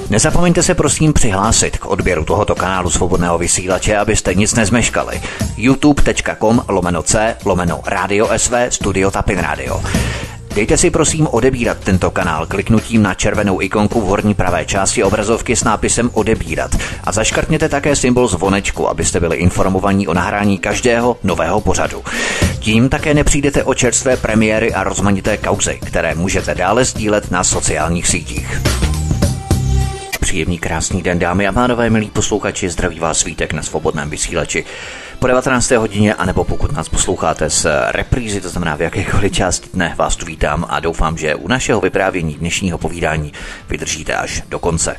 Nezapomeňte se prosím přihlásit k odběru tohoto kanálu Svobodného vysílače, abyste nic nezmeškali. youtube.com/c/Radio SV Studio Tapin Radio. Dejte si prosím odebírat tento kanál kliknutím na červenou ikonku v horní pravé části obrazovky s nápisem odebírat a zaškrtněte také symbol zvonečku, abyste byli informovaní o nahrání každého nového pořadu. Tím také nepřijdete o čerstvé premiéry a rozmanité kauzy, které můžete dále sdílet na sociálních sítích. Příjemný krásný den, dámy a pánové, milí posluchači, zdraví vás Vítek na Svobodném vysílači. Po 19. hodině, anebo pokud nás posloucháte z reprízy, to znamená v jakékoliv části dne, vás tu vítám a doufám, že u našeho vyprávění dnešního povídání vydržíte až do konce.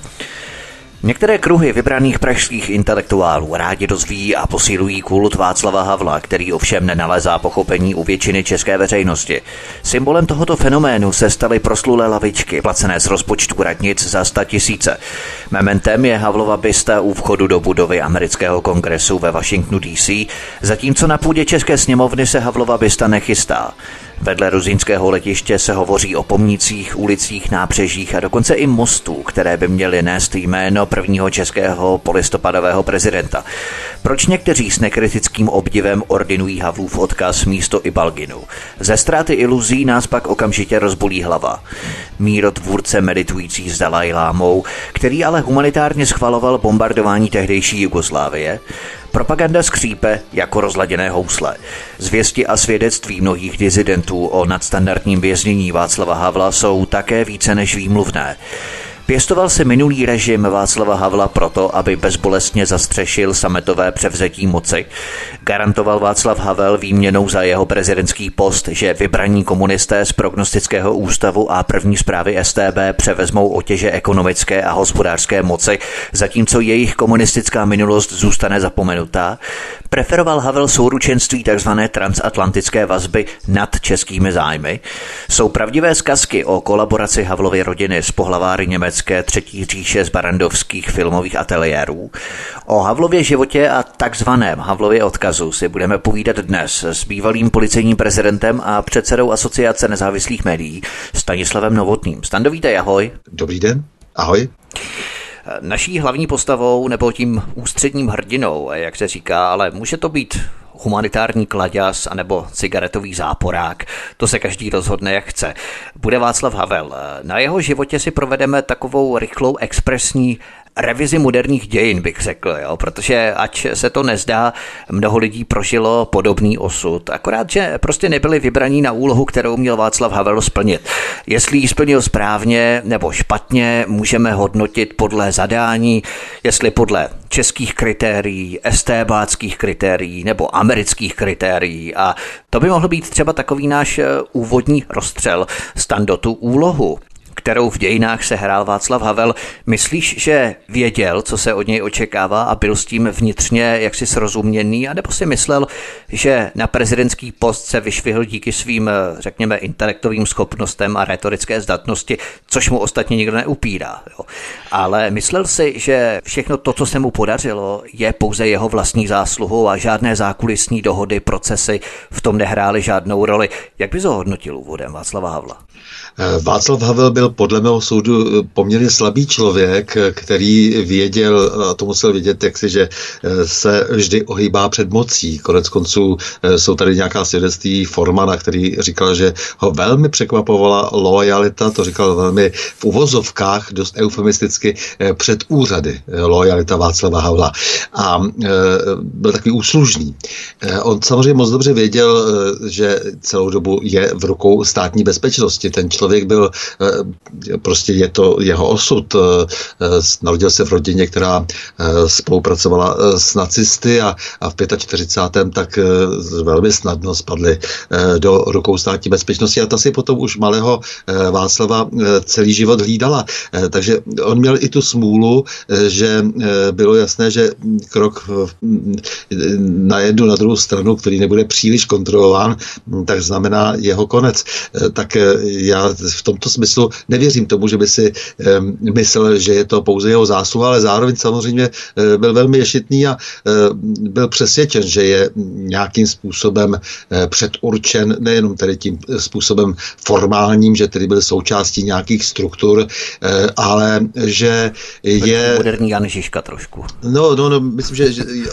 Některé kruhy vybraných pražských intelektuálů rádi rozvíjí a posilují kult Václava Havla, který ovšem nenalézá pochopení u většiny české veřejnosti. Symbolem tohoto fenoménu se staly proslulé lavičky, placené z rozpočtu radnic za 100 000. Mementem je Havlova bysta u vchodu do budovy amerického kongresu ve Washingtonu DC, zatímco na půdě České sněmovny se Havlova bysta nechystá. Vedle ruzyňského letiště se hovoří o pomnících, ulicích, nábřežích a dokonce i mostů, které by měly nést jméno prvního českého polistopadového prezidenta. Proč někteří s nekritickým obdivem ordinují Havlův odkaz místo Ibalginu? Ze ztráty iluzí nás pak okamžitě rozbolí hlava. Mírotvůrce meditující s Dalajlámou, který ale humanitárně schvaloval bombardování tehdejší Jugoslávie, propaganda skřípe jako rozladěné housle. Zvěsti a svědectví mnohých disidentů o nadstandardním věznění Václava Havla jsou také více než výmluvné. Pěstoval se minulý režim Václava Havla proto, aby bezbolestně zastřešil sametové převzetí moci. Garantoval Václav Havel výměnou za jeho prezidentský post, že vybraní komunisté z prognostického ústavu a první zprávy StB převezmou otěže ekonomické a hospodářské moci, zatímco jejich komunistická minulost zůstane zapomenutá. Preferoval Havel souručenství tzv. Transatlantické vazby nad českými zájmy. Jsou pravdivé zkazky o kolaboraci Havlovy rodiny s pohlaváry německé třetí říše z barandovských filmových ateliérů. O Havlově životě a takzvaném Havlově odkazu si budeme povídat dnes s bývalým policejním prezidentem a předsedou Asociace nezávislých médií Stanislavem Novotným. Stando, vítej, ahoj. Dobrý den, ahoj. Naší hlavní postavou nebo tím ústředním hrdinou, jak se říká, ale může to být humanitární klaďas anebo cigaretový záporák, to se každý rozhodne, jak chce. Bude Václav Havel. Na jeho životě si provedeme takovou rychlou expresní revizi moderních dějin, bych řekl, jo? Protože ať se to nezdá, mnoho lidí prožilo podobný osud, akorát, že prostě nebyli vybraní na úlohu, kterou měl Václav Havel splnit. Jestli ji splnil správně nebo špatně, můžeme hodnotit podle zadání, jestli podle českých kritérií, estébáckých kritérií nebo amerických kritérií, a to by mohl být třeba takový náš úvodní rozstřel. Stando, tu úlohu, kterou v dějinách sehrál Václav Havel, myslíš, že věděl, co se od něj očekává a byl s tím vnitřně jaksi srozuměný, anebo si myslel, že na prezidentský post se vyšvihl díky svým, řekněme, intelektovým schopnostem a rétorické zdatnosti, což mu ostatně nikdo neupírá. Jo. Ale myslel si, že všechno to, co se mu podařilo, je pouze jeho vlastní zásluhou a žádné zákulisní dohody, procesy v tom nehrály žádnou roli. Jak bys ho hodnotil úvodem Václava Havla? Václav Havel byl podle mého soudu poměrně slabý člověk, který věděl, a to musel vědět, že se vždy ohýbá před mocí. Konec konců jsou tady nějaká svědectví Formana, který říkal, že ho velmi překvapovala loajalita, to říkal velmi v uvozovkách, dost eufemisticky, před úřady, loajalita Václava Havla. A byl takový úslužný. On samozřejmě moc dobře věděl, že celou dobu je v rukou státní bezpečnosti. Ten člověk byl, prostě je to jeho osud. Narodil se v rodině, která spolupracovala s nacisty a v 45. tak velmi snadno spadli do rukou státní bezpečnosti a ta si potom už malého Václava celý život hlídala. Takže on měl i tu smůlu, že bylo jasné, že krok na jednu, na druhou stranu, který nebude příliš kontrolován, tak znamená jeho konec. Tak já v tomto smyslu nevěřím tomu, že by si myslel, že je to pouze jeho zásluha, ale zároveň samozřejmě byl velmi ješitný a byl přesvědčen, že je nějakým způsobem předurčen, nejenom tedy tím způsobem formálním, že tedy byl součástí nějakých struktur, ale že je... Moderní Jan Žižka trošku. No, myslím, že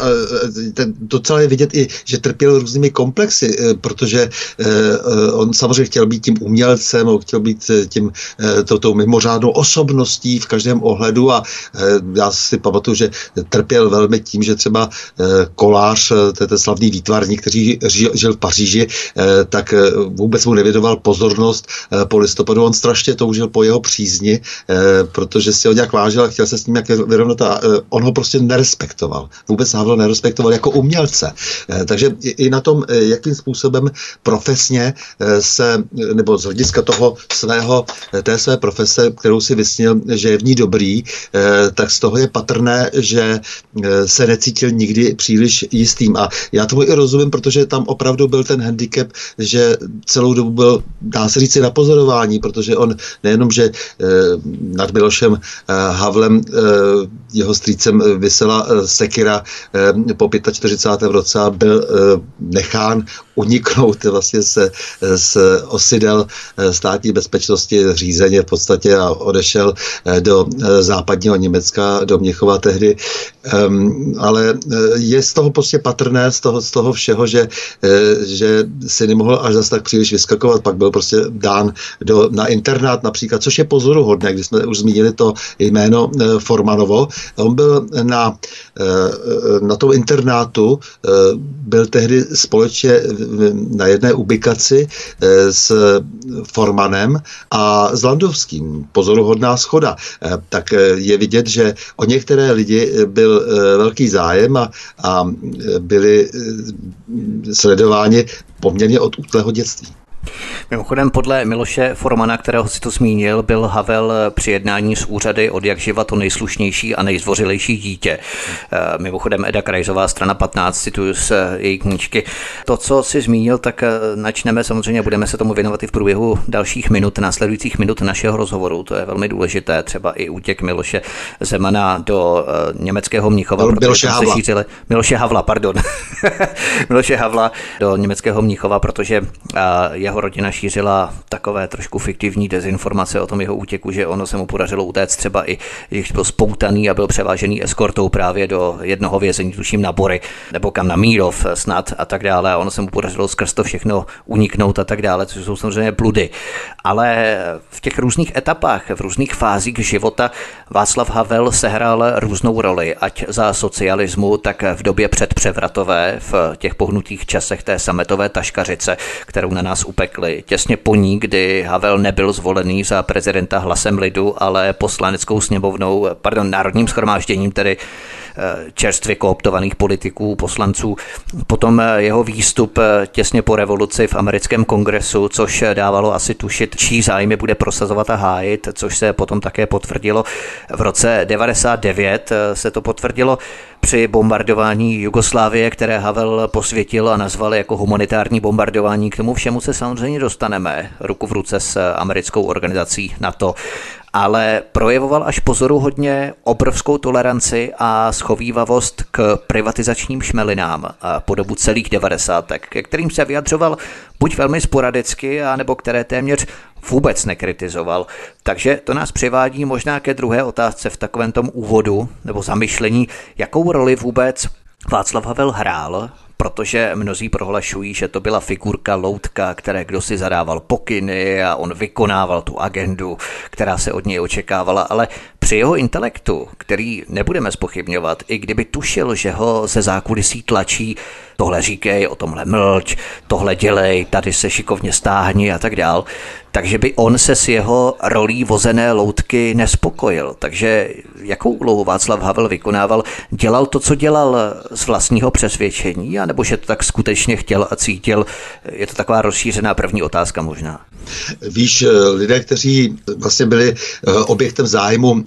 to celé je vidět i, že trpěl různými komplexy, protože on samozřejmě chtěl být tím umělcem, on chtěl být tou mimořádnou osobností v každém ohledu a já si pamatuju, že trpěl velmi tím, že třeba Kolář, to je ten slavný výtvarník, který žil v Paříži, tak vůbec mu nevěnoval pozornost po listopadu. On strašně toužil po jeho přízni, protože si ho nějak vážil a chtěl se s ním jak vyrovnat a on ho prostě nerespektoval. Vůbec Havel nerespektoval jako umělce. Takže i na tom, jakým způsobem profesně se, nebo z hlediska té své profese, kterou si vysnil, že je v ní dobrý, tak z toho je patrné, že se necítil nikdy příliš jistým. A já tomu i rozumím, protože tam opravdu byl ten handicap, že celou dobu byl, dá se říct, na pozorování, protože on nejenom, že nad Milošem Havlem, jeho strýcem, visela sekira po 45. roce a byl nechán uniknout vlastně z osidel státní bezpečnosti řízeně v podstatě a odešel do západního Německa, do Mnichova tehdy. Ale je z toho prostě patrné, z toho všeho, že si nemohl až zase tak příliš vyskakovat, pak byl prostě dán na internát například, což je pozoruhodné, když jsme už zmínili to jméno Formanovo. On byl na tom internátu, byl tehdy společně na jedné ubikaci s Formanem a s Landovským. Pozoruhodná shoda. Tak je vidět, že o některé lidi byl velký zájem a byli sledováni poměrně od útlého dětství. Mimochodem podle Miloše Formana, kterého si to zmínil, byl Havel při jednání s úřady od jak živa to nejslušnější a nejzdvořilejší dítě. Mimochodem Eda Krajzová, strana 15, cituju z její knížky. To, co si zmínil, tak načneme samozřejmě, budeme se tomu věnovat i v průběhu dalších minut, následujících minut našeho rozhovoru. To je velmi důležité, třeba i útěk Miloše Zemana do německého Mnichova. Miloše Havla do německého Mnichova, protože jeho rodina šířila takové trošku fiktivní dezinformace o tom jeho útěku, že ono se mu podařilo utéct třeba i, když byl spoutaný a byl převážený eskortou právě do jednoho vězení, tuším na Bory, nebo kam na Mírov snad a tak dále. A ono se mu podařilo skrz to všechno uniknout a tak dále, což jsou samozřejmě bludy. Ale v těch různých etapách, v různých fázích života Václav Havel sehrál různou roli, ať za socialismu, tak v době předpřevratové, v těch pohnutých časech té sametové taškařice, kterou na nás upekli. Těsně po ní, kdy Havel nebyl zvolený za prezidenta hlasem lidu, ale poslaneckou sněmovnou, národním shromážděním, tedy čerstvě kooptovaných politiků, poslanců. Potom jeho výstup těsně po revoluci v americkém kongresu, což dávalo asi tušit, čí zájmy bude prosazovat a hájit, což se potom také potvrdilo. V roce 99 se to potvrdilo při bombardování Jugoslávie, které Havel posvětil a nazval jako humanitární bombardování. K tomu všemu se samozřejmě dostaneme ruku v ruce s americkou organizací NATO, ale projevoval až pozoruhodně obrovskou toleranci a schovívavost k privatizačním šmelinám po dobu celých 90, ke kterým se vyjadřoval buď velmi sporadicky, anebo které téměř vůbec nekritizoval. Takže to nás přivádí možná ke druhé otázce v takovém tom úvodu nebo zamyšlení, jakou roli vůbec Václav Havel hrál, protože mnozí prohlašují, že to byla figurka loutka, které kdo si zadával pokyny a on vykonával tu agendu, která se od něj očekávala, ale při jeho intelektu, který nebudeme zpochybňovat, i kdyby tušil, že ho ze zákulisí tlačí, tohle říkej, o tomhle mlč, tohle dělej, tady se šikovně stáhni a tak dál, takže by on se s jeho rolí vozené loutky nespokojil. Takže jakou úlohu Václav Havel vykonával? Dělal to, co dělal z vlastního přesvědčení, anebo že to tak skutečně chtěl a cítil? Je to taková rozšířená první otázka možná. Víš, lidé, kteří vlastně byli objektem zájmu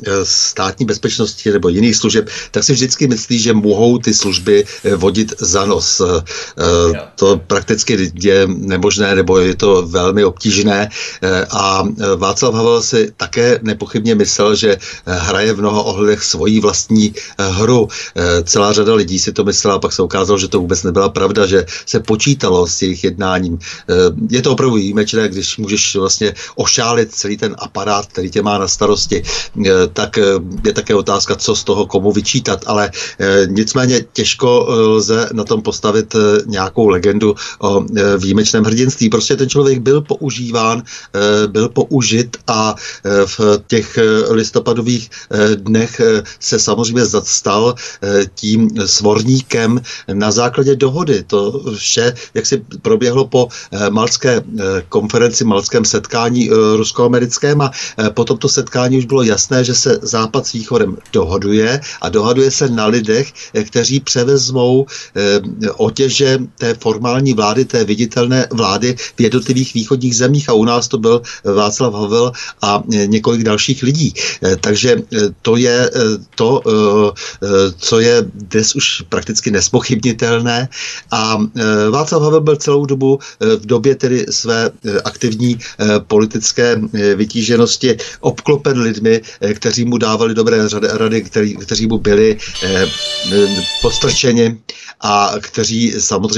státní bezpečnosti nebo jiných služeb, tak si vždycky myslí, že mohou ty služby vodit za nos. To prakticky je nemožné, nebo je to velmi obtížné. A Václav Havel si také nepochybně myslel, že hraje v mnoha ohledech svoji vlastní hru. Celá řada lidí si to myslela, pak se ukázalo, že to vůbec nebyla pravda, že se počítalo s jejich jednáním. Je to opravdu výjimečné, když můžeš vlastně ošálit celý ten aparát, který tě má na starosti, tak je také otázka, co z toho komu vyčítat, ale nicméně těžko lze na tom postavit nějakou legendu o výjimečném hrdinství. Prostě ten člověk byl používán, byl použit a v těch listopadových dnech se samozřejmě stal tím svorníkem na základě dohody. To vše, jak si proběhlo po maltské konferenci, maltském setkání rusko-americkém a po tomto setkání už bylo jasné, že se Západ s Východem dohoduje a dohaduje se na lidech, kteří převezmou otěže té formální vlády, té viditelné vlády v jednotlivých východních zemích a u nás to byl Václav Havel a několik dalších lidí. Takže to je to, co je dnes už prakticky nespochybnitelné a Václav Havel byl celou dobu v době tedy své aktivní politické vytíženosti obklopen lidmi, kteří mu dávali dobré rady, kteří mu byli postrčeni a kteří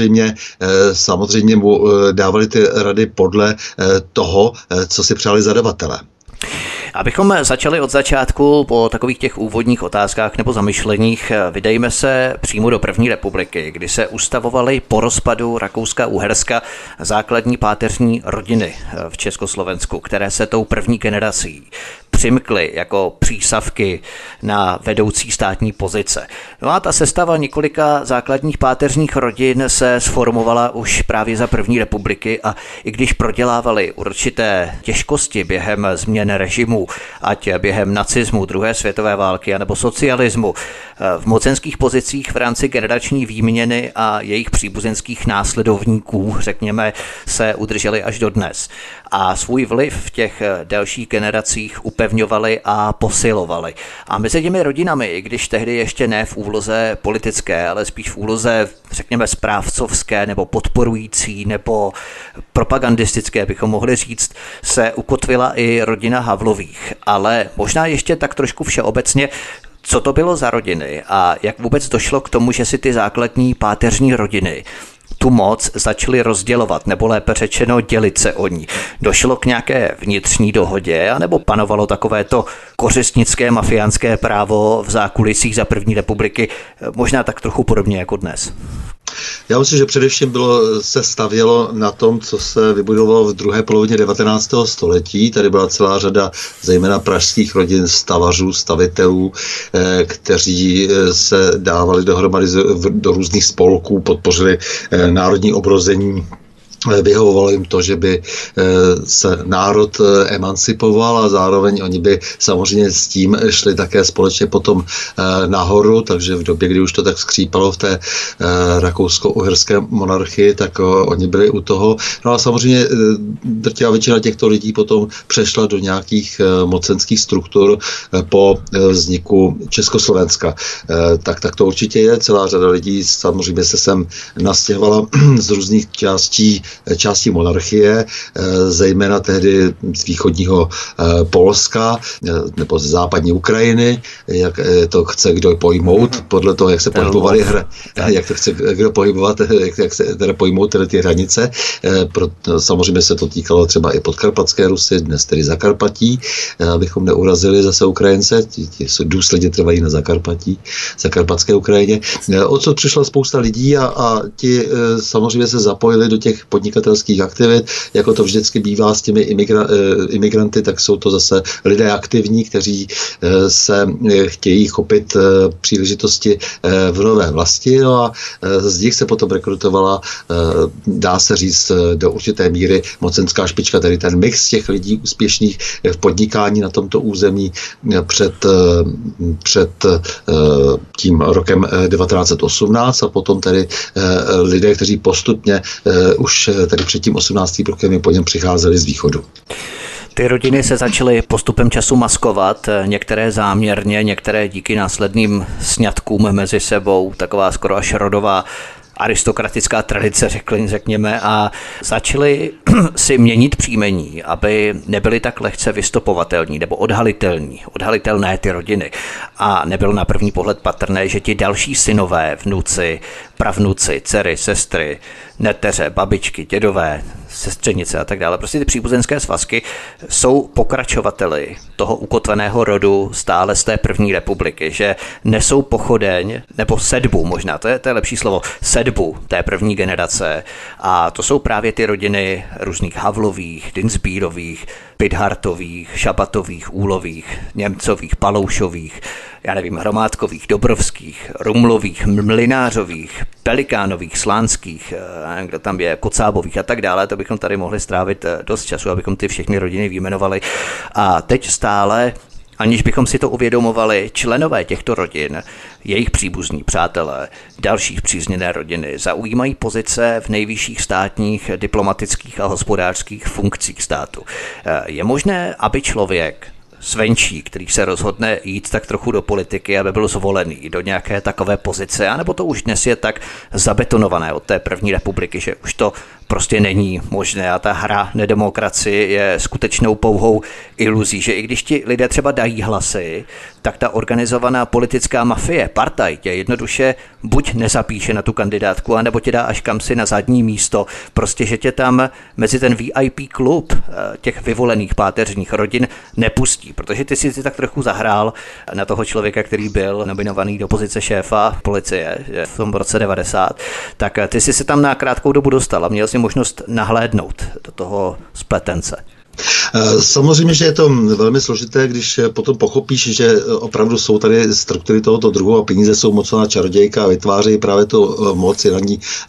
samozřejmě mu dávali ty rady podle toho, co si přáli zadavatelé. Abychom začali od začátku po takových těch úvodních otázkách nebo zamyšleních, vydejme se přímo do první republiky, kdy se ustavovaly po rozpadu Rakouska-Uherska základní páteřní rodiny v Československu, které se tou první generací přimkly jako přísavky na vedoucí státní pozice. No a ta sestava několika základních páteřních rodin se sformovala už právě za první republiky a i když prodělávali určité těžkosti během změn režimu, ať během nacismu, druhé světové války anebo socialismu, v mocenských pozicích v rámci generační výměny a jejich příbuzenských následovníků, řekněme, se udrželi až dodnes. A svůj vliv v těch dalších generacích upevňovali a posilovali. A mezi těmi rodinami, i když tehdy ještě ne v úloze politické, ale spíš v úloze, řekněme, správcovské nebo podporující nebo propagandistické, bychom mohli říct, se ukotvila i rodina Havlových. Ale možná ještě tak trošku všeobecně, co to bylo za rodiny a jak vůbec došlo k tomu, že si ty základní páteřní rodiny tu moc začali rozdělovat, nebo lépe řečeno dělit se o ní. Došlo k nějaké vnitřní dohodě, anebo panovalo takovéto kořistnické mafiánské právo v zákulisích za první republiky, možná tak trochu podobně jako dnes? Já myslím, že především se stavělo na tom, co se vybudovalo v druhé polovině 19. století. Tady byla celá řada zejména pražských rodin stavařů, stavitelů, kteří se dávali dohromady do různých spolků, podpořili národní obrození. Vyhovovalo jim to, že by se národ emancipoval a zároveň oni by samozřejmě s tím šli také společně potom nahoru, takže v době, kdy už to tak skřípalo v té rakousko-uherské monarchii, tak oni byli u toho. No a samozřejmě drtivá většina těchto lidí potom přešla do nějakých mocenských struktur po vzniku Československa. Tak to určitě je. Celá řada lidí samozřejmě se sem nastěhovala z různých části monarchie, zejména tehdy z východního Polska nebo z západní Ukrajiny, jak to chce kdo pojmout, podle toho, jak se pohybovali jak to chce kdo pohybovat, jak se teda pojmout ty hranice. Samozřejmě se to týkalo třeba i podkarpatské Rusy, dnes tedy Zakarpatí, abychom neurazili zase Ukrajince, ti důsledně trvají na zakarpatské Ukrajině. Odsud přišla spousta lidí a ti samozřejmě se zapojili do těch podnikatelských aktivit, jako to vždycky bývá s těmi imigranty, tak jsou to zase lidé aktivní, kteří se chtějí chopit příležitosti v nové vlasti, no a z nich se potom rekrutovala, dá se říct, do určité míry mocenská špička, tedy ten mix těch lidí úspěšných v podnikání na tomto území před tím rokem 1918 a potom tedy lidé, kteří postupně už tady před tím 18. rokem po něm přicházeli z východu. Ty rodiny se začaly postupem času maskovat, některé záměrně, některé díky následným sňatkům mezi sebou, taková skoro až rodová aristokratická tradice, řekněme, a začali si měnit příjmení, aby nebyly tak lehce vystopovatelní nebo odhalitelné ty rodiny. A nebylo na první pohled patrné, že ti další synové, vnuci, pravnuci, dcery, sestry, neteře, babičky, dědové, sestřenice a tak dále. Prostě ty příbuzenské svazky jsou pokračovateli toho ukotveného rodu stále z té první republiky, že nesou pochodeň, nebo sedbu možná, to je lepší slovo, sedbu té první generace. A to jsou právě ty rodiny různých Havlových, Dinsbírových, Pidhartových, Šabatových, Úlových, Němcových, Paloušových, Hromádkových, Dobrovských, Rumlových, Mlynářových, Pelikánových, Slánských, kdo tam je, Kocábových a tak dále. To bychom tady mohli strávit dost času, abychom ty všechny rodiny vyjmenovali. A teď stále, aniž bychom si to uvědomovali, členové těchto rodin, jejich příbuzní, přátelé, další spřízněné rodiny zaujímají pozice v nejvyšších státních, diplomatických a hospodářských funkcích státu. Je možné, aby člověk zvenčí, který se rozhodne jít tak trochu do politiky, aby byl zvolený do nějaké takové pozice, anebo to už dnes je tak zabetonované od té první republiky, že už to prostě není možné a ta hra nedemokracie je skutečnou pouhou iluzí, že i když ti lidé třeba dají hlasy, tak ta organizovaná politická mafie, partaj tě jednoduše buď nezapíše na tu kandidátku, anebo tě dá až kamsi na zadní místo, prostě že tě tam mezi ten VIP klub těch vyvolených páteřních rodin nepustí, protože ty si tak trochu zahrál na toho člověka, který byl nominovaný do pozice šéfa policie v tom roce 90, tak ty si se tam na krátkou dobu dostal a měl si možnost nahlédnout do toho spletence. Samozřejmě, že je to velmi složité, když potom pochopíš, že opravdu jsou tady struktury tohoto druhu a peníze jsou mocná čarodějka a vytvářejí právě tu moc, je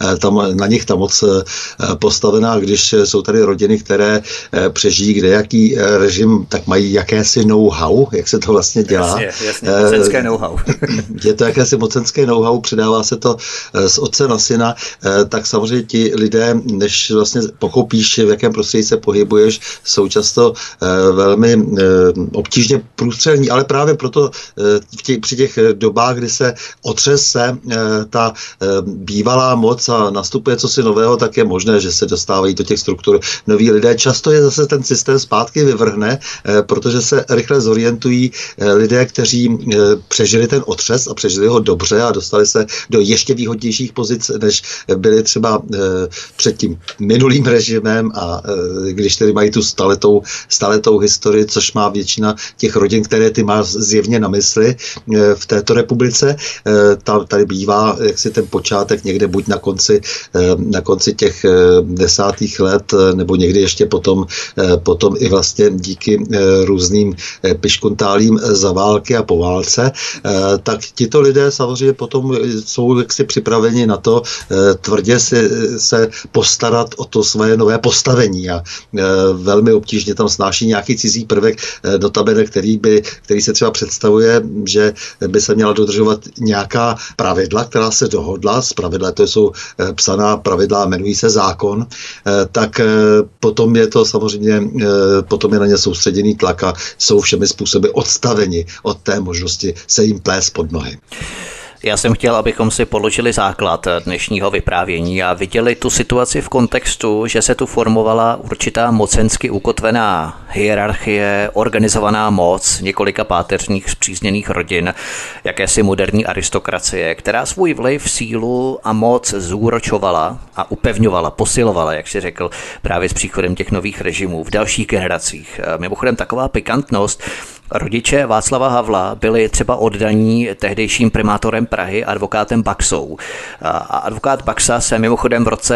na nich ta moc postavená. Když jsou tady rodiny, které přežijí kdejaký režim, tak mají jakési know-how, jak se to vlastně dělá. Jasně, mocenské know-how. Je to jakési mocenské know-how, předává se to z otce na syna, tak samozřejmě ti lidé, než vlastně pochopíš, v jakém prostředí se pohybuješ, jsou často velmi obtížně průstřelní, ale právě proto při těch dobách, kdy se otřese ta bývalá moc a nastupuje cosi nového, tak je možné, že se dostávají do těch struktur noví lidé. Často je zase ten systém zpátky vyvrhne, protože se rychle zorientují lidé, kteří přežili ten otřes a přežili ho dobře a dostali se do ještě výhodnějších pozic, než byli třeba před tím minulým režimem a když tedy mají tu staletou historii, což má většina těch rodin, které ty má zjevně na mysli v této republice. Tady bývá jaksi ten počátek někde buď na konci těch 10. let, nebo někdy ještě potom i vlastně díky různým piškuntálím za války a po válce, tak tito lidé samozřejmě potom jsou jaksi připraveni na to tvrdě se postarat o to své nové postavení a velmi obtížně tam snáší nějaký cizí prvek, notabene, který se třeba představuje, že by se měla dodržovat nějaká pravidla, která se dohodla, pravidla, to jsou psaná pravidla, jmenují se zákon, tak potom je to samozřejmě, potom je na ně soustředěný tlak a jsou všemi způsoby odstaveni od té možnosti se jim plést pod nohy. Já jsem chtěl, abychom si položili základ dnešního vyprávění a viděli tu situaci v kontextu, že se tu formovala určitá mocensky ukotvená hierarchie, organizovaná moc několika páteřních spřízněných rodin, jakési moderní aristokracie, která svůj vliv, sílu a moc zúročovala a upevňovala, posilovala, jak si řekl, právě s příchodem těch nových režimů v dalších generacích. Mimochodem taková pikantnost, rodiče Václava Havla byli třeba oddaní tehdejším primátorem Prahy advokátem Baxou. A advokát Baxa se mimochodem v roce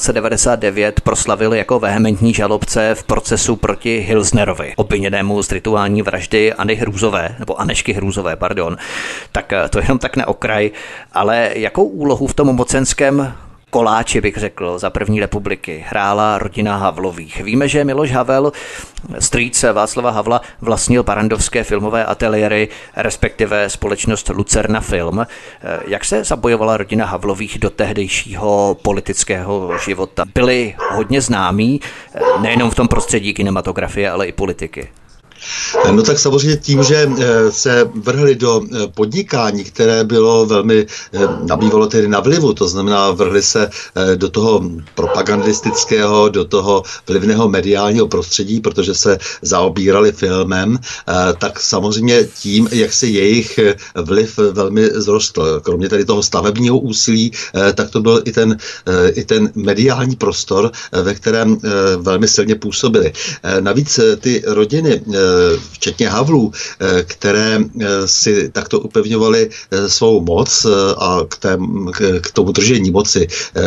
1899 proslavil jako vehementní žalobce v procesu proti Hilsnerovi, obviněnému z rituální vraždy Anešky Hrůzové. Tak to jenom tak na okraj. Ale jakou úlohu v tom mocenském koláči, bych řekl, za první republiky hrála rodina Havlových. Víme, že Miloš Havel, strýc Václava Havla, vlastnil barrandovské filmové ateliéry, respektive společnost Lucerna Film. Jak se zabojovala rodina Havlových do tehdejšího politického života? Byli hodně známí, nejenom v tom prostředí kinematografie, ale i politiky. No tak samozřejmě tím, že se vrhli do podnikání, které bylo velmi, nabývalo tedy na vlivu, to znamená vrhli se do toho propagandistického, do toho vlivného mediálního prostředí, protože se zaobírali filmem, tak samozřejmě tím, jak se jejich vliv velmi zrostl. Kromě tady toho stavebního úsilí, tak to byl i ten mediální prostor, ve kterém velmi silně působili. Navíc ty rodiny, včetně Havlů, které si takto upevňovaly svou moc a k tomu držení moci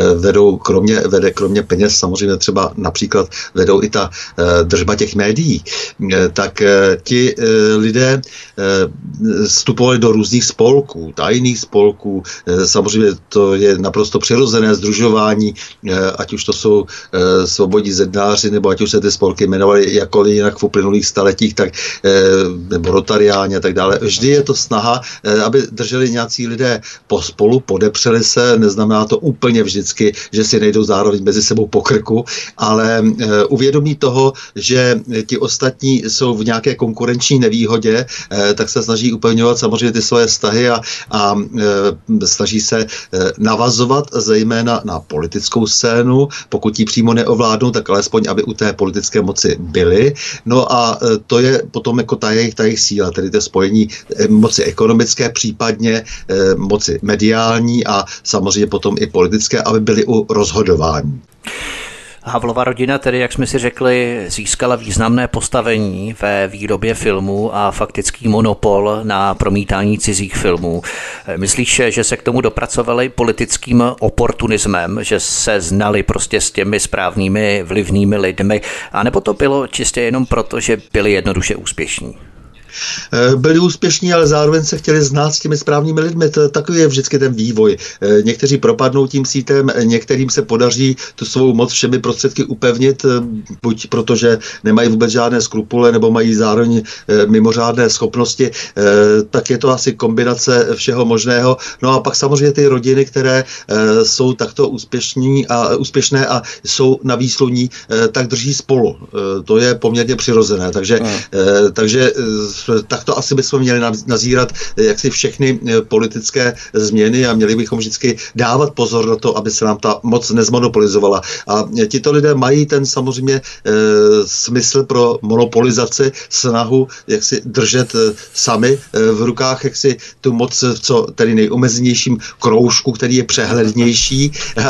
vede kromě peněz samozřejmě třeba například vedou i ta držba těch médií, tak ti lidé vstupovali do různých spolků, tajných spolků, samozřejmě to je naprosto přirozené sdružování, ať už to jsou svobodní zednáři, nebo ať už se ty spolky jmenovaly jakkoliv jinak v uplynulých staletích, tak nebo rotariáni a tak dále. Vždy je to snaha, aby drželi nějací lidé pospolu, podepřeli se, neznamená to úplně vždycky, že si nejdou zároveň mezi sebou po krku, ale uvědomí toho, že ti ostatní jsou v nějaké konkurenční nevýhodě, tak se snaží upevňovat samozřejmě ty svoje vztahy a snaží se navazovat zejména na politickou scénu, pokud ji přímo neovládnou, tak alespoň, aby u té politické moci byli. No a to je potom jako ta jejich síla, tedy to spojení moci ekonomické, případně moci mediální a samozřejmě potom i politické, aby byly u rozhodování. Havlova rodina tedy, jak jsme si řekli, získala významné postavení ve výrobě filmů a faktický monopol na promítání cizích filmů. Myslíš, že se k tomu dopracovali politickým oportunismem, že se znali prostě s těmi správnými vlivnými lidmi, anebo to bylo čistě jenom proto, že byli jednoduše úspěšní? Byli úspěšní, ale zároveň se chtěli znát s těmi správnými lidmi. Takový je vždycky ten vývoj. Někteří propadnou tím sítem, některým se podaří tu svou moc všemi prostředky upevnit, buď protože nemají vůbec žádné skrupule, nebo mají zároveň mimořádné schopnosti, tak je to asi kombinace všeho možného. No a pak samozřejmě ty rodiny, které jsou takto úspěšné a jsou na výsluní, tak drží spolu. To je poměrně přirozené. Takže tak to asi bychom měli nazírat jaksi všechny politické změny a měli bychom vždycky dávat pozor na to, aby se nám ta moc nezmonopolizovala. A tito lidé mají ten samozřejmě smysl pro monopolizaci, snahu jak si držet sami v rukách jaksi tu moc v co tedy nejomezenějším kroužku, který je přehlednější.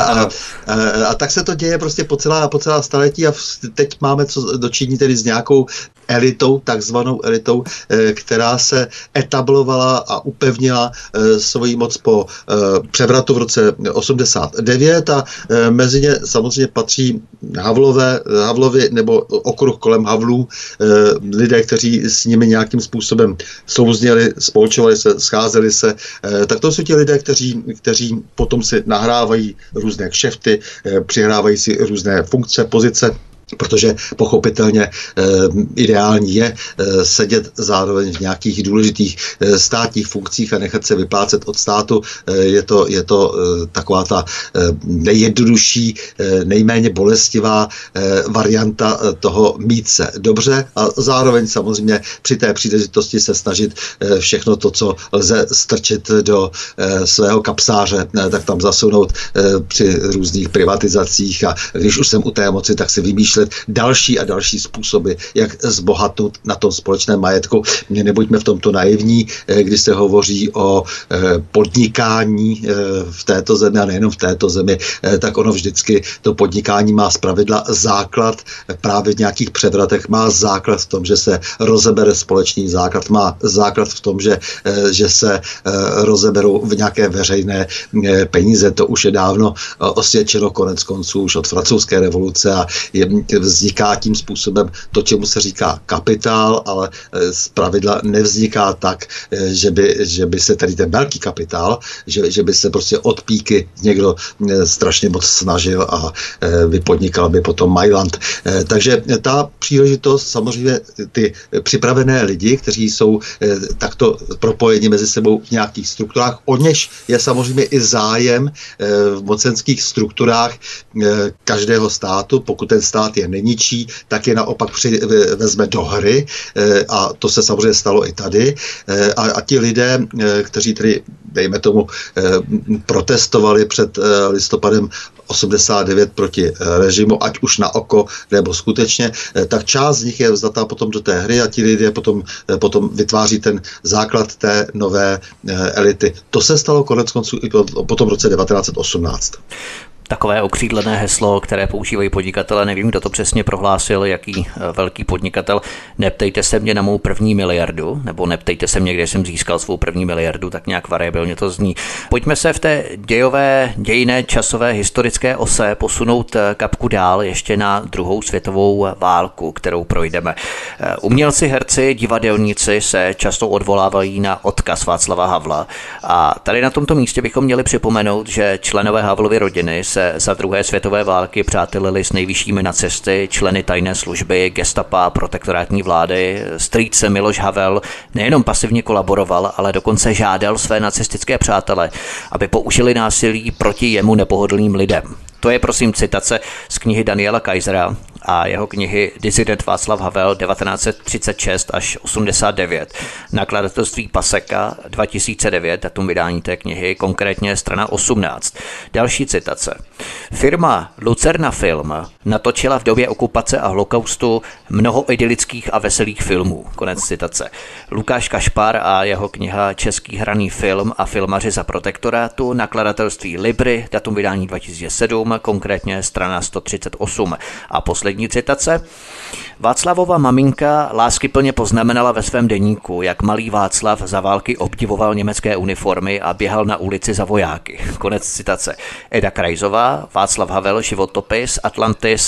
A tak se to děje prostě po celá staletí a teď máme co dočinit tedy s nějakou elitou, takzvanou elitou, která se etablovala a upevnila svoji moc po převratu v roce 89 a mezi ně samozřejmě patří Havlovi nebo okruh kolem Havlů, lidé, kteří s nimi nějakým způsobem souzněli, spolčovali se, scházeli se, tak to jsou ti lidé, kteří potom si nahrávají různé kšefty, přihrávají si různé funkce, pozice, protože pochopitelně ideální je sedět zároveň v nějakých důležitých státních funkcích a nechat se vyplácet od státu. Je to taková ta nejjednodušší, nejméně bolestivá varianta toho mít se dobře a zároveň samozřejmě při té příležitosti se snažit všechno to, co lze strčit do svého kapsáře, tak tam zasunout při různých privatizacích a když už jsem u té moci, tak si vymýšlet další a další způsoby, jak zbohatnout na tom společném majetku. Nebuďme v tomto naivní, když se hovoří o podnikání v této zemi a nejenom v této zemi, tak ono vždycky to podnikání má zpravidla základ právě v nějakých převratech, má základ v tom, že se rozebere společný základ, má základ v tom, že se rozeberou v nějaké veřejné peníze. To už je dávno osvědčeno konec konců už od francouzské revoluce a vzniká tím způsobem to, čemu se říká kapitál, ale zpravidla nevzniká tak, že by se tady ten velký kapitál, že by se prostě od píky někdo strašně moc snažil a vypodnikal by potom Mailand. Takže ta příležitost, samozřejmě ty připravené lidi, kteří jsou takto propojeni mezi sebou v nějakých strukturách, o něž je samozřejmě i zájem v mocenských strukturách každého státu. Pokud ten stát je neničí, tak je naopak vezme do hry a to se samozřejmě stalo i tady. A ti lidé, kteří tedy, dejme tomu, protestovali před listopadem 89 proti režimu, ať už na oko, nebo skutečně, tak část z nich je vzatá potom do té hry a ti lidé potom vytváří ten základ té nové elity. To se stalo konec konců i po tom roce 1918. Takové okřídlené heslo, které používají podnikatele, nevím, kdo to přesně prohlásil, jaký velký podnikatel. Neptejte se mě na mou první miliardu, nebo neptejte se mě, kde jsem získal svou první miliardu, tak nějak variabilně to zní. Pojďme se v té dějinné, časové, historické ose posunout kapku dál ještě na druhou světovou válku, kterou projdeme. Umělci, herci, divadelníci se často odvolávají na odkaz Václava Havla a tady na tomto místě bychom měli připomenout, že členové Havlovy rodiny se za druhé světové války přátelili s nejvyššími nacisty, členy tajné služby, gestapa, protektorátní vlády. Strýc Miloš Havel nejenom pasivně kolaboroval, ale dokonce žádal své nacistické přátele, aby použili násilí proti jemu nepohodlným lidem. To je prosím citace z knihy Daniela Kaisera a jeho knihy Disident Václav Havel 1936 až 89. Nakladatelství Paseka 2009, datum vydání té knihy, konkrétně strana 18. Další citace. Firma Lucerna Film natočila v době okupace a holokaustu mnoho idylických a veselých filmů. Konec citace. Lukáš Kašpar a jeho kniha Český hraný film a filmaři za protektorátu, nakladatelství Libry, datum vydání 2007, konkrétně strana 138. A poslední citace. Václavova maminka láskyplně poznamenala ve svém deníku, jak malý Václav za války obdivoval německé uniformy a běhal na ulici za vojáky. Konec citace. Eda Krajzová, Václav Havel, životopis, Atlantis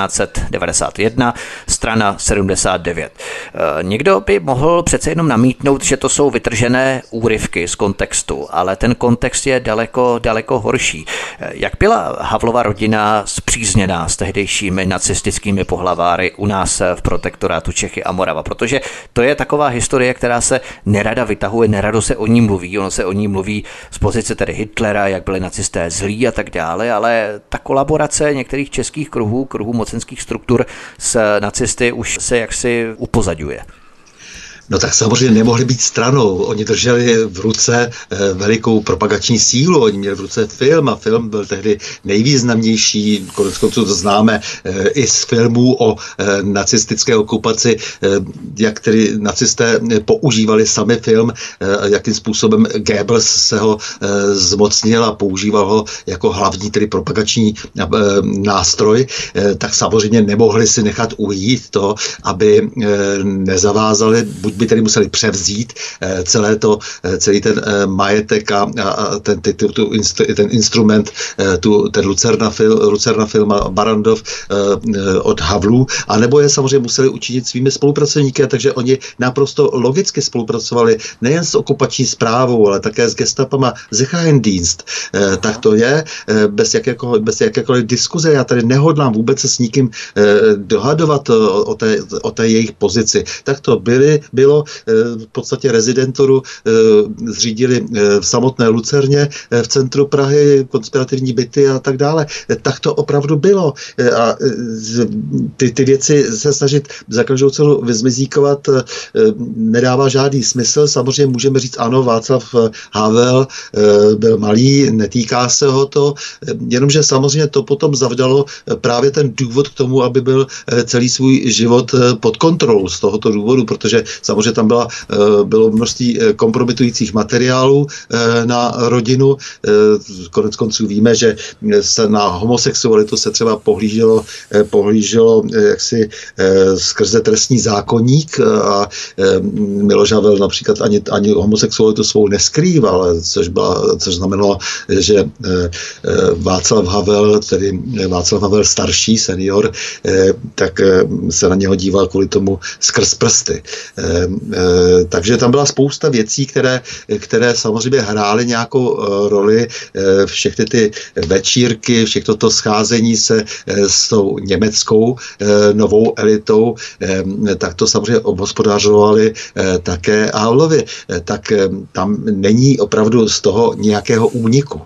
1991, strana 79. Někdo by mohl přece jenom namítnout, že to jsou vytržené úryvky z kontextu, ale ten kontext je daleko horší. Jak byla Havlova rodina spřízněná s tehdejšími nacistickými pohlaváry u nás v protektorátu Čechy a Morava? Protože to je taková historie, která se nerada vytahuje, nerado se o ní mluví. Ono se o ní mluví z pozice tedy Hitlera, jak byli nacisté zlí a tak dále, ale ta kolaborace některých českých kruhů mocenských struktur s nacisty už se jaksi upozaďuje. No tak samozřejmě nemohli být stranou. Oni drželi v ruce velikou propagační sílu, oni měli v ruce film a film byl tehdy nejvýznamnější, koneckonců to známe i z filmů o nacistické okupaci, jak tedy nacisté používali sami film, jakým způsobem Goebbels se ho zmocnil a používal ho jako hlavní tedy propagační nástroj, tak samozřejmě nemohli si nechat ujít to, aby nezavázali, buď by tedy museli převzít celý ten majetek a ten instrument, ten Lucerna film a Barrandov od Havlů, anebo je samozřejmě museli učinit svými spolupracovníky, takže oni naprosto logicky spolupracovali nejen s okupační správou, ale také s gestapama Sicherheitsdienst. Tak to je bez jakékoliv diskuze. Já tady nehodlám vůbec se s nikým dohadovat o té jejich pozici. Tak to bylo v podstatě rezidenturu zřídili v samotné Lucerně v centru Prahy, konspirativní byty a tak dále. Tak to opravdu bylo. A ty věci se snažit za každou cenu vyzmizíkovat nedává žádný smysl. Samozřejmě můžeme říct, ano, Václav Havel byl malý, netýká se ho to, jenomže samozřejmě to potom zavdalo právě ten důvod k tomu, aby byl celý svůj život pod kontrolou z tohoto důvodu, protože samozřejmě samozřejmě tam bylo množství kompromitujících materiálů na rodinu. Konec konců víme, že se na homosexualitu se třeba pohlíželo jaksi skrze trestní zákoník a Miloš Havel například ani homosexualitu svou neskrýval, což znamenalo, že Václav Havel starší, senior, tak se na něho díval kvůli tomu skrz prsty. Takže tam byla spousta věcí, které samozřejmě hrály nějakou roli. Všechny ty večírky, všechno to scházení se s tou německou novou elitou, tak to samozřejmě obhospodařovali také Havlovi. Tak tam není opravdu z toho nějakého úniku.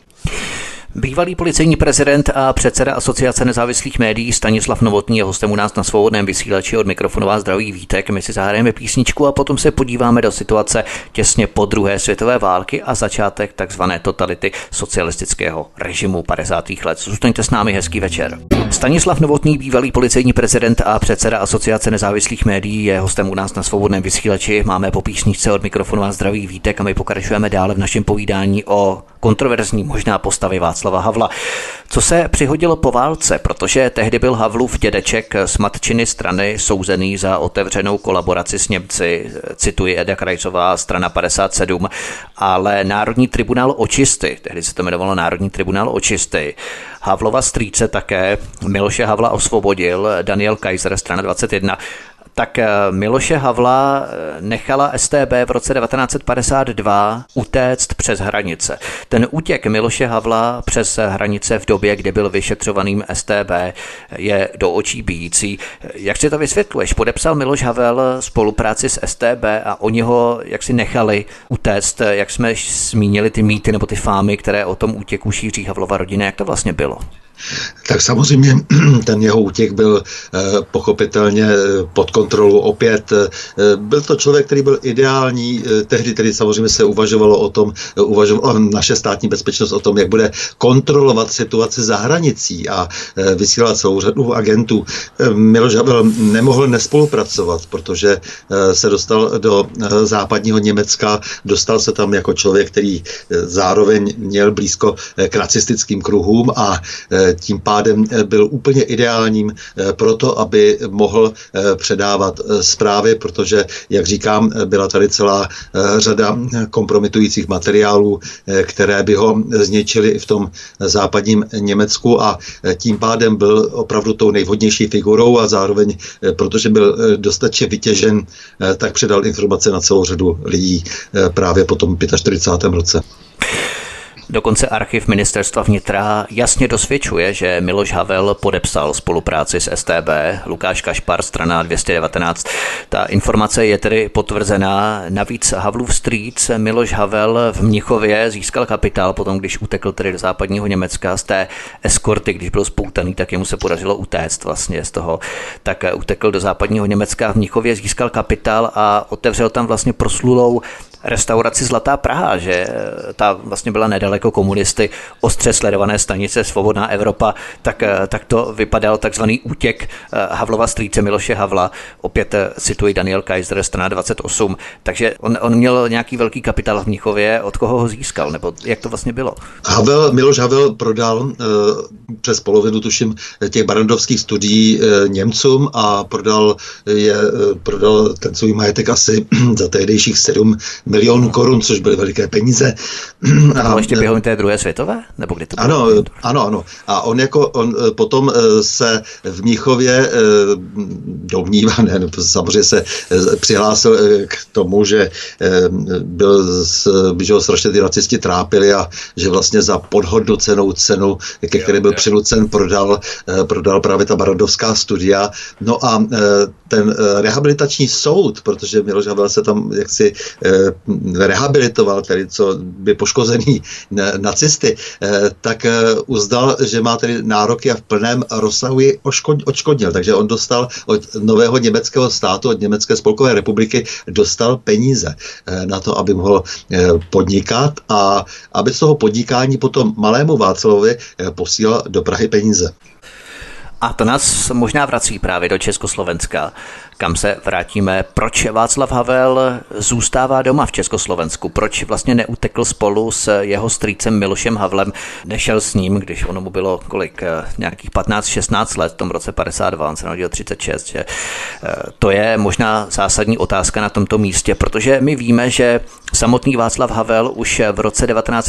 Bývalý policejní prezident a předseda Asociace nezávislých médií Stanislav Novotný je hostem u nás na Svobodném vysílači. Od mikrofonu vás zdraví Vítek. My si zahrajeme písničku a potom se podíváme do situace těsně po druhé světové války a začátek takzvané totality socialistického režimu 50. let. Zůstaňte s námi, hezký večer. Stanislav Novotný, bývalý policejní prezident a předseda Asociace nezávislých médií, je hostem u nás na Svobodném vysílači. Máme po písničce od mikrofonu vás zdraví Vítek a my pokračujeme dále v našem povídání o kontroverzní možná postavě Václava Havla. Co se přihodilo po válce, protože tehdy byl Havlův dědeček z matčiny strany souzený za otevřenou kolaboraci s Němci, cituji Eda Krajcová, strana 57, ale Národní tribunál očisty, tehdy se to jmenovalo Národní tribunál očisty, Havlova strýce také, Miloše Havla osvobodil, Daniel Kaiser, strana 21, tak Miloše Havla nechala StB v roce 1952 utéct přes hranice. Ten útěk Miloše Havla přes hranice v době, kdy byl vyšetřovaným StB, je do očí bijící. Jak si to vysvětluješ? Podepsal Miloš Havel spolupráci s StB a oni ho jaksi nechali utéct, jak jsme zmínili ty mýty nebo ty fámy, které o tom útěku šíří Havlova rodina. Jak to vlastně bylo? Tak samozřejmě ten jeho útěk byl pochopitelně pod kontrolou opět. Byl to člověk, který byl ideální. Tehdy tedy samozřejmě se uvažovalo naše státní bezpečnost o tom, jak bude kontrolovat situaci za hranicí a vysílat celou řadu agentů. Miloš Havel nemohl nespolupracovat, protože se dostal do západního Německa, dostal se tam jako člověk, který zároveň měl blízko k nacistickým kruhům a tím pádem byl úplně ideálním pro to, aby mohl předávat zprávy, protože, jak říkám, byla tady celá řada kompromitujících materiálů, které by ho zničily i v tom západním Německu a tím pádem byl opravdu tou nejvhodnější figurou a zároveň, protože byl dostatečně vytěžen, tak předal informace na celou řadu lidí právě po tom 45. roce. Dokonce archiv ministerstva vnitra jasně dosvědčuje, že Miloš Havel podepsal spolupráci s StB, Lukáš Kašpar, strana 219. Ta informace je tedy potvrzená. Navíc Havlův strýc Miloš Havel v Mnichově získal kapitál potom, když utekl tedy do západního Německa z té eskorty, když byl spoutaný, tak jemu se podařilo utéct vlastně z toho. Tak utekl do západního Německa, v Mnichově získal kapitál a otevřel tam vlastně proslulou restauraci Zlatá Praha, že ta vlastně byla nedaleko komunisty, ostře sledované stanice Svobodná Evropa, tak to vypadal takzvaný útěk Havlova strýce Miloše Havla. Opět cituji Daniel Kaiser, strana 28. Takže on měl nějaký velký kapitál v Mnichově, od koho ho získal, nebo jak to vlastně bylo? Miloš Havel prodal přes polovinu, tuším, těch barandovských studií Němcům a prodal ten svůj majetek asi za tehdejších 7 milionů korun, což byly veliké peníze. A ještě během té druhé světové? Nebo kdy to bylo? Ano. A on potom se v Mnichově domnívá, samozřejmě se přihlásil k tomu, že by ho strašně ty nacisti trápili a že vlastně za podhodnocenou cenu, ke které byl přinucen, prodal právě ta barandovská studia. No a ten rehabilitační soud, protože Miloš Havel se tam jaksi rehabilitoval, tedy co by poškozený nacisty, tak uznal, že má tedy nároky a v plném rozsahu ji odškodnil. Takže on dostal od nového německého státu, od Německé spolkové republiky, dostal peníze na to, aby mohl podnikat a aby z toho podnikání potom malému Václavovi posílal do Prahy peníze. A to nás možná vrací právě do Československa, kam se vrátíme. Proč Václav Havel zůstává doma v Československu? Proč vlastně neutekl spolu s jeho strýcem Milošem Havlem? Nešel s ním, když ono mu bylo nějakých 15-16 let, v tom roce 52, on se narodil 36. Že? To je možná zásadní otázka na tomto místě, protože my víme, že samotný Václav Havel už v roce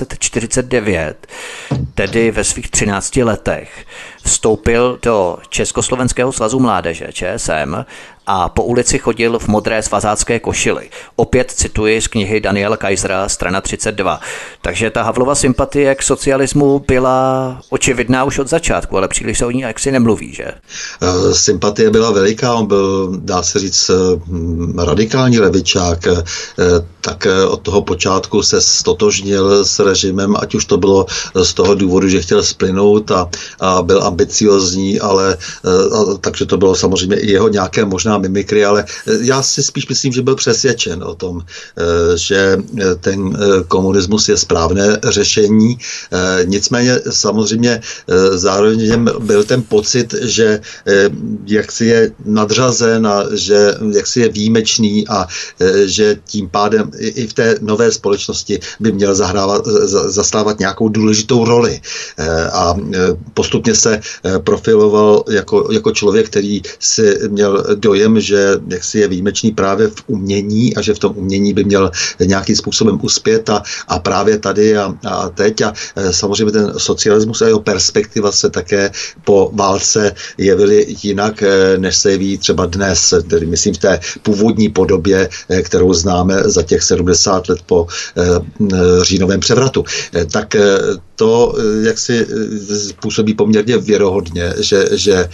1949, tedy ve svých 13 letech, vstoupil do Československého svazu mládeže, ČSM, a po ulici chodil v modré svazácké košili. Opět cituji z knihy Daniela Kaisera, strana 32. Takže ta Havlova sympatie k socialismu byla očividná už od začátku, ale příliš se o ní jaksi nemluví, že? Sympatie byla veliká, on byl, dá se říct, radikální levičák, tak od toho počátku se stotožnil s režimem, ať už to bylo z toho důvodu, že chtěl splynout a byl ambiciozní, ale takže to bylo samozřejmě i jeho nějaké možná mimikry, ale já si spíš myslím, že byl přesvědčen o tom, že ten komunismus je správné řešení. Nicméně samozřejmě zároveň byl ten pocit, že jaksi je nadřazen a že jaksi je výjimečný a že tím pádem i v té nové společnosti by měl zastávat nějakou důležitou roli. A postupně se profiloval jako člověk, který si měl dojem, že jaksi je výjimečný právě v umění a že v tom umění by měl nějakým způsobem uspět a právě tady a teď. A samozřejmě ten socialismus a jeho perspektiva se také po válce jevily jinak, než se jeví třeba dnes, tedy myslím v té původní podobě, kterou známe za těch 70 let po říjnovém převratu. Tak to jaksi působí poměrně věrohodně, že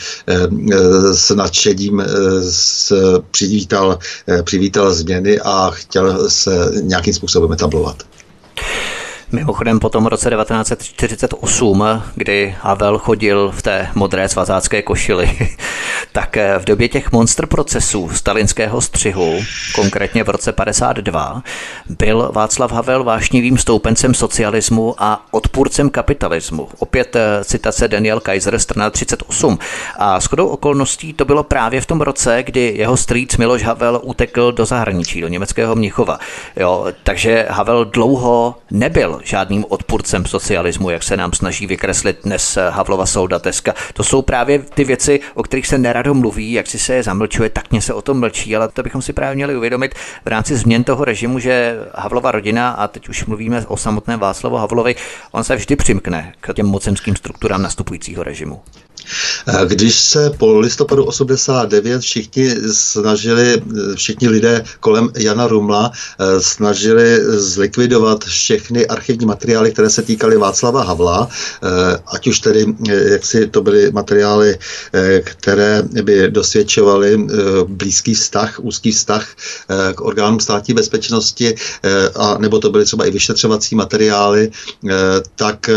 s nadšením přivítal změny a chtěl se nějakým způsobem etablovat. Mimochodem po tom roce 1948, kdy Havel chodil v té modré svazácké košili, tak v době těch monster procesů stalinského střihu, konkrétně v roce 52, byl Václav Havel vášnivým stoupencem socialismu a odpůrcem kapitalismu. Opět citace Daniel Kaiser, strana 38. A shodou okolností to bylo právě v tom roce, kdy jeho strýc Miloš Havel utekl do zahraničí, do německého Mnichova. Takže Havel dlouho nebyl žádným odpůrcem socialismu, jak se nám snaží vykreslit dnes Havlova soldateska. To jsou právě ty věci, o kterých se nerado mluví, jak si se je zamlčuje, tak mě se o tom mlčí, ale to bychom si právě měli uvědomit v rámci změn toho režimu, že Havlova rodina, a teď už mluvíme o samotném Václavu Havlovi, on se vždy přimkne k těm mocenským strukturám nastupujícího režimu. Když se po listopadu 89 všichni lidé kolem Jana Rumla snažili zlikvidovat všechny archivní materiály, které se týkaly Václava Havla, ať už tedy, jaksi to byly materiály, které by dosvědčovaly blízký vztah, úzký vztah k orgánům státní bezpečnosti, a nebo to byly třeba i vyšetřovací materiály, tak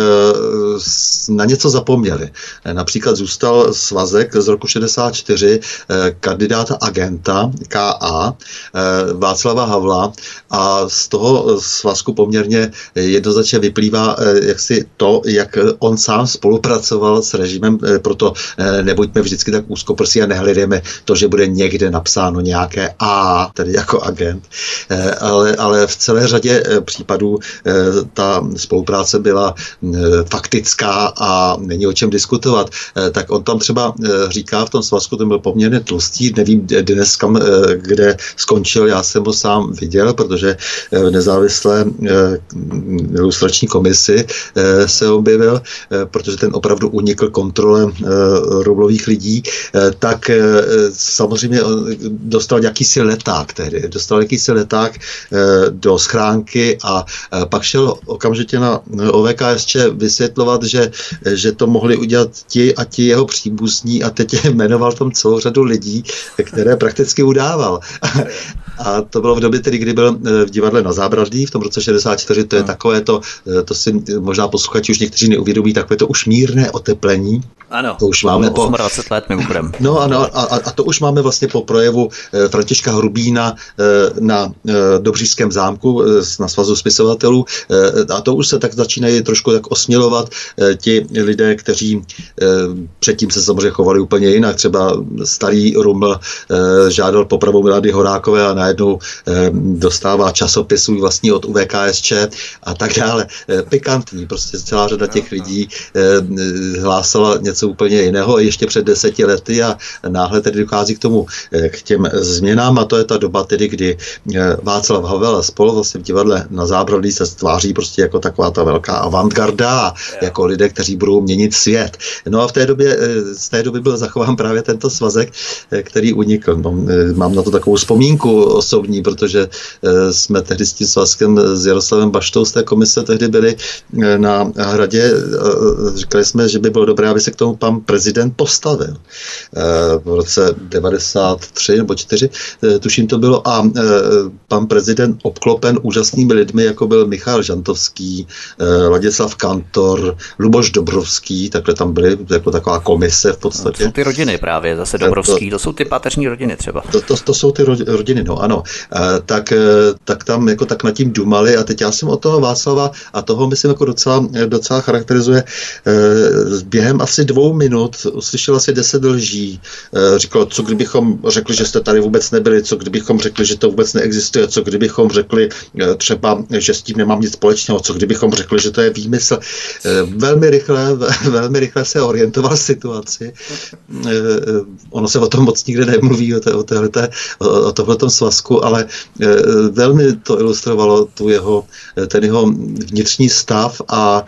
na něco zapomněli. Například zůstal svazek z roku 64 kandidáta agenta K.A. Václava Havla a z toho svazku poměrně jednoznačně vyplývá jaksi to, jak on sám spolupracoval s režimem, proto nebuďme vždycky tak úzkoprsí a nehledejme to, že bude někde napsáno nějaké A, tedy jako agent, ale v celé řadě případů ta spolupráce byla faktická a není o čem diskutovat. Tak on tam třeba říká v tom svazku, ten byl poměrně tlustý, nevím dnes kde skončil, já jsem ho sám viděl, protože v nezávislé ilustrační komisi se objevil, protože ten opravdu unikl kontrole rublových lidí, tak samozřejmě dostal jakýsi leták tehdy, do schránky a pak šel okamžitě na OVKSČ vysvětlovat, že to mohli udělat ti a ti jeho příbuzní a teď jmenoval tam celou řadu lidí, které prakticky udával. A to bylo v době, tedy, kdy byl v divadle Na Zábradlí v tom roce 64, to je takové to si možná posluchači už někteří neuvědomí, takové to už mírné oteplení. Ano, to už máme 28 let mimochodem. No ano, a to už máme vlastně po projevu Františka Hrubína na Dobříšském zámku na Svazu spisovatelů a to už se tak začínají trošku tak osmělovat ti lidé, kteří předtím se samozřejmě chovali úplně jinak. Třeba starý Ruml žádal popravu Milady Horákové a najednou dostává časopis svůj vlastní od UVKSČ a tak dále. Pikantní, prostě celá řada těch lidí hlásala něco úplně jiného ještě před 10 lety a náhle tedy dochází k těm změnám a to je ta doba tedy, kdy Václav Havel a spolu vlastně v divadle Na Zábradlí se stváří prostě jako taková ta velká avantgarda, jako lidé, kteří budou měnit svět. No a z té doby byl zachován právě tento svazek, který unikl. No, mám na to takovou vzpomínku osobní, protože jsme tehdy s tím svazkem s Jaroslavem Baštou z té komise tehdy byli na Hradě. Říkali jsme, že by bylo dobré, aby se k tomu pan prezident postavil. V roce 93 nebo 4, tuším to bylo, a pan prezident obklopen úžasnými lidmi, jako byl Michal Žantovský, Ladislav Kantor, Luboš Dobrovský, takhle tam byly jako taková komise v podstatě. To jsou ty rodiny právě, zase Dobrovský, to jsou ty páteřní rodiny třeba. To jsou ty rodiny, no ano. Tak tam jako tak nad tím dumali a teď já jsem od toho Václava a toho myslím jako docela charakterizuje. Během asi 2 minut uslyšel asi 10 lží. Říkal, co kdybychom řekli, že jste tady vůbec nebyli, co kdybychom řekli, že to vůbec neexistuje, co kdybychom řekli třeba, že s tím nemám nic společného, co kdybychom řekli, že to je výmysl. Velmi rychle se orientoval situaci. Ono se o tom moc nikde nemluví, o tomhletom svazku, ale velmi to ilustrovalo ten jeho vnitřní stav a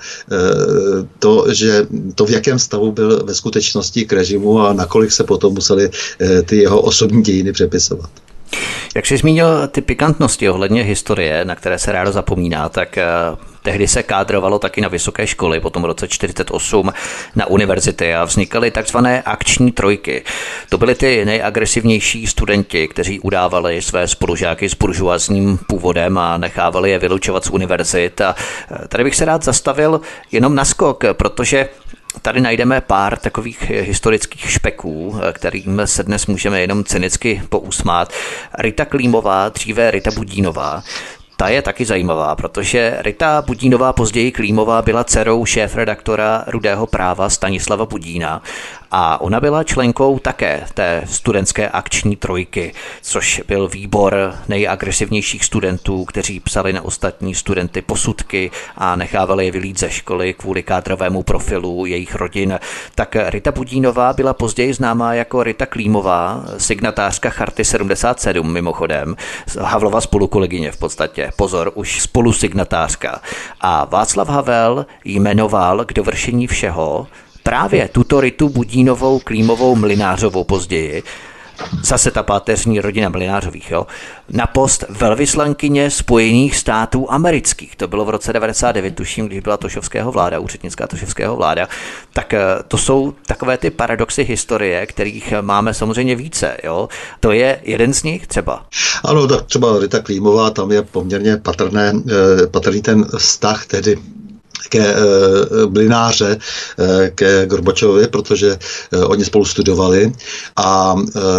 to, v jakém stavu byl ve skutečnosti k režimu a nakolik se potom museli ty jeho osobní dějiny přepisovat. Jak jsi zmínil ty pikantnosti ohledně historie, na které se rádo zapomíná, tak tehdy se kádrovalo taky na vysoké školy, potom v roce 1948 na univerzity a vznikaly takzvané akční trojky. To byly ty nejagresivnější studenti, kteří udávali své spolužáky s buržoazním původem a nechávali je vylučovat z univerzit. A tady bych se rád zastavil jenom na skok, protože tady najdeme pár takových historických špeků, kterým se dnes můžeme jenom cynicky pousmát. Rita Klímová, dříve Rita Budínová, ta je taky zajímavá, protože Rita Budínová, později Klímová, byla dcerou šéfredaktora Rudého práva Stanislava Budína a ona byla členkou také té studentské akční trojky, což byl výbor nejagresivnějších studentů, kteří psali na ostatní studenty posudky a nechávali je vylít ze školy kvůli kádrovému profilu jejich rodin. Tak Rita Budínová byla později známá jako Rita Klímová, signatářka Charty 77 mimochodem, Havlova spolukolegyně v podstatě. Pozor, už spolusignatářka. A Václav Havel jmenoval k dovršení všeho právě tuto Ritu Budínovou, Klímovou, Mlynářovou později, zase ta páteřní rodina Mlynářových, na post velvyslankyně Spojených států amerických. To bylo v roce 99, tuším, když byla Tošovského vláda, úřednická Tošovského vláda. Tak to jsou takové ty paradoxy historie, kterých máme samozřejmě více. To je jeden z nich třeba. Ano, tak třeba Rita Klímová, tam je poměrně patrný ten vztah tedy ke Mlynáře, ke Gorbačovovi, protože oni spolu studovali a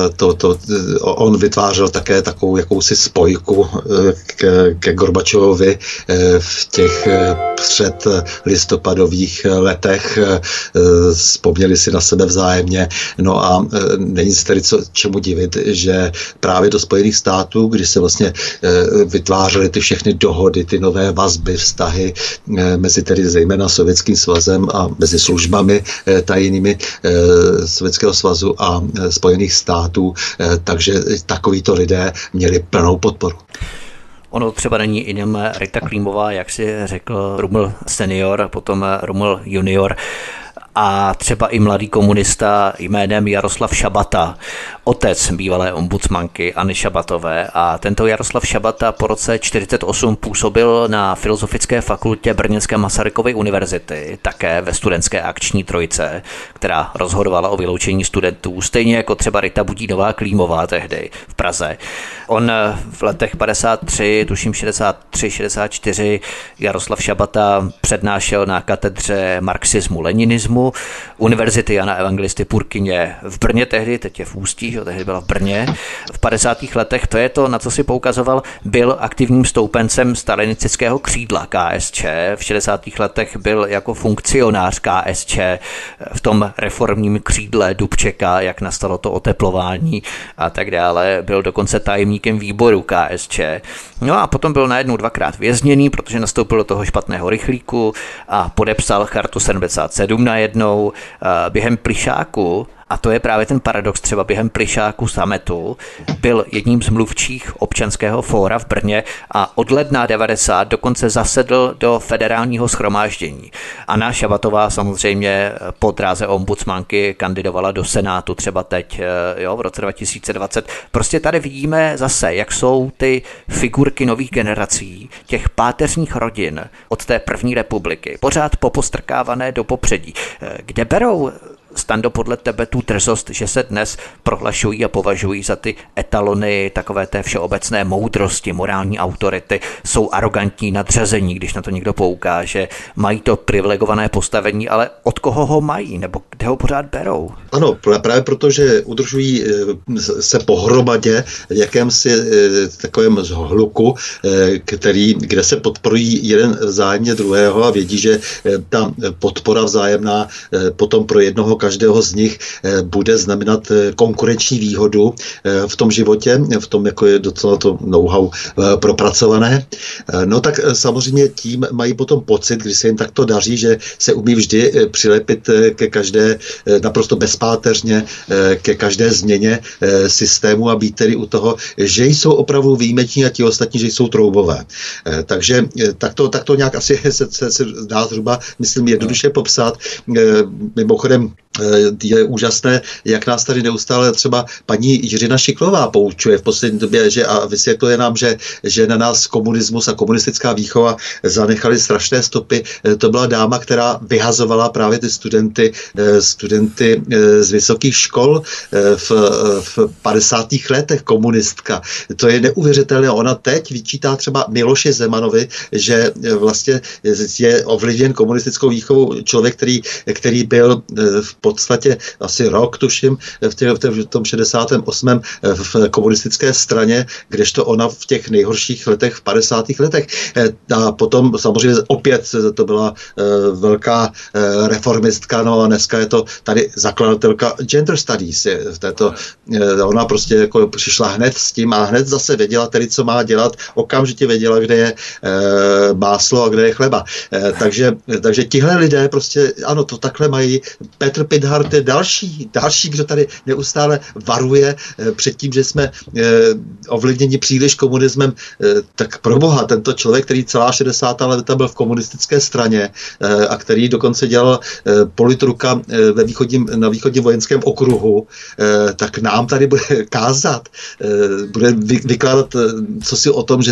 on vytvářel také takovou jakousi spojku ke Gorbačovovi v těch předlistopadových letech. Vzpomněli si na sebe vzájemně. No a není se tedy čemu divit, že právě do Spojených států, kdy se vlastně vytvářely ty všechny dohody, ty nové vazby, vztahy mezi tedy zejména Sovětským svazem a mezi službami tajnými Sovětského svazu a Spojených států, takže takovýto lidé měli plnou podporu. Ono třeba není jenom Rita Klímová, jak si řekl Ruml senior, potom Ruml junior, a třeba i mladý komunista jménem Jaroslav Šabata, otec bývalé ombudsmanky Anny Šabatové, a tento Jaroslav Šabata po roce 1948 působil na Filozofické fakultě Brněnské Masarykovy univerzity, také ve studentské akční trojce, která rozhodovala o vyloučení studentů, stejně jako třeba Rita Budínová Klímová tehdy v Praze. On v letech 53, tuším 63, 64, Jaroslav Šabata přednášel na katedře marxismu, leninismu Brnu, Univerzity Jana Evangelisty Purkyně v Brně tehdy, teď je v Ústí, že tehdy byla v Brně. V 50. letech, to je to, na co si poukazoval, byl aktivním stoupencem stalinistického křídla KSČ. V 60. letech byl jako funkcionář KSČ v tom reformním křídle Dubčeka, jak nastalo to oteplování a tak dále. Byl dokonce tajemníkem výboru KSČ. No a potom byl najednou dvakrát vězněný, protože nastoupil do toho špatného rychlíku a podepsal Chartu 77 najednou během Plyšáku. A to je právě ten paradox, třeba během Plyšáku summitu byl jedním z mluvčích občanského fóra v Brně a od ledna 90 dokonce zasedl do federálního shromáždění. Anna Šabatová samozřejmě po dráze ombudsmanky kandidovala do Senátu třeba teď, v roce 2020. Prostě tady vidíme zase, jak jsou ty figurky nových generací, těch páteřních rodin od té první republiky, pořád popostrkávané do popředí. Kde berou, Stando, podle tebe tu drzost, že se dnes prohlašují a považují za ty etalony takové té všeobecné moudrosti, morální autority, jsou arrogantní, nadřazení, když na to někdo poukáže, mají to privilegované postavení, ale od koho ho mají, nebo kde ho pořád berou? Ano, právě proto, že udržují se pohromadě v jakémsi takovém hluku, kde se podporují jeden vzájemně druhého a vědí, že ta podpora vzájemná potom pro jednoho každého z nich bude znamenat konkurenční výhodu v tom životě, v tom, jako je docela to know-how propracované. No tak samozřejmě tím mají potom pocit, když se jim takto daří, že se umí vždy přilepit ke každé, naprosto bezpáteřně, ke každé změně systému a být tedy u toho, že jsou opravdu výjimeční a ti ostatní, že jsou troubové. Takže takto nějak asi se dá zhruba, myslím, jednoduše popsat. Mimochodem, je úžasné, jak nás tady neustále třeba paní Jiřina Šiklová poučuje v poslední době, a vysvětluje nám, že na nás komunismus a komunistická výchova zanechali strašné stopy. To byla dáma, která vyhazovala právě ty studenty z vysokých škol v 50. letech, komunistka. To je neuvěřitelné. Ona teď vyčítá třeba Miloši Zemanovi, že vlastně je ovlivněn komunistickou výchovou člověk, který byl v podstatě asi rok, tuším, v tom 68. v komunistické straně, kdežto ona v těch nejhorších letech, v 50. letech. A potom samozřejmě opět to byla velká reformistka, no a dneska je to tady zakladatelka gender studies. Ona prostě jako přišla hned s tím a hned zase věděla tedy, co má dělat, okamžitě věděla, kde je máslo a kde je chleba. Takže tihle lidé prostě, ano, to takhle mají. Petr Pithart je další, kdo tady neustále varuje před tím, že jsme ovlivněni příliš komunismem. Tak proboha, tento člověk, který celá 60. leta byl v komunistické straně a který dokonce dělal politruka na východním vojenském okruhu, tak nám tady bude kázat, bude vykládat cosi o tom, že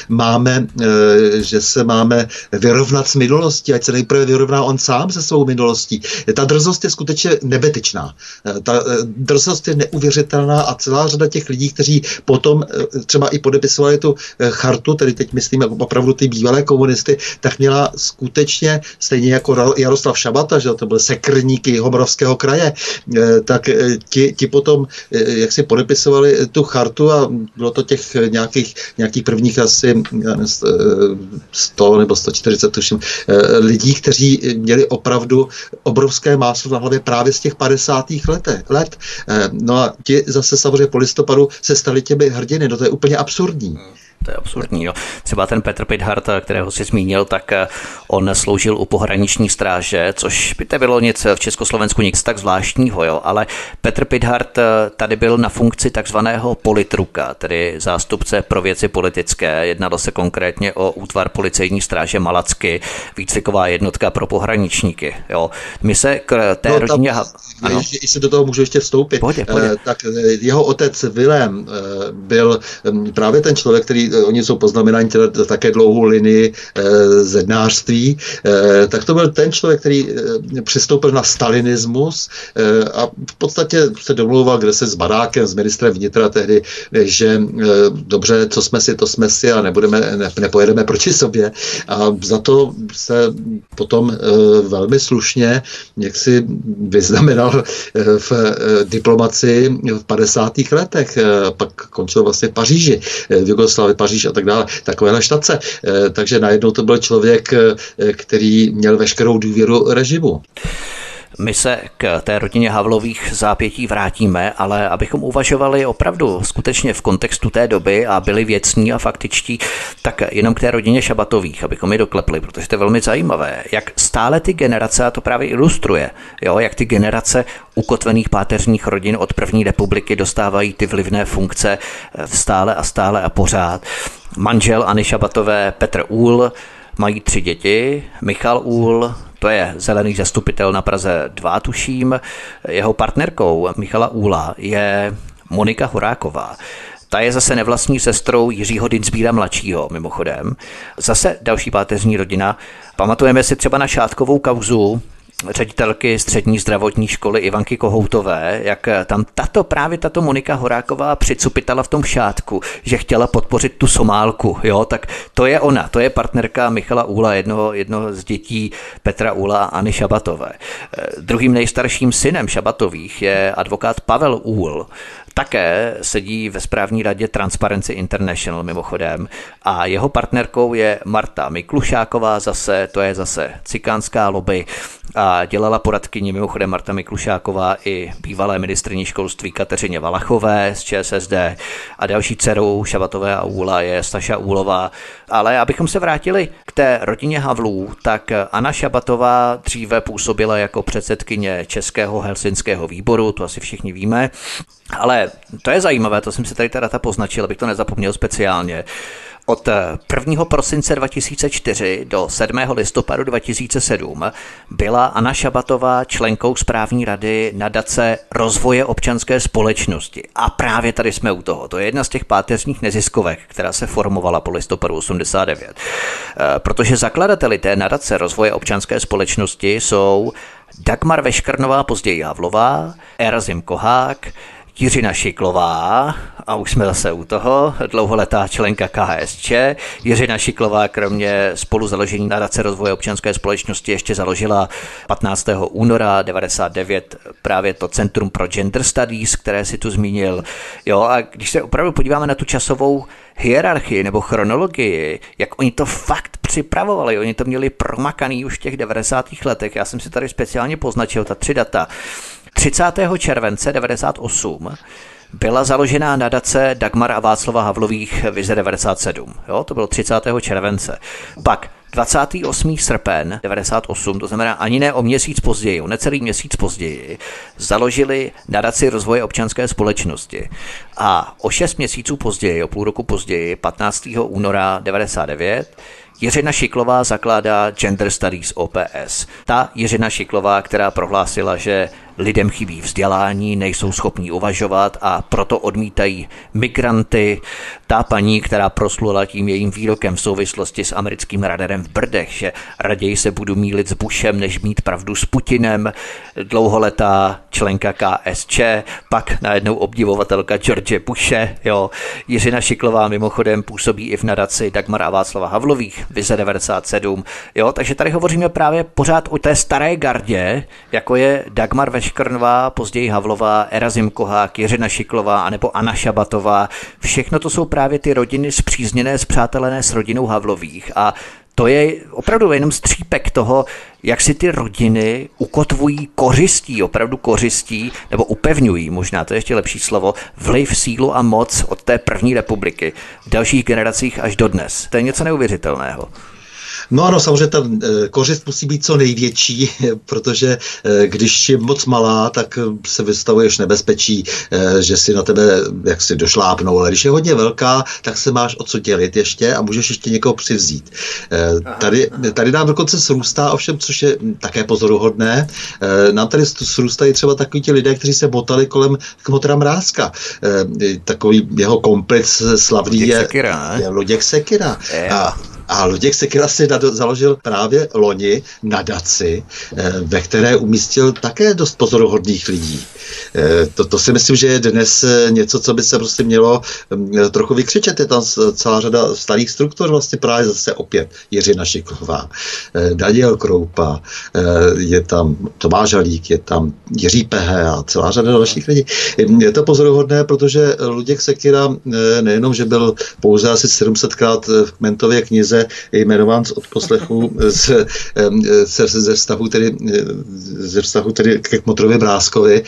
se máme vyrovnat s minulostí, ať se nejprve vyrovná on sám se svou minulostí. Ta drzost je skutečně nebetyčná. Ta drzost je neuvěřitelná a celá řada těch lidí, kteří potom třeba i podepisovali tu chartu, tedy teď myslím jako opravdu ty bývalé komunisty, tak měla skutečně, stejně jako Jaroslav Šabata, že to byl sekrník Jihomoravského kraje, tak ti potom, jak si podepisovali tu chartu a bylo to těch nějakých prvních asi 100 nebo 140, tuším, lidí, kteří měli opravdu obrovské máslo na hlavě právě z těch 50. let. No a ti zase samozřejmě po listopadu se stali těmi hrdiny, no to je úplně absurdní. To je absurdní. Jo. Třeba ten Petr Pithart, kterého si zmínil, tak on sloužil u pohraniční stráže, což by to bylo nic v Československu nic tak zvláštního, jo. Ale Petr Pithart tady byl na funkci takzvaného politruka, tedy zástupce pro věci politické. Jednalo se konkrétně o útvar policejní stráže Malacky, výcviková jednotka pro pohraničníky. Jo. My se k té rodině... Jestli do toho můžu ještě vstoupit, Pojď. Tak jeho otec Vilém byl právě ten člověk, který oni jsou poznamenáni také dlouhou linii zednářství, tak to byl ten člověk, který přistoupil na stalinismus a v podstatě se domlouval, kde se s Barákem, s ministrem vnitra tehdy, že dobře, co jsme si, to jsme si a nepojedeme proti sobě. A za to se potom velmi slušně jaksi vyznamenal v diplomaci v 50. letech. Pak končil vlastně v Paříži, v Jugoslávii, Paříž a tak dále, takovéhle štace. Takže najednou to byl člověk, který měl veškerou důvěru režimu. My se k té rodině Havlových zápětí vrátíme, ale abychom uvažovali opravdu skutečně v kontextu té doby a byli věcní a faktičtí, tak jenom k té rodině Šabatových, abychom je doklepli, protože to je velmi zajímavé, jak stále ty generace, a to právě ilustruje, jak ty generace ukotvených páteřních rodin od první republiky dostávají ty vlivné funkce stále a pořád. Manžel Anny Šabatové Petr Úhl, mají 3 děti, Michal Úhl, to je zelený zastupitel na Praze 2, tuším. Jeho partnerkou Michala Úhla je Monika Horáková. Ta je zase nevlastní sestrou Jiřího Dienstbiera mladšího, mimochodem. Zase další páteřní rodina. Pamatujeme si třeba na šátkovou kauzu ředitelky střední zdravotní školy Ivanky Kohoutové, jak tam tato Monika Horáková přicupitala v tom šátku, že chtěla podpořit tu Somálku, tak to je ona, to je partnerka Michala Úhla, jednoho z dětí Petra Úhla a Anny Šabatové. Druhým nejstarším synem Šabatových je advokát Pavel Úhl, také sedí ve správní radě Transparency International mimochodem a jeho partnerkou je Marta Miklušáková to je zase cikánská lobby a dělala poradkyni mimochodem Marta Miklušáková i bývalé ministryni školství Kateřině Valachové z ČSSD a další dcerou Šabatové a Úhla je Staša Úhlová. Ale abychom se vrátili k té rodině Havlů, tak Anna Šabatová dříve působila jako předsedkyně Českého helsinského výboru, to asi všichni víme. Ale to je zajímavé, to jsem si tady ta data poznačil, abych to nezapomněl speciálně. Od 1. prosince 2004 do 7. listopadu 2007 byla Anna Šabatová členkou správní rady nadace rozvoje občanské společnosti. A právě tady jsme u toho. To je jedna z těch páteřních neziskovek, která se formovala po listopadu 89. Protože zakladateli té nadace rozvoje občanské společnosti jsou Dagmar Veškrnová, později Havlová, Erazim Kohák, Jiřina Šiklová, a už jsme zase u toho, dlouholetá členka KSČ. Jiřina Šiklová kromě spoluzaložení nadace rozvoje občanské společnosti ještě založila 15. února 99 právě to Centrum pro Gender Studies, které si tu zmínil. A když se opravdu podíváme na tu časovou hierarchii nebo chronologii, jak oni to fakt připravovali, oni to měli promakaný už v těch 90. letech. Já jsem si tady speciálně poznačil ta 3 data. 30. července 98 byla založená nadace Dagmar a Václava Havlových Vize 97. To bylo 30. července. Pak 28. srpen 98, to znamená ani ne o měsíc později, o necelý měsíc později, založili nadaci rozvoje občanské společnosti. A o 6 měsíců později, o půl roku později, 15. února 99, Jiřina Šiklová zakládá Gender Studies OPS. Ta Jiřina Šiklová, která prohlásila, že lidem chybí vzdělání, nejsou schopní uvažovat a proto odmítají migranty. Ta paní, která proslula tím jejím výrokem v souvislosti s americkým radarem v Brdech, že raději se budu mýlit s Bushem, než mít pravdu s Putinem, dlouholetá členka KSČ, pak najednou obdivovatelka George Bushe. Jiřina Šiklová mimochodem působí i v nadaci Dagmar a Václava Havlových Vize 97. Takže tady hovoříme právě pořád o té staré gardě, jako je Dagmar Veškrnová, později Havlová, Erazim Kohák, Jiřina Šiklová anebo Anna Šabatová. Všechno to jsou právě ty rodiny spřízněné, spřátelené s rodinou Havlových a to je opravdu jenom střípek toho, jak si ty rodiny ukotvují opravdu kořistí, nebo upevňují, možná to je ještě lepší slovo, vliv, sílu a moc od té první republiky v dalších generacích až do dnes. To je něco neuvěřitelného. No ano, samozřejmě ta kořist musí být co největší, protože když je moc malá, tak se vystavuješ nebezpečí, že si na tebe jak si došlápnou, ale když je hodně velká, tak se máš o co dělit ještě a můžeš ještě někoho přivzít. Tady nám dokonce srůstá, ovšem, což je také pozoruhodné, nám tady srůstají třeba takoví ti lidé, kteří se botali kolem Kmotra Mrázka. Takový jeho komplic slavný je Luděk Sekyra. A Luděk Sekyra si založil právě loni nadaci, ve které umístil také dost pozoruhodných lidí. To si myslím, že je dnes něco, co by se prostě mělo trochu vykřičet. Je tam celá řada starých struktur, vlastně právě zase opět Jiřina Šiková, Daniel Kroupa, je tam Tomáš Halík, je tam Jiří Pehe a celá řada dalších lidí. Je to pozoruhodné, protože Luděk Sekyra nejenom, že byl pouze asi 700krát v Kmentově knize jmenován z odposlechu ze vztahu tedy ke Kmotrovi Bráskovi,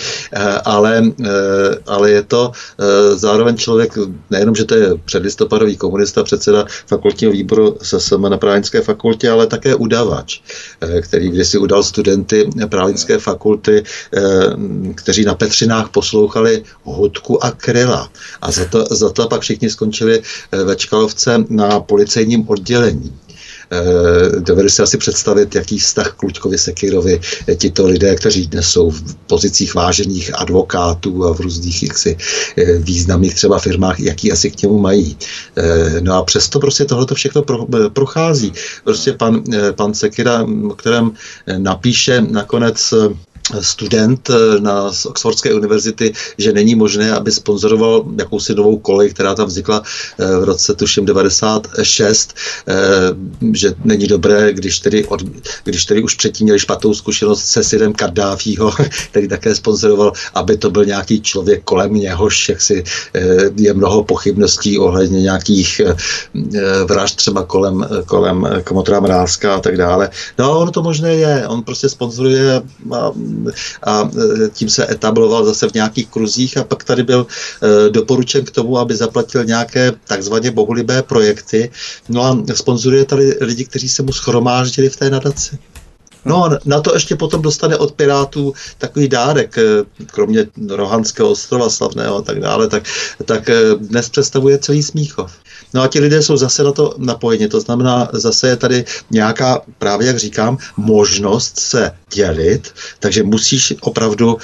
ale je to zároveň člověk, nejenom, že to je předlistopadový komunista, předseda fakultního výboru SSM na Právnické fakultě, ale také udavač, který kdysi udal studenty Právnické fakulty, kteří na Petřinách poslouchali Hudku a Kryla. A za to pak všichni skončili ve Čkalovce na policejním oddělení. Dovedu si asi představit, jaký vztah k Luďkovi Sekyrovi tito lidé, kteří dnes jsou v pozicích vážených advokátů a v různých významných třeba firmách, jaký asi k němu mají. No a přesto prostě tohleto všechno prochází. Prostě pan Sekyra, o kterém napíše nakonec student z Oxfordské univerzity, že není možné, aby sponzoroval jakousi novou kolej, která tam vznikla v roce tuším 96, že není dobré, když tedy už předtím měli špatnou zkušenost se synem Kaddáfího, který také sponzoroval, aby to byl nějaký člověk kolem něhož, jaksi je mnoho pochybností ohledně nějakých vražd třeba kolem Kmotra Mrázka a tak dále. No, ono to možné je, on prostě sponzoruje a tím se etabloval zase v nějakých kruzích a pak tady byl doporučen k tomu, aby zaplatil nějaké takzvaně bohulibé projekty. No a sponzoruje tady lidi, kteří se mu shromáždili v té nadaci. No a na to ještě potom dostane od Pirátů takový dárek, kromě Rohanského ostrova slavného a tak dále, tak dnes představuje celý Smíchov. No a ti lidé jsou zase na to napojeni, to znamená, zase je tady nějaká, právě jak říkám, možnost se dělit, takže musíš opravdu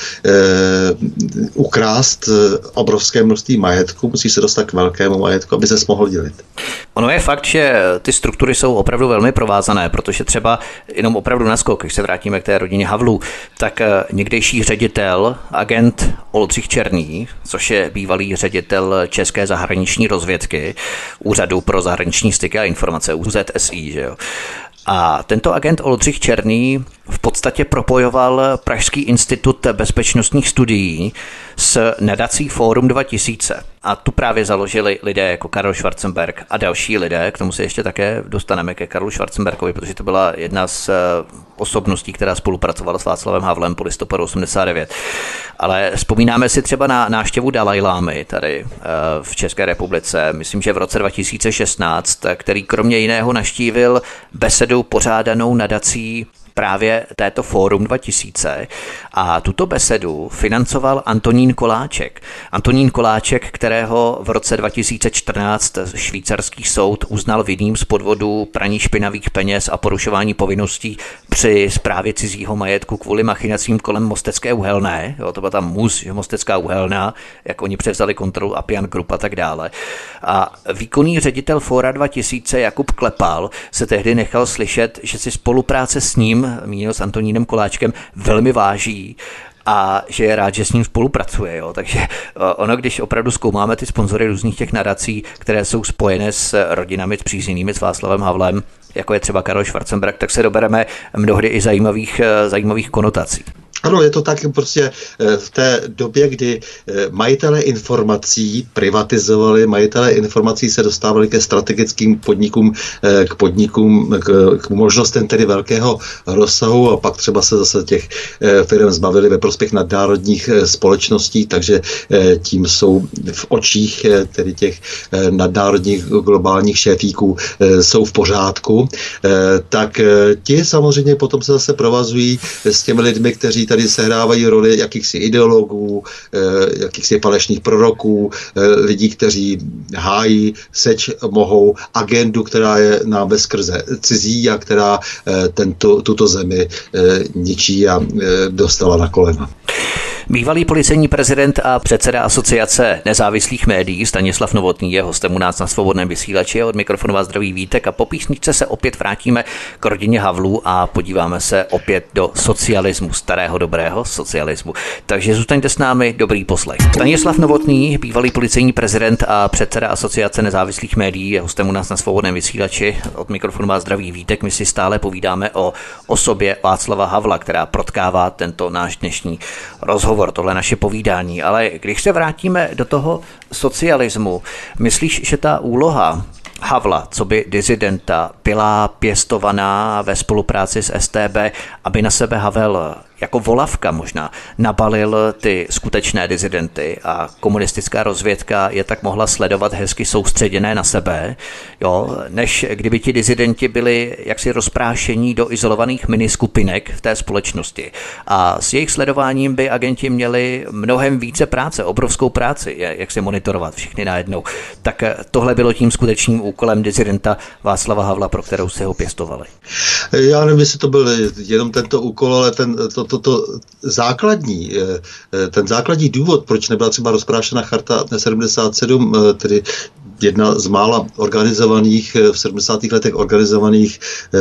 ukrást obrovské množství majetku, musíš se dostat k velkému majetku, aby ses mohl dělit. Ono je fakt, že ty struktury jsou opravdu velmi provázané, protože třeba jenom opravdu naskok, když se vrátíme k té rodině Havlů, tak někdejší ředitel, agent Oldřich Černý, což je bývalý ředitel České zahraniční rozvědky, Úřadu pro zahraniční styky a informace, ÚZSI, že jo. A tento agent Oldřich Černý v podstatě propojoval Pražský institut bezpečnostních studií s nadací Fórum 2000. A tu právě založili lidé jako Karel Schwarzenberg a další lidé. K tomu se ještě také dostaneme ke Karlu Schwarzenbergovi, protože to byla jedna z osobností, která spolupracovala s Václavem Havlem po listopadu 89. Ale vzpomínáme si třeba na návštěvu Dalajlámy tady v České republice, myslím, že v roce 2016, který kromě jiného navštívil besedu pořádanou nadací právě této Fórum 2000 a tuto besedu financoval Antonín Koláček. Antonín Koláček, kterého v roce 2014 švýcarský soud uznal vinným z podvodu praní špinavých peněz a porušování povinností při správě cizího majetku kvůli machinacím kolem Mostecké uhelné. Jo, to byla tam MUS, Mostecká uhelná, jak oni převzali kontrolu Appian Group a tak dále. A výkonný ředitel Fóra 2000 Jakub Klepal se tehdy nechal slyšet, že si spolupráce s ním, míněno s Antonínem Koláčkem, velmi váží a že je rád, že s ním spolupracuje. Jo. Takže ono, když opravdu zkoumáme ty sponzory různých těch nadací, které jsou spojené s rodinami spřízněnými s Václavem Havlem, jako je třeba Karel Schwarzenberg, tak se dobereme mnohdy i zajímavých konotací. Ano, je to tak prostě v té době, kdy majitelé informací privatizovali, majitelé informací se dostávali ke strategickým podnikům, k možnostem tedy velkého rozsahu a pak třeba se zase těch firm zbavili ve prospěch nadnárodních společností, takže tím jsou v očích tedy těch nadnárodních globálních šéfíků jsou v pořádku, tak ti samozřejmě potom se zase provazují s těmi lidmi, kteří tady sehrávají roli jakýchsi ideologů, jakýchsi falešných proroků, lidí, kteří hájí, seč mohou agendu, která je nám veskrze cizí a která tuto zemi ničí a dostala na kolena. Bývalý policejní prezident a předseda Asociace nezávislých médií Stanislav Novotný je hostem u nás na Svobodném vysílači. Od mikrofonu vás zdraví Vítek a po písničce se opět vrátíme k rodině Havlů a podíváme se opět do socialismu, starého dobrého socialismu. Takže zůstaňte s námi, dobrý poslech. Stanislav Novotný, bývalý policejní prezident a předseda Asociace nezávislých médií, je hostem u nás na Svobodném vysílači. Od mikrofonu vás zdraví Vítek. My si stále povídáme o osobě Václava Havla, která protkává tento náš dnešní rozhovor, tohle naše povídání. Ale když se vrátíme do toho socialismu, myslíš, že ta úloha Havla, coby disidenta, byla pěstovaná ve spolupráci s StB, aby na sebe Havel jako volavka možná nabalil ty skutečné disidenty a komunistická rozvědka je tak mohla sledovat hezky soustředěné na sebe, jo, než kdyby ti disidenti byli jaksi rozprášení do izolovaných miniskupinek v té společnosti. A s jejich sledováním by agenti měli mnohem více práce, obrovskou práci, jak se monitorovat všechny najednou. Tak tohle bylo tím skutečným úkolem disidenta Václava Havla, pro kterou se ho pěstovali. Já nevím, jestli to byl jenom tento úkol, ale ten základní důvod, proč nebyla třeba rozprášena Charta 77, tedy jedna z mála organizovaných, v 70. letech organizovaných,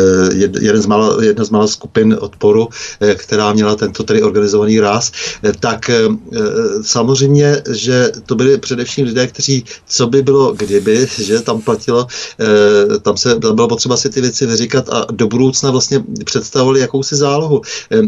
jedna z mála skupin odporu, která měla tento tedy organizovaný ráz, tak samozřejmě, že to byli především lidé, kteří, co by bylo kdyby, že tam platilo, tam bylo potřeba si ty věci vyříkat a do budoucna vlastně představovali jakousi zálohu.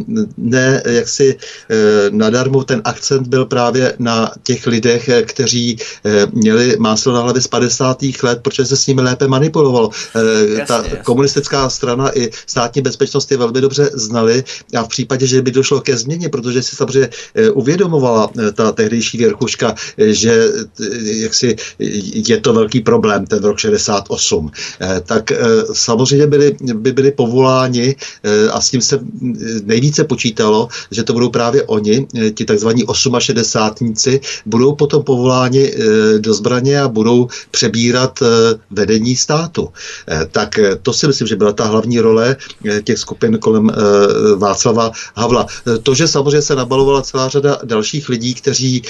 Ne, jak si nadarmo ten akcent byl právě na těch lidech, kteří měli máslo na hlavě z 50. let, protože se s nimi lépe manipulovalo. Ta komunistická strana i státní bezpečnost je velmi dobře znali a v případě, že by došlo ke změně, protože si samozřejmě uvědomovala ta tehdejší věrchuška, že jaksi je to velký problém, ten rok 68, tak samozřejmě by byli povoláni a s tím se nejvíce počítalo, že to budou právě oni, ti takzvaní 68níci, budou potom povoláni do zbraně a budou přebírat vedení státu. Tak to si myslím, že byla ta hlavní role těch skupin kolem Václava Havla. To, že samozřejmě se nabalovala celá řada dalších lidí, kteří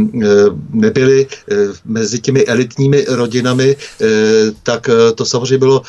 nebyli mezi těmi elitními rodinami, tak to samozřejmě bylo,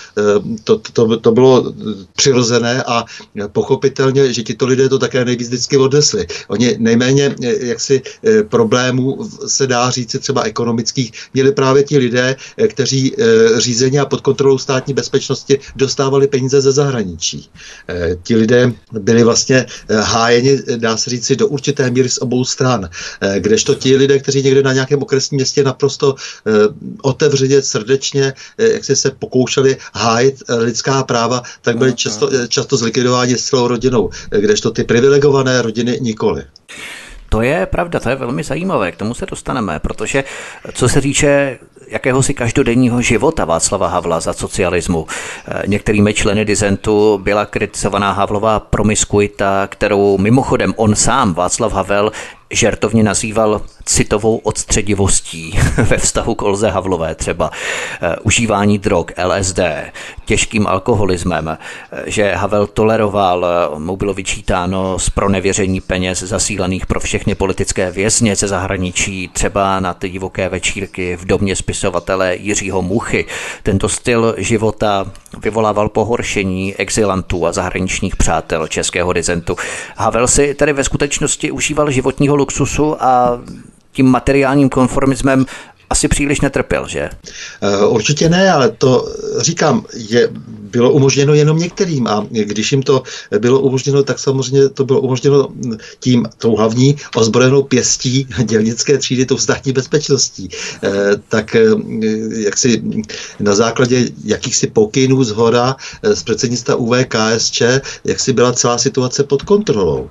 to bylo přirozené a pochopitelně, že tito lidé to také nejvíc vždycky odnesli. Oni nejméně jaksi problémů se dá říct třeba ekonomických měli právě ti lidé, kteří řízení a pod kontrolou státní bezpečnosti dostávali peníze ze zahraničí. Ti lidé byli vlastně hájeni, dá se říci, do určité míry z obou stran. Kdežto ti lidé, kteří někde na nějakém okresním městě naprosto otevřeně, srdečně, jak se pokoušeli hájit lidská práva, tak byli často zlikvidováni s celou rodinou. Kdežto ty privilegované rodiny nikoli. To je pravda, to je velmi zajímavé, k tomu se dostaneme, protože co se týče jakéhosi každodenního života Václava Havla za socialismu. Některými členy disentu byla kritizovaná Havlova promiskuita, kterou mimochodem on sám, Václav Havel, žertovně nazýval citovou odstředivostí ve vztahu k Olze Havlové, třeba užívání drog, LSD, těžkým alkoholismem, že Havel toleroval, mu bylo vyčítáno zpronevěření peněz zasílaných pro všechny politické vězně ze zahraničí, třeba na ty divoké večírky v domě spisovatele Jiřího Muchy. Tento styl života vyvolával pohoršení exilantů a zahraničních přátel českého disentu. Havel si tedy ve skutečnosti užíval životního luxusu a tím materiálním konformismem asi příliš netrpěl, že? Určitě ne, ale to říkám, bylo umožněno jenom některým a když jim to bylo umožněno, tak samozřejmě to bylo umožněno tou hlavní ozbrojenou pěstí dělnické třídy, tou státní bezpečností. Tak jak si na základě jakýchsi pokynů zhora z předsednictva UVKSČ, jak si byla celá situace pod kontrolou.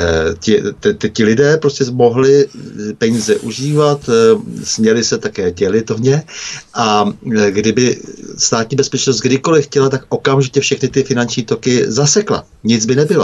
Ti lidé prostě mohli peníze užívat, směli se také dělit o ně a kdyby státní bezpečnost kdykoliv chtěla, tak okamžitě všechny ty finanční toky zasekla. Nic by nebylo.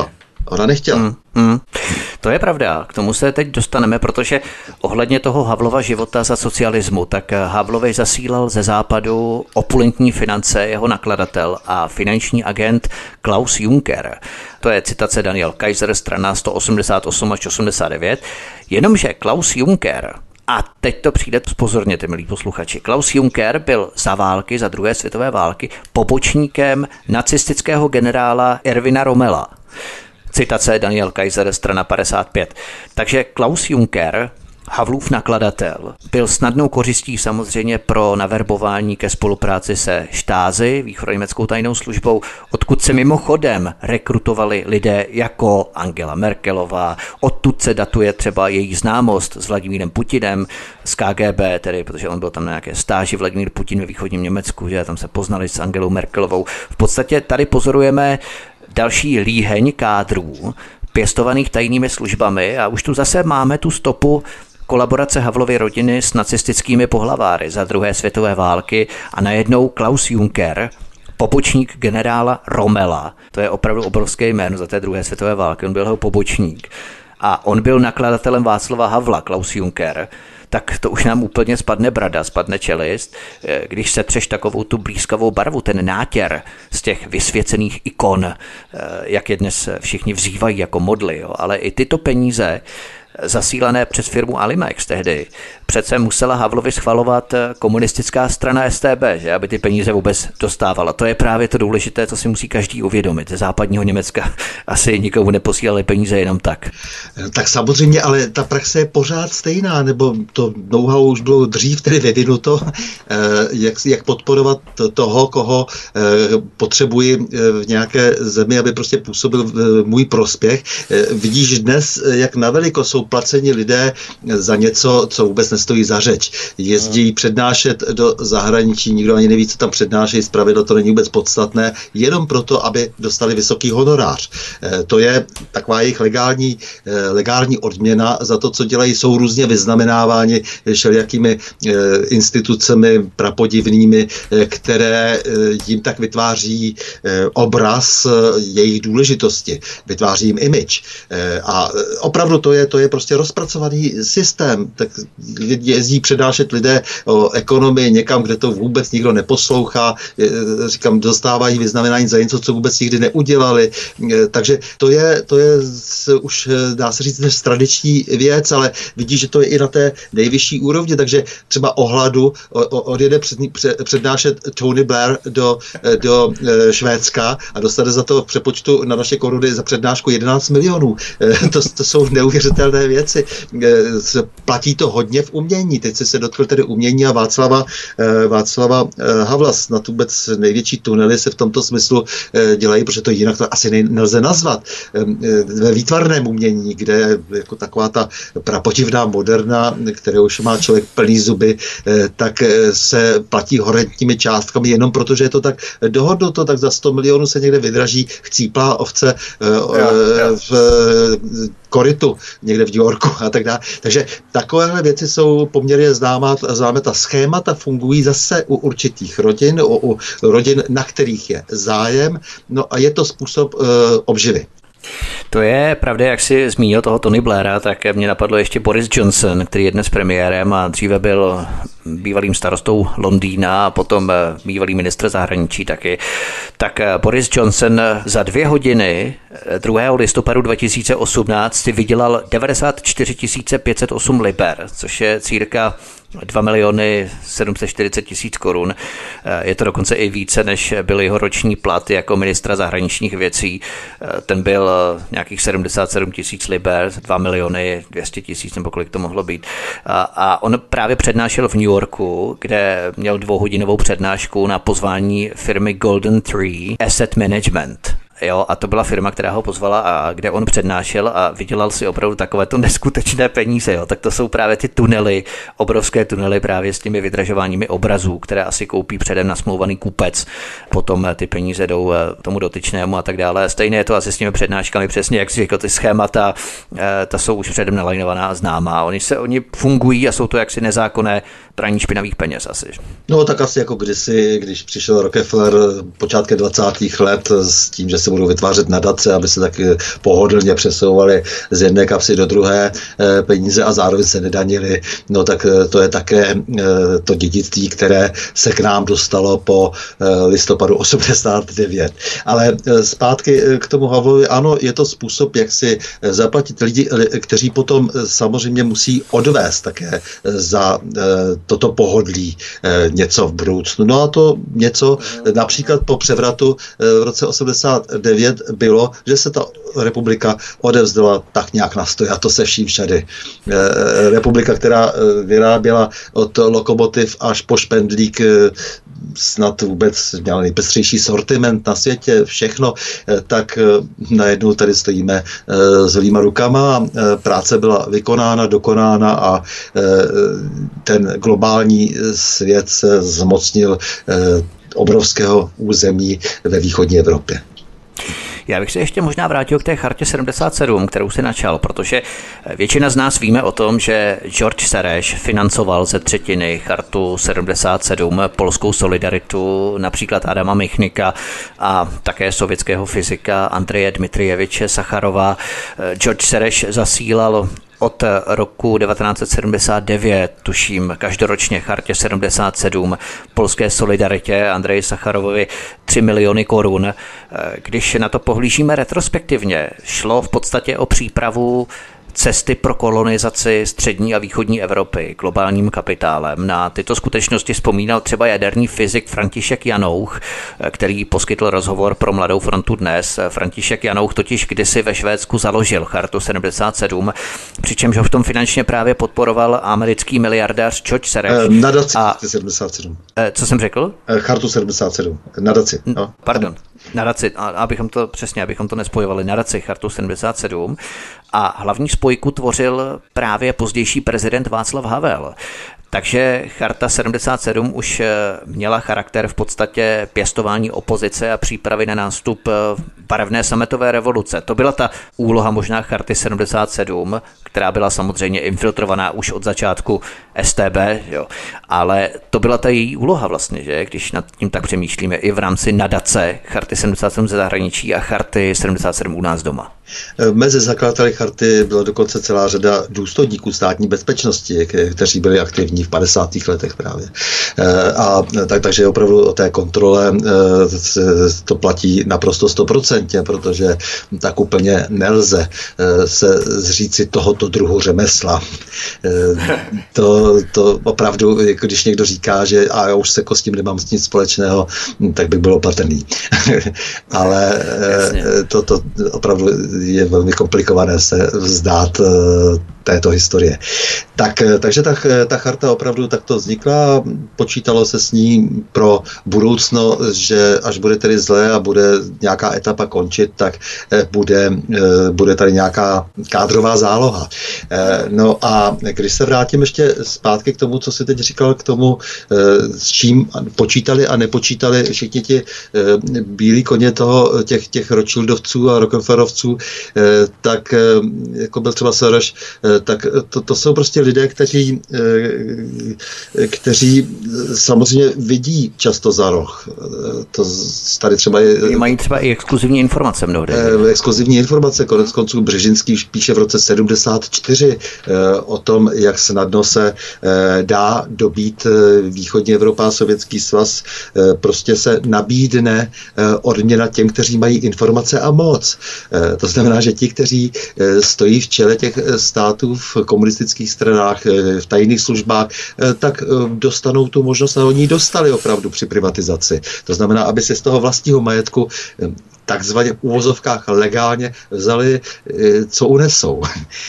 Ona nechtěla. To je pravda, k tomu se teď dostaneme, protože ohledně toho Havlova života za socialismu, tak Havlovi zasílal ze západu opulentní finance jeho nakladatel a finanční agent Klaus Juncker. To je citace Daniel Kaiser, strana 188 až 89. Jenomže Klaus Juncker, a teď to přijde, pozorněte, milí posluchači, Klaus Juncker byl za války, za druhé světové války, pobočníkem nacistického generála Erwina Rommela. Citace Daniel Kaiser, strana 55. Takže Klaus Juncker, Havlův nakladatel, byl snadnou kořistí samozřejmě pro naverbování ke spolupráci se Stasi, východoněmeckou tajnou službou, odkud se mimochodem rekrutovali lidé jako Angela Merkelová, odtud se datuje třeba její známost s Vladimírem Putinem z KGB, tedy protože on byl tam na nějaké stáži, Vladimír Putin ve východním Německu, že tam se poznali s Angelou Merkelovou. V podstatě tady pozorujeme další líheň kádrů pěstovaných tajnými službami a už tu zase máme tu stopu kolaborace Havlovy rodiny s nacistickými pohlaváry za druhé světové války a najednou Klaus Juncker, pobočník generála Rommela, to je opravdu obrovské jméno za té druhé světové války, on byl jeho pobočník a on byl nakladatelem Václava Havla, Klaus Juncker, tak to už nám úplně spadne brada, spadne čelist, když setřeš takovou tu blízkavou barvu, ten nátěr z těch vysvěcených ikon, jak je dnes všichni vzývají jako modly, jo. Ale i tyto peníze zasílané přes firmu Alimex tehdy, přece musela Havlovi schvalovat komunistická strana StB, že, aby ty peníze vůbec dostávala. To je právě to důležité, co si musí každý uvědomit. Ze západního Německa asi nikomu neposílali peníze jenom tak. Tak samozřejmě, ale ta praxe je pořád stejná, nebo to know-how už bylo dřív tedy vyvinuto, jak podporovat toho, koho potřebuji v nějaké zemi, aby prostě působil v můj prospěch. Vidíš dnes, jak naveliko jsou placeni lidé za něco, co vůbec nestojí za řeč. Jezdí přednášet do zahraničí, nikdo ani neví, co tam přednášejí, zpravidla to není vůbec podstatné, jenom proto, aby dostali vysoký honorář. To je taková jejich legální odměna za to, co dělají, jsou různě vyznamenáváni všelijakými institucemi prapodivnými, které jim tak vytváří obraz jejich důležitosti, vytváří jim image. A opravdu to je prostě rozpracovaný systém. Tak jezdí přednášet lidé o ekonomii někam, kde to vůbec nikdo neposlouchá. Říkám, dostávají vyznamenání za něco, co vůbec nikdy neudělali. Takže to je už, dá se říct, než tradiční věc, ale vidí, že to je i na té nejvyšší úrovni. Takže třeba Ohladu odjede přednášet Tony Blair do Švédska a dostane za to v přepočtu na naše koruny za přednášku 11 milionů. To jsou neuvěřitelné věci. Platí to hodně v umění. Teď se dotkl tedy umění a Václava Havla. Snad vůbec největší tunely se v tomto smyslu dělají, protože to jinak to asi nelze nazvat. Ve výtvarném umění, kde jako taková ta prapodivná moderna, které už má člověk plný zuby, tak se platí horentními částkami jenom proto, že je to tak dohodnuto, tak za 100 milionů se někde vydraží chcíplá ovce v korytu někde v New Yorku a tak dále. Takže takovéhle věci jsou poměrně známé, ta schémata fungují zase u určitých rodin, u rodin, na kterých je zájem, no a je to způsob obživy. To je pravda, jak jsi zmínil toho Tony Blaira, tak mě napadlo ještě Boris Johnson, který je dnes premiérem a dříve byl bývalým starostou Londýna a potom bývalý ministr zahraničí taky. Tak Boris Johnson za 2 hodiny 2. listopadu 2018 si vydělal 94 508 liber, což je cirka 2 740 000 korun. Je to dokonce i více, než byl jeho roční plat jako ministra zahraničních věcí. Ten byl nějakých 77 000 liber, 2 200 000 nebo kolik to mohlo být. A on právě přednášel v New Yorku, kde měl 2hodinovou přednášku na pozvání firmy Golden Tree Asset Management. Jo, a to byla firma, která ho pozvala a kde on přednášel a vydělal si opravdu takovéto neskutečné peníze. Jo. Tak to jsou právě ty tunely, obrovské tunely právě s těmi vydražováními obrazů, které asi koupí předem nasmlouvaný kupec. Potom ty peníze jdou tomu dotyčnému a tak dále. Stejně je to asi s těmi přednáškami, přesně jak jsi řekl, ty schémata, ta jsou už předem nalajnovaná a známá. Oni fungují a jsou to jaksi nezákonné praní špinavých peněz asi. No tak asi jako kdysi, když přišel Rockefeller počátkem 20. let s tím, že se budou vytvářet nadace, aby se tak pohodlně přesouvaly z jedné kapsy do druhé peníze a zároveň se nedanili. No tak to je také to dědictví, které se k nám dostalo po listopadu 89. Ale zpátky k tomu Havlovi, ano, je to způsob, jak si zaplatit lidi, kteří potom samozřejmě musí odvést také za toto pohodlí něco v budoucnu. No a to něco například po převratu v roce 89 bylo, že se ta republika odevzdala tak nějak na stoj, a to se vším všady. Republika, která vyráběla od lokomotiv až po špendlík, snad vůbec měla nejpestřejší sortiment na světě, všechno, tak najednou tady stojíme s holýma rukama, práce byla vykonána, dokonána a ten globální svět se zmocnil obrovského území ve východní Evropě. Já bych se ještě možná vrátil k té chartě 77, kterou si načal, protože většina z nás víme o tom, že George Soros financoval ze třetiny chartu 77, polskou solidaritu, například Adama Michnika a také sovětského fyzika Andreje Dmitrijeviče Sacharova. George Soros zasílal od roku 1979, tuším, každoročně chartě 77, polské solidaritě Andreji Sacharovovi 3 miliony korun. Když na to pohlížíme retrospektivně, šlo v podstatě o přípravu cesty pro kolonizaci střední a východní Evropy globálním kapitálem. Na tyto skutečnosti vzpomínal třeba jaderný fyzik František Janouch, který poskytl rozhovor pro Mladou frontu Dnes. František Janouch totiž kdysi ve Švédsku založil chartu 77, přičemž ho v tom finančně právě podporoval americký miliardář George Soros. Nadaci 77. Co jsem řekl? Chartu 77. Nadaci. No. Pardon. Nadaci, abychom to nespojovali, nadaci chartu 77. A hlavní spojku tvořil právě pozdější prezident Václav Havel. Takže charta 77 už měla charakter v podstatě pěstování opozice a přípravy na nástup barevné sametové revoluce. To byla ta úloha možná charty 77, která byla samozřejmě infiltrovaná už od začátku StB, jo. Ale to byla ta její úloha vlastně, že? Když nad tím tak přemýšlíme i v rámci nadace charty 77 ze zahraničí a charty 77 u nás doma. Mezi zakladateli charty byla dokonce celá řada důstojníků státní bezpečnosti, kteří byli aktivní v 50. letech právě. Takže opravdu o té kontrole to platí naprosto 100%, protože tak úplně nelze se zříci tohoto druhu řemesla. To opravdu, když někdo říká, že a já už se s tím nemám nic společného, tak bych byl opatrný. Ale to opravdu je velmi komplikované se vzdát této historie. Takže ta charta opravdu takto vznikla a počítalo se s ní pro budoucno, že až bude tedy zlé a bude nějaká etapa končit, tak bude tady nějaká kádrová záloha. No a když se vrátím ještě zpátky k tomu, co si teď říkal, k tomu, s čím počítali a nepočítali všichni ti bílí koně těch Rothschildovců a Rockefellerovců, tak jako byl třeba Soros, tak to jsou prostě lidé, kteří samozřejmě vidí často za roh. To tady třeba mají třeba i exkluzivní informace mnohdy. Exkluzivní informace, konec konců Břežinský píše v roce 74 o tom, jak snadno se dá dobít východní Evropa a Sovětský svaz. Prostě se nabídne odměna těm, kteří mají informace a moc. To znamená, že ti, kteří stojí v čele těch států v komunistických stranách, v tajných službách, tak dostanou tu možnost a oni dostali opravdu při privatizaci. To znamená, aby si z toho vlastního majetku takzvaně v uvozovkách legálně vzali, co unesou.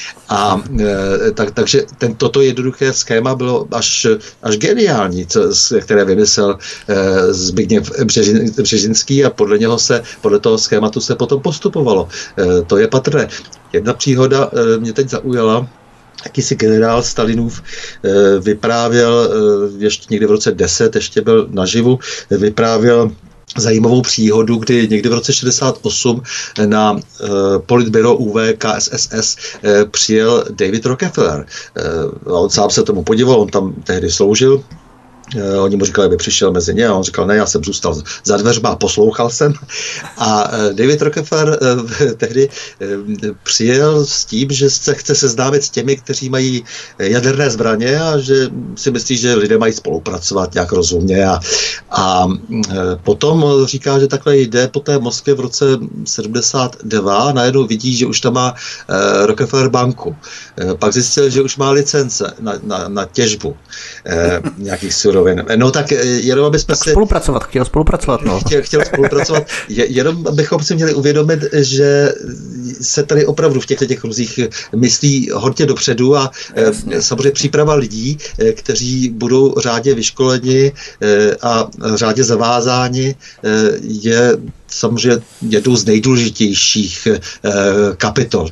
Takže toto jednoduché schéma bylo až geniální, které vymyslel Zbigněv Břežinský a podle toho schématu se potom postupovalo. To je patrné. Jedna příhoda mě teď zaujala. Jakýsi generál Stalinův vyprávěl, ještě někdy v roce 10, ještě byl naživu, vyprávěl zajímavou příhodu, kdy někdy v roce 68 na politbyro UV KSSS přijel David Rockefeller. On sám se tomu podíval, on tam tehdy sloužil Oni mu říkali, aby přišel mezi ně, a on říkal, ne, já jsem zůstal za dveřma a poslouchal jsem. A David Rockefeller tehdy přijel s tím, že se chce seznámit s těmi, kteří mají jaderné zbraně a že si myslí, že lidé mají spolupracovat nějak rozumně. A potom říká, že takhle jde po té Moskvě v roce 72 a najednou vidí, že už tam má Rockefeller banku. Pak zjistil, že už má licence na těžbu nějakých surovin. No tak jenom abychom si... Chtěl spolupracovat, no. Chtěl spolupracovat, jenom abychom si měli uvědomit, že se tady opravdu v těch kruzích myslí hodně dopředu a samozřejmě příprava lidí, kteří budou řádně vyškoleni a řádně zavázáni, je samozřejmě jednou z nejdůležitějších kapitol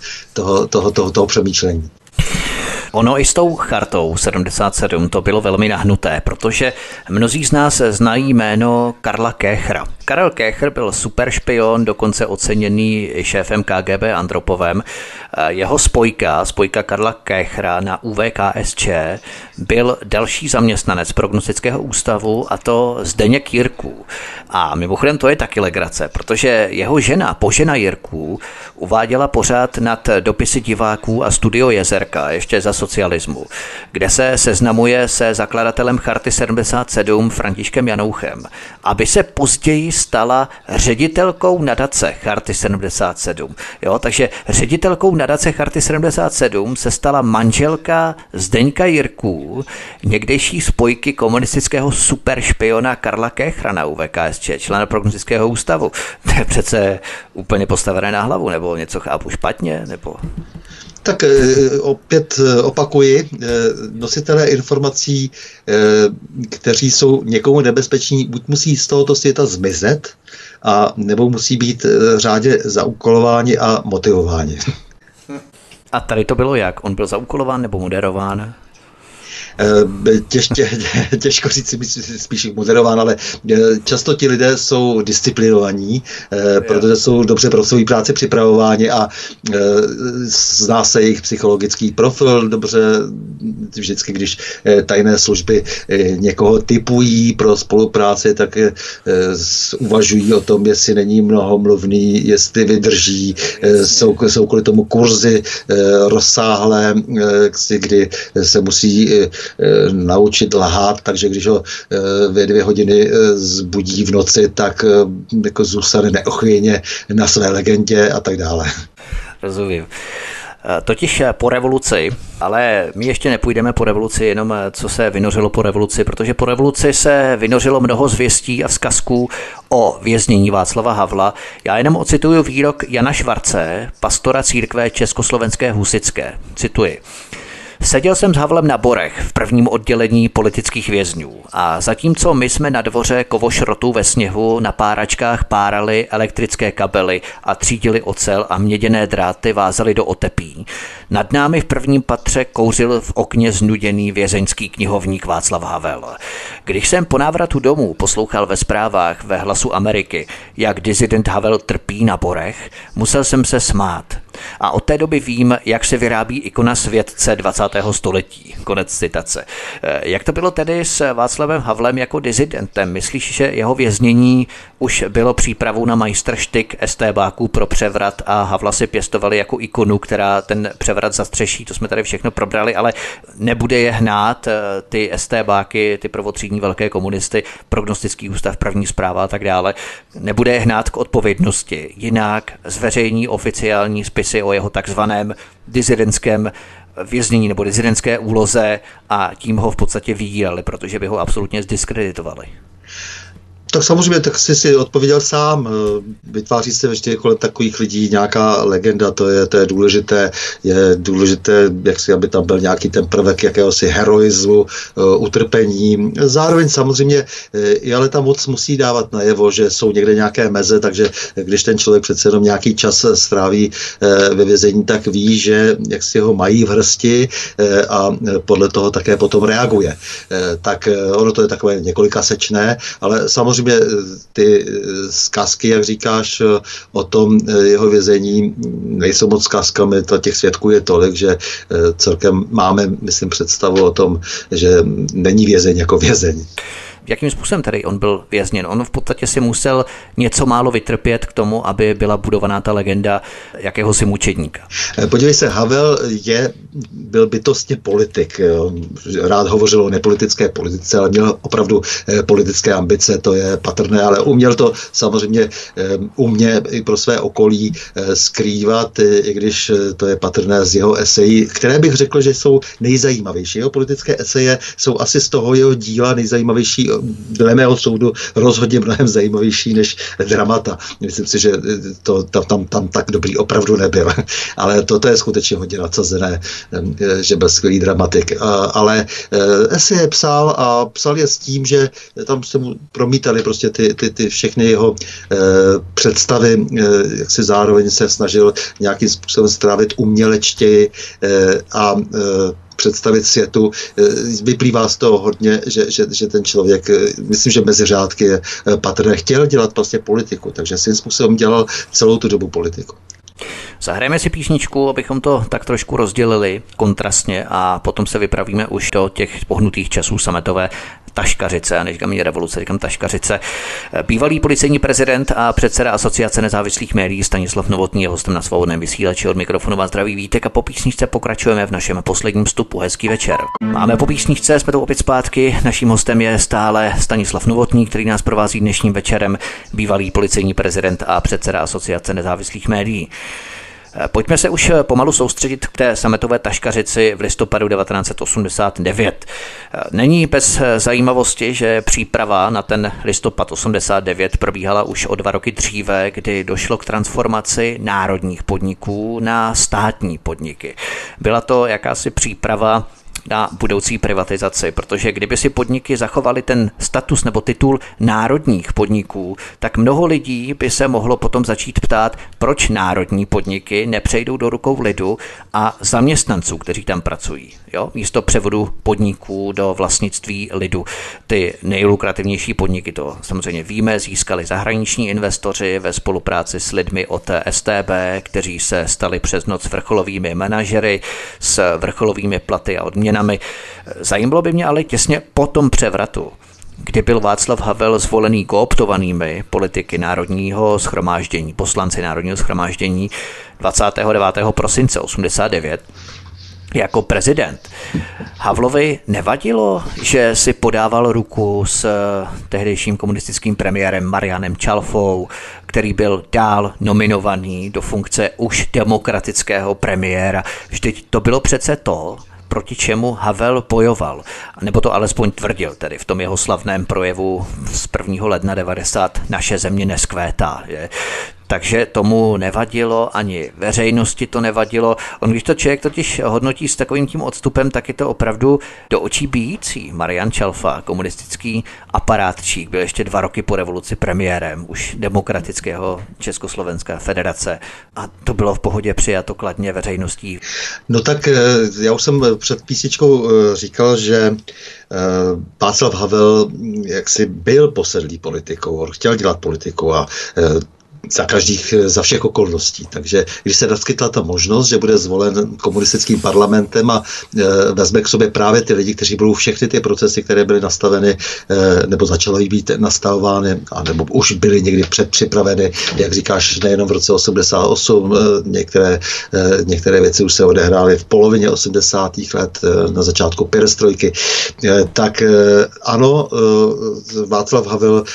toho přemýšlení. Ono i s tou chartou 77 to bylo velmi nahnuté, protože mnozí z nás znají jméno Karla Kéchra. Karel Kéchr byl superšpion, dokonce oceněný šéfem KGB Andropovem. Jeho spojka Karla Kéchra na UVKSČ byl další zaměstnanec prognostického ústavu, a to Zdeněk Jirků. A mimochodem to je taky legrace, protože jeho žena Božena Jirků uváděla pořád nad dopisy diváků a Studio Jezerka ještě za socialismu, kde se seznamuje se zakladatelem Charty 77 Františkem Janouchem, aby se později stala ředitelkou nadace Charty 77. Jo, takže ředitelkou nadace Charty 77 se stala manželka Zdeňka Jirků, někdejší spojky komunistického superšpiona Karla Kéchra na UVKSČ, člena prognostického ústavu. To je přece úplně postavené na hlavu, nebo něco chápu špatně, nebo... Tak opět opakuji, nositelé informací, kteří jsou někomu nebezpeční, buď musí z tohoto světa zmizet, a nebo musí být řádně zaúkolováni a motivováni. A tady to bylo jak? On byl zaúkolován nebo moderován? Těžko říct, spíš moderován, ale často ti lidé jsou disciplinovaní, protože jsou dobře pro svou práci připravováni a zná se jejich psychologický profil dobře. Vždycky, když tajné služby někoho typují pro spolupráci, tak uvažují o tom, jestli není mnohomluvný, jestli vydrží. Jsou kvůli tomu kurzy rozsáhlé, kdy se musí naučit lhát, takže když ho ve 2 hodiny zbudí v noci, tak jako zůstane neochvějně na své legendě a tak dále. Rozumím. Totiž po revoluci, ale my ještě nepůjdeme po revoluci, jenom co se vynořilo po revoluci, protože po revoluci se vynořilo mnoho zvěstí a vzkazků o věznění Václava Havla. Já jenom ocituju výrok Jana Švarce, pastora církve Československé husitské. Cituji. Seděl jsem s Havlem na Borech v prvním oddělení politických vězňů a zatímco my jsme na dvoře kovošrotu ve sněhu na páračkách párali elektrické kabely a třídili ocel a měděné dráty vázali do otepí, nad námi v prvním patře kouřil v okně znuděný vězeňský knihovník Václav Havel. Když jsem po návratu domů poslouchal ve zprávách ve Hlasu Ameriky, jak disident Havel trpí na Borech, musel jsem se smát. A od té doby vím, jak se vyrábí ikona světce 20. století. Konec citace. Jak to bylo tedy s Václavem Havlem jako disidentem? Myslíš, že jeho věznění už bylo přípravou na majstrštyk estébáků pro převrat a Havla si pěstovali jako ikonu, která ten převrat zastřeší? To jsme tady všechno probrali, ale nebude je hnát ty estébáky, ty prvotřídní velké komunisty, prognostický ústav, první zpráva a tak dále. Nebude je hnát k odpovědnosti. Jinak zveřejní oficiální spisy o jeho takzvaném disidentském věznění nebo disidentské úloze a tím ho v podstatě vydírali, protože by ho absolutně zdiskreditovali. Tak samozřejmě, tak jsi si odpověděl sám. Vytváří se vždy kolem takových lidí nějaká legenda, to je důležité. Je důležité, aby tam byl nějaký ten prvek jakéhosi heroismu, utrpení. Zároveň samozřejmě, ale ta moc musí dávat najevo, že jsou někde nějaké meze, takže když ten člověk přece jenom nějaký čas stráví ve vězení, tak ví, že jak si ho mají v hrsti a podle toho také potom reaguje. Tak ono to je takové několikasečné, ale samozřejmě samozřejmě ty zkazky, jak říkáš, o tom jeho vězení nejsou moc zkazkami, těch svědků je tolik, že celkem máme, myslím, představu o tom, že není vězeň jako vězeň. Jakým způsobem tedy on byl vězněn? On v podstatě si musel něco málo vytrpět k tomu, aby byla budovaná ta legenda jakéhosi mučedníka. Podívej se, Havel byl bytostně politik. Rád hovořil o nepolitické politice, ale měl opravdu politické ambice, to je patrné, ale uměl to samozřejmě i pro své okolí skrývat, i když to je patrné z jeho esejí, které bych řekl, že jsou nejzajímavější. Jeho politické eseje jsou asi z toho jeho díla nejzajímavější, dle mého soudu rozhodně mnohem zajímavější než dramata. Myslím si, že to tam tak dobrý opravdu nebyl. Ale toto je skutečně hodně nadsazené, že byl skvělý dramatik. Ale eseje psal a psal je s tím, že tam se mu promítaly prostě ty všechny jeho představy, jak si zároveň se snažil nějakým způsobem strávit umělečtěji a představit světu. Vyplývá z toho hodně, že ten člověk, myslím, že mezi řádky je patrné, chtěl dělat vlastně politiku, takže svým způsobem dělal celou tu dobu politiku. Zahrajeme si písničku, abychom to tak trošku rozdělili kontrastně a potom se vypravíme už do těch pohnutých časů sametové taškařice, a než říkám revoluce, říkám taškařice. Bývalý policejní prezident a předseda Asociace nezávislých médií Stanislav Novotný je hostem na Svobodném vysílači. Od mikrofonu vás zdraví Vítek a po písničce pokračujeme v našem posledním vstupu. Hezký večer. Máme po písničce, jsme tu opět zpátky. Naším hostem je stále Stanislav Novotný, který nás provází dnešním večerem, bývalý policejní prezident a předseda Asociace nezávislých médií. Pojďme se už pomalu soustředit k té sametové taškařici v listopadu 1989. Není bez zajímavosti, že příprava na ten listopad 89 probíhala už o 2 roky dříve, kdy došlo k transformaci národních podniků na státní podniky. Byla to jakási příprava na budoucí privatizaci, protože kdyby si podniky zachovaly ten status nebo titul národních podniků, tak mnoho lidí by se mohlo potom začít ptát, proč národní podniky nepřejdou do rukou lidu a zaměstnanců, kteří tam pracují. Jo? Místo převodu podniků do vlastnictví lidu. Ty nejlukrativnější podniky, to samozřejmě víme, získali zahraniční investoři ve spolupráci s lidmi od StB, kteří se stali přes noc vrcholovými manažery s vrcholovými platy a odměnami. Zajímalo by mě ale těsně po tom převratu, kdy byl Václav Havel zvolený kooptovanými politiky Národního shromáždění, poslanci Národního shromáždění 29. prosince 89 jako prezident. Havlovi nevadilo, že si podával ruku s tehdejším komunistickým premiérem Marianem Čalfou, který byl dál nominovaný do funkce už demokratického premiéra. Vždyť to bylo přece to, proti čemu Havel bojoval, nebo to alespoň tvrdil tedy v tom jeho slavném projevu z 1. ledna 90 naše země neskvétá. Je. Takže tomu nevadilo, ani veřejnosti to nevadilo. Když to člověk totiž hodnotí s takovým tím odstupem, tak je to opravdu do očí bijící. Marian Čalfa, komunistický aparátčík, byl ještě 2 roky po revoluci premiérem už demokratického Československé federace a to bylo v pohodě přijato kladně veřejností. No tak já už jsem před písničkou říkal, že Václav Havel jaksi byl posedlý politikou, on chtěl dělat politiku a za všech okolností. Takže když se naskytla ta možnost, že bude zvolen komunistickým parlamentem a vezme k sobě právě ty lidi, kteří budou všechny ty procesy, které byly nastaveny nebo začaly být nastavovány, anebo už byly někdy předpřipraveny, jak říkáš, nejenom v roce 88, některé věci už se odehrály v polovině 80. let, na začátku perestrojky, tak ano, Václav Havel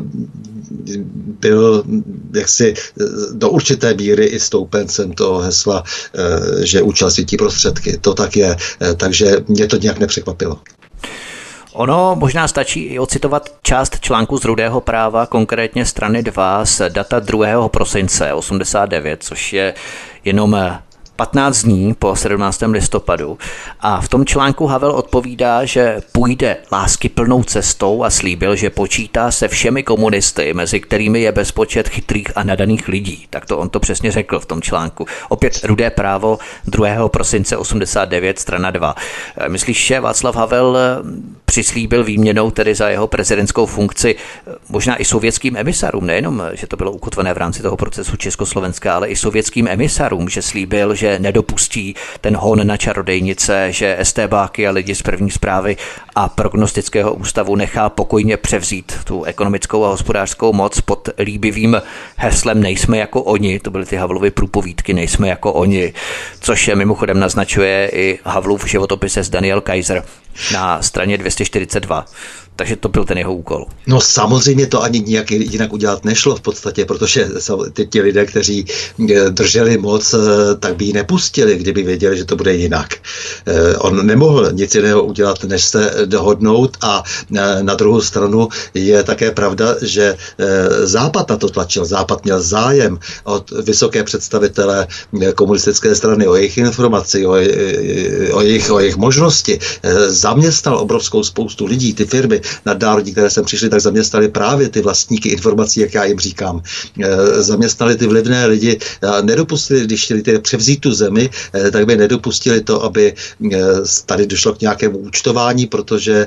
byl jaksi do určité míry i stoupencem toho hesla, že účel svítí prostředky. To tak je, takže mě to nějak nepřekvapilo. Ono možná stačí i ocitovat část článku z Rudého práva, konkrétně strany 2 z data 2. prosince 89, což je jenom 15 dní po 17. listopadu a v tom článku Havel odpovídá, že půjde láskyplnou cestou a slíbil, že počítá se všemi komunisty, mezi kterými je bezpočet chytrých a nadaných lidí. Tak to on to přesně řekl v tom článku. Opět Rudé právo 2. prosince 89, strana 2. Myslíš, že Václav Havel přislíbil výměnou tedy za jeho prezidentskou funkci možná i sovětským emisarům, nejenom, že to bylo ukotvené v rámci toho procesu Československa, ale i sovětským emisarům, že slíbil, že nedopustí ten hon na čarodejnice, že estébáky a lidi z první zprávy a prognostického ústavu nechá pokojně převzít tu ekonomickou a hospodářskou moc pod líbivým heslem nejsme jako oni, to byly ty Havlovy průpovídky, nejsme jako oni, což je mimochodem naznačuje i Havlův životopise Daniel Kaiser na straně 242. Takže to byl ten jeho úkol. No samozřejmě to ani nijak jinak udělat nešlo v podstatě, protože ti lidé, kteří drželi moc, tak by ji nepustili, kdyby věděli, že to bude jinak. On nemohl nic jiného udělat, než se dohodnout a na druhou stranu je také pravda, že Západ na to tlačil. Západ měl zájem od vysoké představitele komunistické strany o jejich informaci, o jejich možnosti. Zaměstnal obrovskou spoustu lidí, ty firmy nadnárodní, které sem přišly, tak zaměstnali právě ty vlastníky informací, jak já jim říkám. Zaměstnali ty vlivné lidi a nedopustili, když chtěli převzít tu zemi, tak by nedopustili to, aby tady došlo k nějakému účtování, protože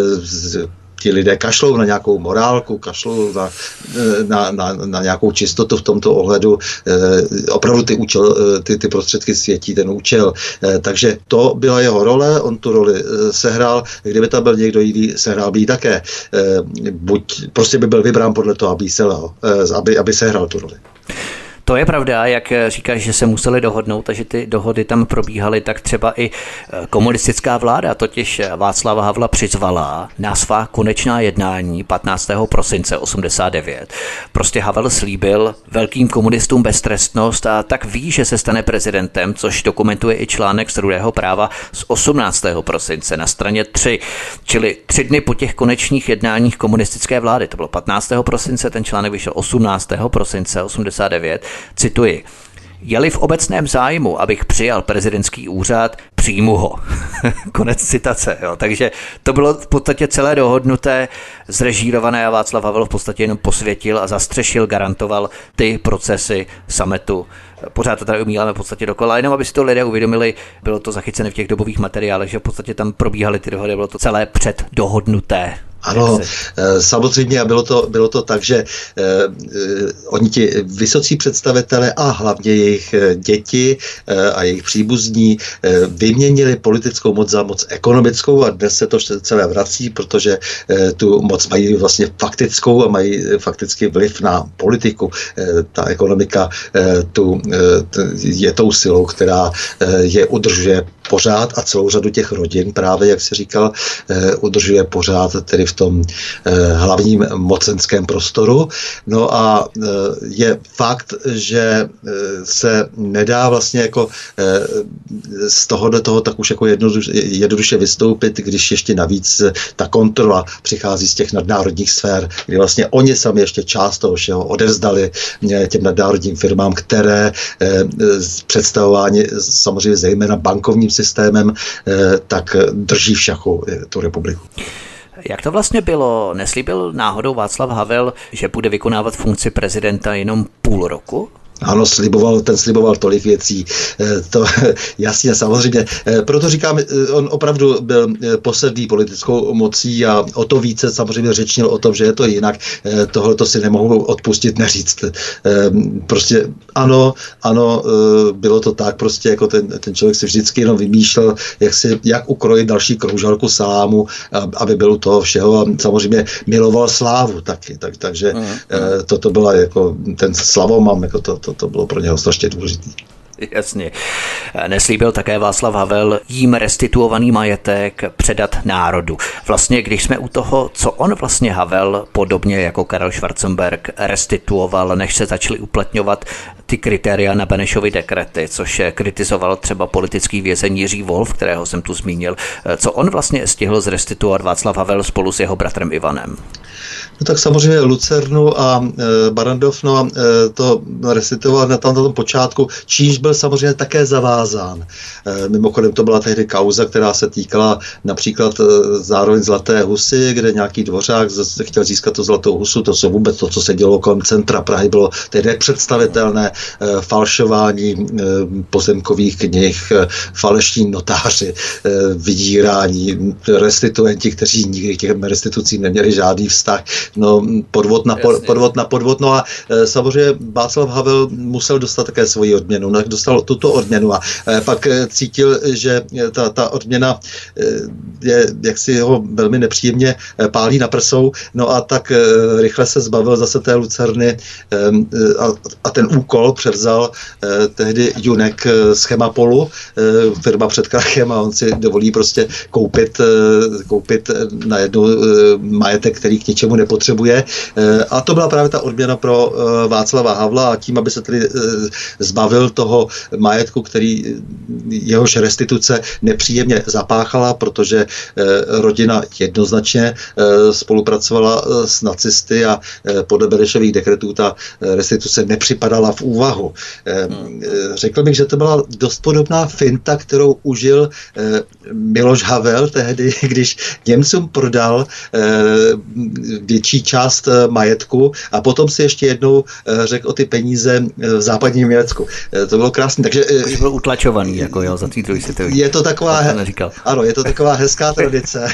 ti lidé kašlou na nějakou morálku, kašlou na nějakou čistotu v tomto ohledu. Opravdu ty prostředky světí ten účel. Takže to byla jeho role, on tu roli sehrál. Kdyby tam byl někdo jiný, sehrál by ji také. Buď prostě by byl vybrán podle toho, aby sehrál tu roli. To je pravda, jak říkáš, že se museli dohodnout a že ty dohody tam probíhaly, tak třeba i komunistická vláda totiž Václava Havla přizvala na svá konečná jednání 15. prosince 89. Prostě Havel slíbil velkým komunistům beztrestnost a tak ví, že se stane prezidentem, což dokumentuje i článek z Rudého práva z 18. prosince na straně 3, čili 3 dny po těch konečných jednáních komunistické vlády. To bylo 15. prosince, ten článek vyšel 18. prosince 89. Cituji. Je-li v obecném zájmu, abych přijal prezidentský úřad, přijmu ho. Konec citace. Jo. Takže to bylo v podstatě celé dohodnuté, zrežírované a Václav Havel v podstatě jenom posvětil a zastřešil, garantoval ty procesy summitu. Pořád to tady umíláme v podstatě dokola, jenom aby si to lidé uvědomili, bylo to zachycené v těch dobových materiálech, že v podstatě tam probíhaly ty dohody, bylo to celé předdohodnuté. Ano, samozřejmě a bylo to tak, že oni ti vysocí představitelé a hlavně jejich děti a jejich příbuzní vyměnili politickou moc za moc ekonomickou a dnes se to celé vrací, protože tu moc mají vlastně faktickou a mají fakticky vliv na politiku. Ta ekonomika je tou silou, která je udržuje pořád a celou řadu těch rodin právě, jak jsi říkal, udržuje pořád tedy v tom hlavním mocenském prostoru. No a je fakt, že se nedá vlastně jako z toho tak už jako jednoduše vystoupit, když ještě navíc ta kontrola přichází z těch nadnárodních sfér, kdy vlastně oni sami ještě část toho všeho odevzdali těm nadnárodním firmám, které představování samozřejmě zejména bankovním systémem, tak drží v šachu tu republiku. Jak to vlastně bylo? Neslíbil náhodou Václav Havel, že bude vykonávat funkci prezidenta jenom půl roku? Ano, sliboval tolik věcí, to jasně, samozřejmě. Proto říkám, on opravdu byl posedlý politickou mocí a o to více samozřejmě řečnil o tom, že je to jinak. Tohleto si nemohu odpustit neříct. Prostě ano, bylo to tak, prostě jako ten člověk si vždycky jenom vymýšlel, jak ukrojit další kroužalku salámu, aby bylo toho všeho a samozřejmě miloval slávu taky, takže toto byla jako ten slavomam, jako to bylo pro něho strašně důležité. Jasně. Neslíbil také Václav Havel jím restituovaný majetek předat národu. Vlastně, když jsme u toho, co on vlastně Havel, podobně jako Karel Schwarzenberg, restituoval, než se začaly uplatňovat ty kritéria na Benešovy dekrety, což kritizoval třeba politický vězeň Jiří Wolf, kterého jsem tu zmínil. Co on vlastně stihl zrestituovat Václav Havel spolu s jeho bratrem Ivanem? No tak samozřejmě Lucernu a Barrandov, to restituoval na tom počátku, čímž byl samozřejmě také zavázán. Mimochodem to byla tehdy kauza, která se týkala například zároveň Zlaté husy, kde nějaký dvořák chtěl získat tu Zlatou husu, to jsou vůbec to, co se dělo kolem centra Prahy, bylo tehdy představitelné falšování pozemkových knih, falešní notáři, vydírání, restituenti, kteří nikdy k těm restitucím neměli žádný vztah, no, podvod na podvod, no a samozřejmě Václav Havel musel dostat také svoji odměnu, no, dostal tuto odměnu a pak cítil, že ta odměna je, jak si ho velmi nepříjemně pálí na prsou, no a tak rychle se zbavil zase té lucerny a ten úkol převzal tehdy Junek z Chemapolu, firma před krachem, a on si dovolí prostě koupit najednou majetek, který k ničemu nepotřebuje. A to byla právě ta odměna pro Václava Havla, a tím, aby se tedy zbavil toho majetku, který jehož restituce nepříjemně zapáchala, protože rodina jednoznačně spolupracovala s nacisty a podle Benešových dekretů ta restituce nepřipadala v úvahu. Řekl bych, že to byla dost podobná finta, kterou užil Miloš Havel tehdy, když Němcům prodal větší část majetku a potom si ještě jednou řekl o ty peníze v západním Německu. To bylo krásné. Takže byl utlačovaný, jako jo, za druhý světový. Je to taková, ano, je to taková hezká tradice.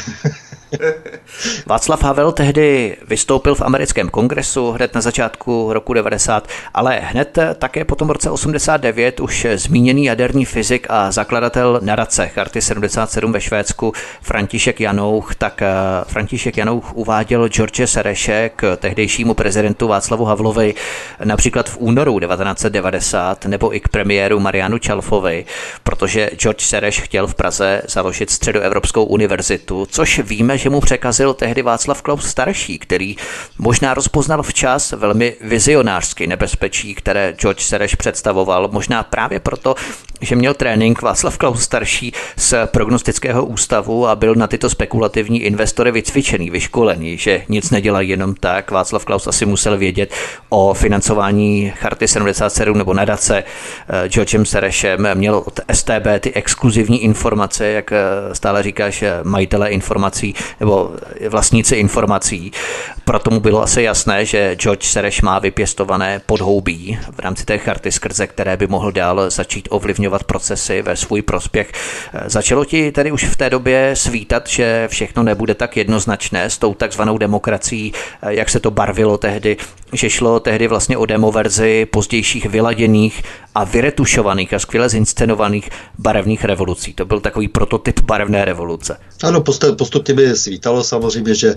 Václav Havel tehdy vystoupil v americkém kongresu hned na začátku roku 90, ale hned také potom v roce 89 už zmíněný jaderný fyzik a zakladatel nadace Charty 77 ve Švédsku František Janouch, tak František Janouch uváděl George Sereše k tehdejšímu prezidentu Václavu Havlovi například v únoru 1990 nebo i k premiéru Marianu Čalfovi, protože George Sereš chtěl v Praze založit Středoevropskou univerzitu, což víme, že mu překazil tehdy Václav Klaus starší, který možná rozpoznal včas velmi vizionářsky nebezpečí, které George Sereš představoval, možná právě proto, že měl trénink Václav Klaus starší z prognostického ústavu a byl na tyto spekulativní investory vycvičený, vyškolený, že nic nedělají jenom tak. Václav Klaus asi musel vědět o financování Charty 77 nebo nadace Georgem Serešem, měl od STB ty exkluzivní informace, jak stále říkáš, majitele informací nebo vlastníci informací. Proto mu bylo asi jasné, že George Sereš má vypěstované podhoubí v rámci té charty, skrze které by mohl dál začít ovlivňovat procesy ve svůj prospěch. Začalo ti tedy už v té době svítat, že všechno nebude tak jednoznačné s tou takzvanou demokracií, jak se to barvilo tehdy, že šlo tehdy vlastně o demoverzi pozdějších vyladěných a vyretušovaných a skvěle zinscenovaných barevných revolucí. To byl takový prototyp barevné revoluce. Ano, postupně by svítalo samozřejmě, že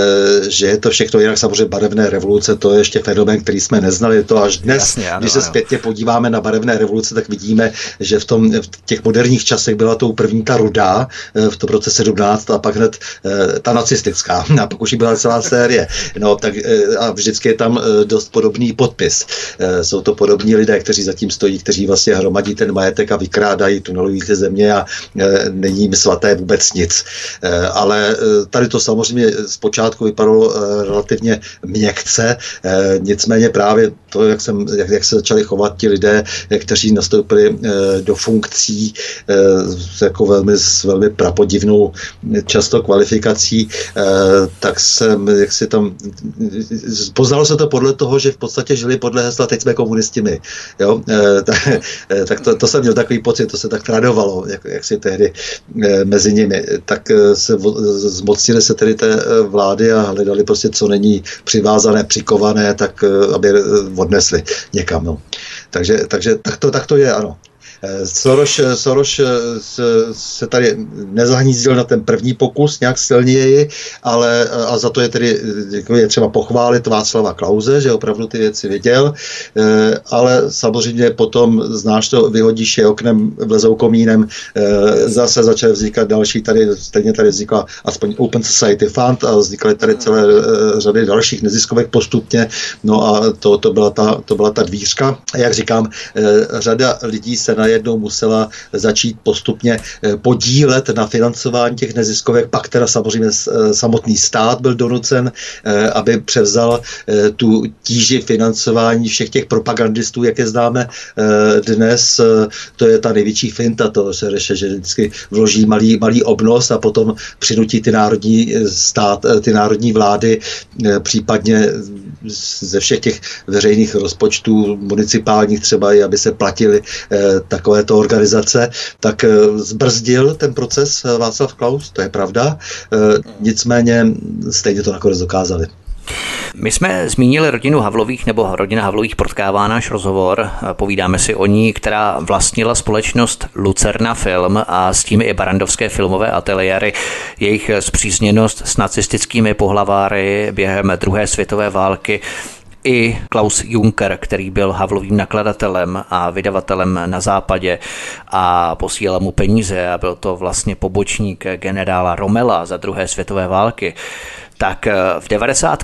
je to všechno jinak. Samozřejmě barevné revoluce, to je ještě fenomén, který jsme neznali. To až dnes, jasně, ano, když se zpětně podíváme na barevné revoluce, tak vidíme, že v těch moderních časech byla tou první ta rudá v tom roce 17 a pak hned ta nacistická. A pak už byla celá série. No, tak a vždycky je tam dost podobný podpis. Jsou to podobní lidé, kteří zatím stojí, kteří vlastně hromadí ten majetek a vykrádají, tunelují ty země a není jim svaté vůbec nic. Ale tady to samozřejmě zpočátku vypadalo relativně měkce, nicméně právě to, jak se začali chovat ti lidé, kteří nastoupili do funkcí jako s velmi prapodivnou často kvalifikací, tak jak si tam poznalo se to podle toho, že v podstatě žili podle hesla teď jsme komunisti my. Jo? Tak to jsem měl takový pocit, to se tak tradovalo, jak si tehdy mezi nimi. Tak zmocnili se tedy té vlády a hledali prostě, co není přivázané, přikované, tak aby odnesli někam. No. Takže tak to je, ano. Soros se tady nezahnízdil na ten první pokus nějak silněji, ale a za to je tedy je třeba pochválit Václava Klause, že opravdu ty věci věděl, ale samozřejmě potom, znáš to, vyhodíš je oknem, vlezou komínem, zase začaly vznikat další, stejně tady vznikla aspoň Open Society Fund a vznikaly tady celé řady dalších neziskovek postupně, no a to byla ta dvířka. Jak říkám, řada lidí se se najednou musela začít postupně podílet na financování těch neziskovek, pak teda samozřejmě samotný stát byl donucen, aby převzal tu tíži financování všech těch propagandistů, jak je známe dnes. To je ta největší finta, to se řeší, že vždycky vloží malý obnos a potom přinutí ty národní vlády, případně ze všech těch veřejných rozpočtů, municipálních třeba, i aby se platily takovéto organizace, tak zbrzdil ten proces Václav Klaus, to je pravda. Nicméně stejně to nakonec dokázali. My jsme zmínili rodinu Havlových, nebo rodina Havlových potkává náš rozhovor. Povídáme si o ní, která vlastnila společnost Lucerna Film a s tím i barandovské filmové ateliéry. Jejich spřízněnost s nacistickými pohlaváry během druhé světové války i Klaus Juncker, který byl Havlovým nakladatelem a vydavatelem na západě a posílal mu peníze a byl to vlastně pobočník generála Rommela za druhé světové války. Tak v 90.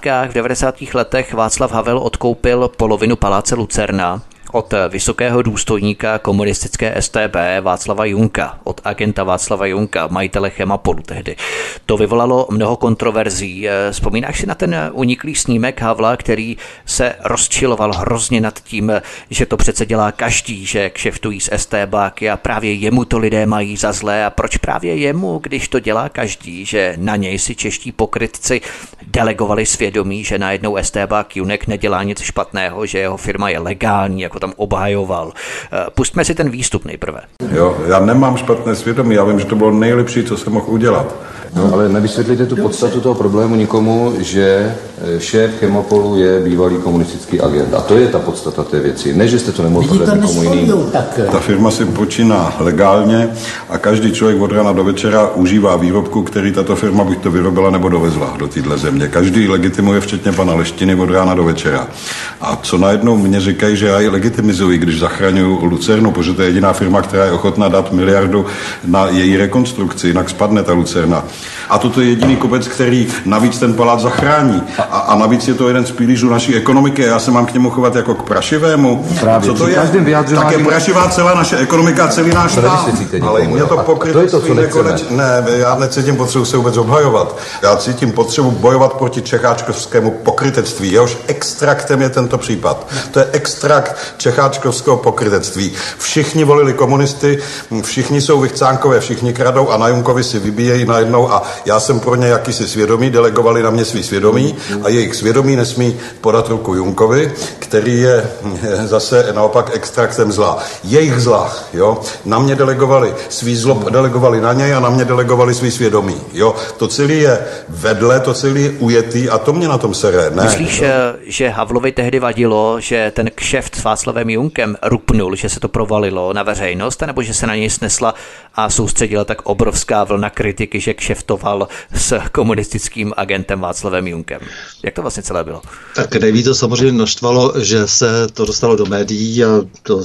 letech Václav Havel odkoupil polovinu paláce Lucerna od vysokého důstojníka komunistické StB Václava Junka, od agenta Václava Junka, majitele Chemapolu tehdy. To vyvolalo mnoho kontroverzí. Vzpomínáš si na ten uniklý snímek Havla, který se rozčiloval hrozně nad tím, že to přece dělá každý, že kšeftují z StBáky a právě jemu to lidé mají za zlé a proč právě jemu, když to dělá každý, že na něj si čeští pokrytci delegovali svědomí, že najednou StBák Junek nedělá nic špatného, že jeho firma je legální, jako tam obhajoval. Pustme si ten výstup nejprve. Jo, já nemám špatné svědomí, já vím, že to bylo nejlepší, co jsem mohl udělat. No, ale nevysvětlíte tu podstatu toho problému nikomu, že šéf Chemapolu je bývalý komunistický agent. A to je ta podstata té věci. Ne, že jste to nemohl prodat nikomu jinému. Ta firma si počíná legálně a každý člověk od rána do večera užívá výrobku, který tato firma buď to vyrobila nebo dovezla do téhle země. Každý legitimuje, včetně pana Leštiny, od rána do večera. A co najednou mě říkají, že já ji legitimizuji, když zachraňuji Lucernu, protože to je jediná firma, která je ochotná dát miliardu na její rekonstrukci, jinak spadne ta Lucerna. A toto je jediný kopec, který navíc ten palác zachrání. A navíc je to jeden z pilířů naší ekonomiky. Já se mám k němu chovat jako k prašivému. Právě, co to je? Tak je prašivá celá naše ekonomika, celý náš stát. Ale mě to pokrytectví nekonečně. Ne, já necítím potřebu se vůbec obhajovat. Já cítím potřebu bojovat proti čecháčkovskému pokrytectví. Jehož extraktem je tento případ. To je extrakt čecháčkovského pokrytectví. Všichni volili komunisty, všichni jsou vychcánkové, všichni kradou a na Junkovi si vybíjejí najednou a já jsem pro ně jakýsi svědomí, delegovali na mě svý svědomí a jejich svědomí nesmí podat ruku Junkovi, který je zase naopak extraktem zla. Jejich zla, jo, na mě delegovali svý zlo, delegovali na něj a na mě delegovali svý svědomí, jo. To celé je vedle, to celé je ujetý a to mě na tom sere, ne. Myslíš, že Havlovi tehdy vadilo, že ten kšeft s Václavem Junkem rupnul, že se to provalilo na veřejnost, nebo že se na něj snesla a soustředila tak obrovská vlna kritiky, že kšeftoval s komunistickým agentem Václavem Junkem? Jak to vlastně celé bylo? Tak nejvíc to samozřejmě naštvalo, že se to dostalo do médií a to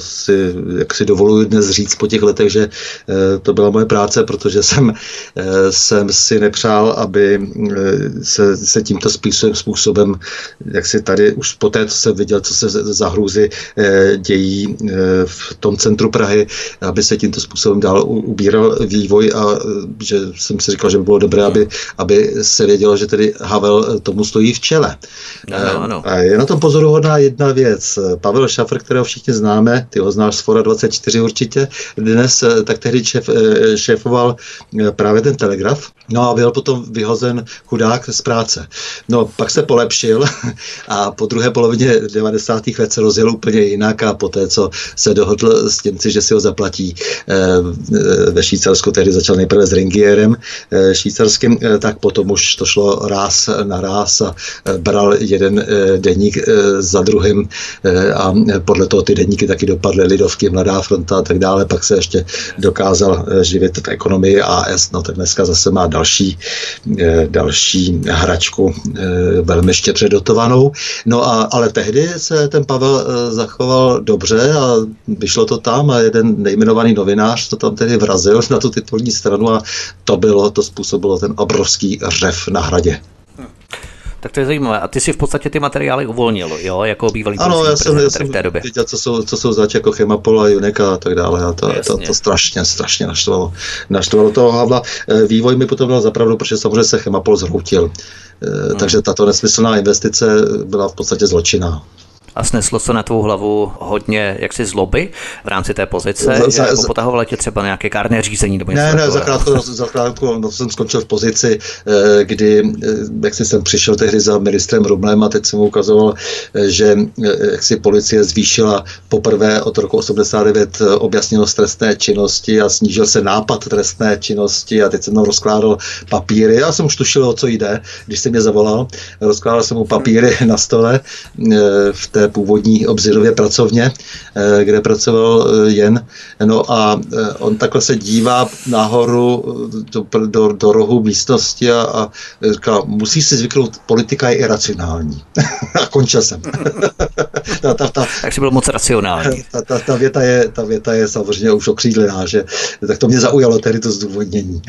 si dovoluji dnes říct po těch letech, že to byla moje práce, protože jsem si nepřál, aby se tímto způsobem, jak si tady už poté, co jsem viděl, co se za hrůzy dějí v tom centru Prahy, aby se tímto způsobem dál ubíral vývoj a že jsem si říkal, že by bylo dobré, aby se vědělo, že tedy Havel tomu stojí v čele. Ano. A je na tom pozoruhodná jedna věc. Pavel Šafr, kterého všichni známe, ty ho znáš z Fora 24 určitě, dnes tak tehdy šéfoval právě ten Telegraf, no a byl potom vyhozen chudák z práce. No, pak se polepšil a po druhé polovině 90. let se rozjel úplně jinak a poté, co se dohodl s Němci, že si ho zaplatí ve Švýcarsku, tehdy začal nejprve s Ringierem švýcarským, tak potom už to šlo ráz na ráz a bral jeden deník za druhým a podle toho ty deníky taky dopadly, Lidovky, Mladá fronta a tak dále, pak se ještě dokázal živit v ekonomii AS, no tak dneska zase má další hračku velmi štědře dotovanou. No ale tehdy se ten Pavel zachoval dobře a vyšlo to tam a jeden nejmenovaný novinář to tam tedy vrazil na tu titulní stranu a to způsobilo ten obrovský řev na Hradě. Tak to je zajímavé. A ty si v podstatě ty materiály uvolnil, jo, jako bývalý prezident v té době. Věděl, co jsou zač jako Chemapol a Junek a tak dále. A to strašně naštvalo toho Havla. Vývoj mi potom dal zapravdu, protože samozřejmě se Chemapol zhroutil. Takže tato nesmyslná investice byla v podstatě zločinná. A sneslo se na tvou hlavu hodně jaksi zloby v rámci té pozice, že potahovalo tě třeba nějaké kárné řízení? Nebo ne, za krátko jsem skončil v pozici, kdy jak jsem přišel tehdy za ministrem Rumlem a teď jsem mu ukazoval, že jak si policie zvýšila poprvé od roku 89 objasněnost trestné činnosti a snížil se nápad trestné činnosti a teď jsem tam rozkládal papíry. Já jsem už tušil, o co jde, když jsem mě zavolal. Rozkládal jsem mu papíry na stole v té původní Obzirově pracovně, kde pracoval Jen. No a on takhle se dívá nahoru do rohu místnosti a říká, musíš si zvyknout, politika je iracionální. A končil jsem. Tak jsi byl moc racionální. Ta věta je samozřejmě už okřídlená, že tak to mě zaujalo tedy to zdůvodnění.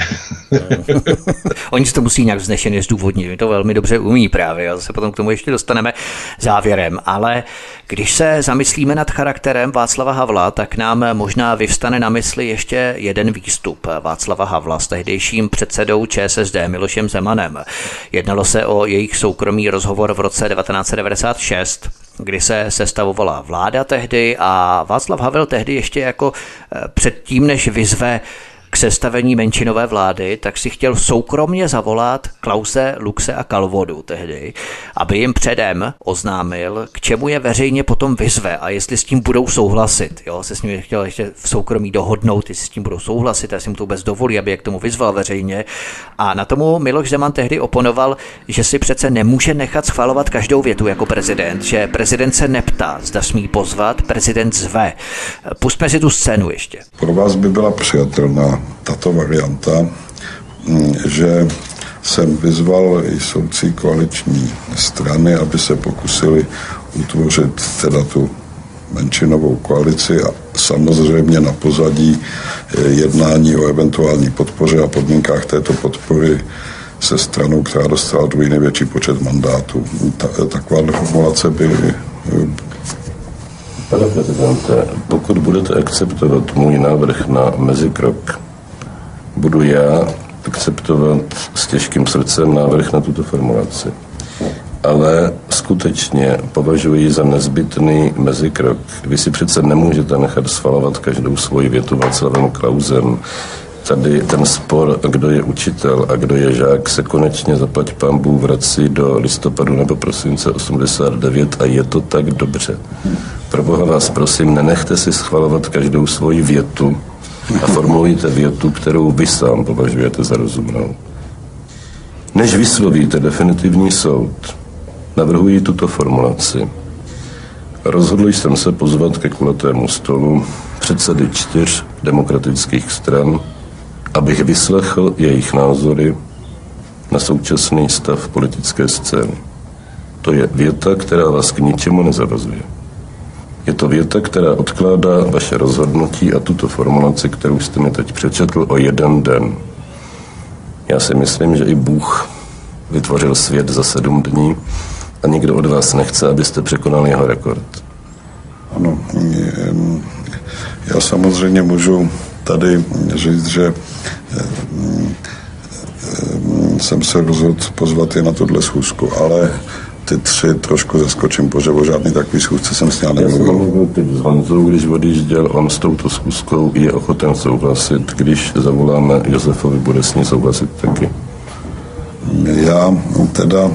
Oni si to musí nějak vznešeně zdůvodnit. My to velmi dobře umí právě. A zase potom k tomu ještě dostaneme závěrem. Ale když se zamyslíme nad charakterem Václava Havla, tak nám možná vyvstane na mysli ještě jeden výstup Václava Havla s tehdejším předsedou ČSSD Milošem Zemanem. Jednalo se o jejich soukromý rozhovor v roce 1996, kdy se sestavovala vláda tehdy a Václav Havel tehdy ještě jako předtím, než vyzve k sestavení menšinové vlády, tak si chtěl soukromně zavolat Klause, Luxe a Kalvodu tehdy, aby jim předem oznámil, k čemu je veřejně potom vyzve a jestli s tím budou souhlasit. Jo, se s ním chtěl ještě v soukromí dohodnout, jestli s tím budou souhlasit, jestli mu to vůbec dovolí, aby je k tomu vyzval veřejně. A na tomu Miloš Zeman tehdy oponoval, že si přece nemůže nechat schvalovat každou větu jako prezident, že prezident se neptá, zda smí pozvat, prezident zve. Pustme si tu scénu ještě. Pro vás by byla přijatelná tato varianta, že jsem vyzval i soucí koaliční strany, aby se pokusili utvořit teda tu menšinovou koalici a samozřejmě na pozadí jednání o eventuální podpoře a podmínkách této podpory se stranou, která dostala druhý největší počet mandátů. Taková formulace by... Pane prezidente, pokud budete akceptovat můj návrh na mezikrok, budu já akceptovat s těžkým srdcem návrh na tuto formulaci. Ale skutečně považuji za nezbytný mezikrok. Vy si přece nemůžete nechat schvalovat každou svoji větu Václavem Klausem. Tady ten spor, kdo je učitel a kdo je žák, se konečně zaplať pánbůh vrací do listopadu nebo prosince 89 a je to tak dobře. Proboha vás prosím, nenechte si schvalovat každou svoji větu a formulujte větu, kterou vy sám považujete za rozumnou. Než vyslovíte definitivní soud, navrhuji tuto formulaci. Rozhodl jsem se pozvat ke kulatému stolu předsedy 4 demokratických stran, abych vyslechl jejich názory na současný stav politické scény. To je věta, která vás k ničemu nezavazuje. Je to věta, která odkládá vaše rozhodnutí a tuto formulaci, kterou jste mi teď přečetl, o 1 den. Já si myslím, že i Bůh vytvořil svět za 7 dní a nikdo od vás nechce, abyste překonali jeho rekord. Ano, já samozřejmě můžu tady říct, že jsem se rozhodl pozvat je na tuhle schůzku, ale ty 3 trošku zaskočím, protože o žádný takový schůzce jsem s ním nemluvil. Já jsem mluvil teď s Honzou, když odjížděl, on s touto schůzkou je ochoten souhlasit. Když zavoláme Josefovi, bude s ní souhlasit taky. Já teda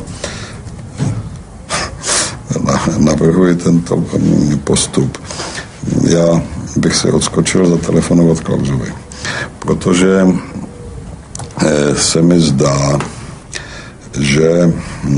navrhuji tento postup. Já bych se odskočil zatelefonovat Klausovi, protože se mi zdá, že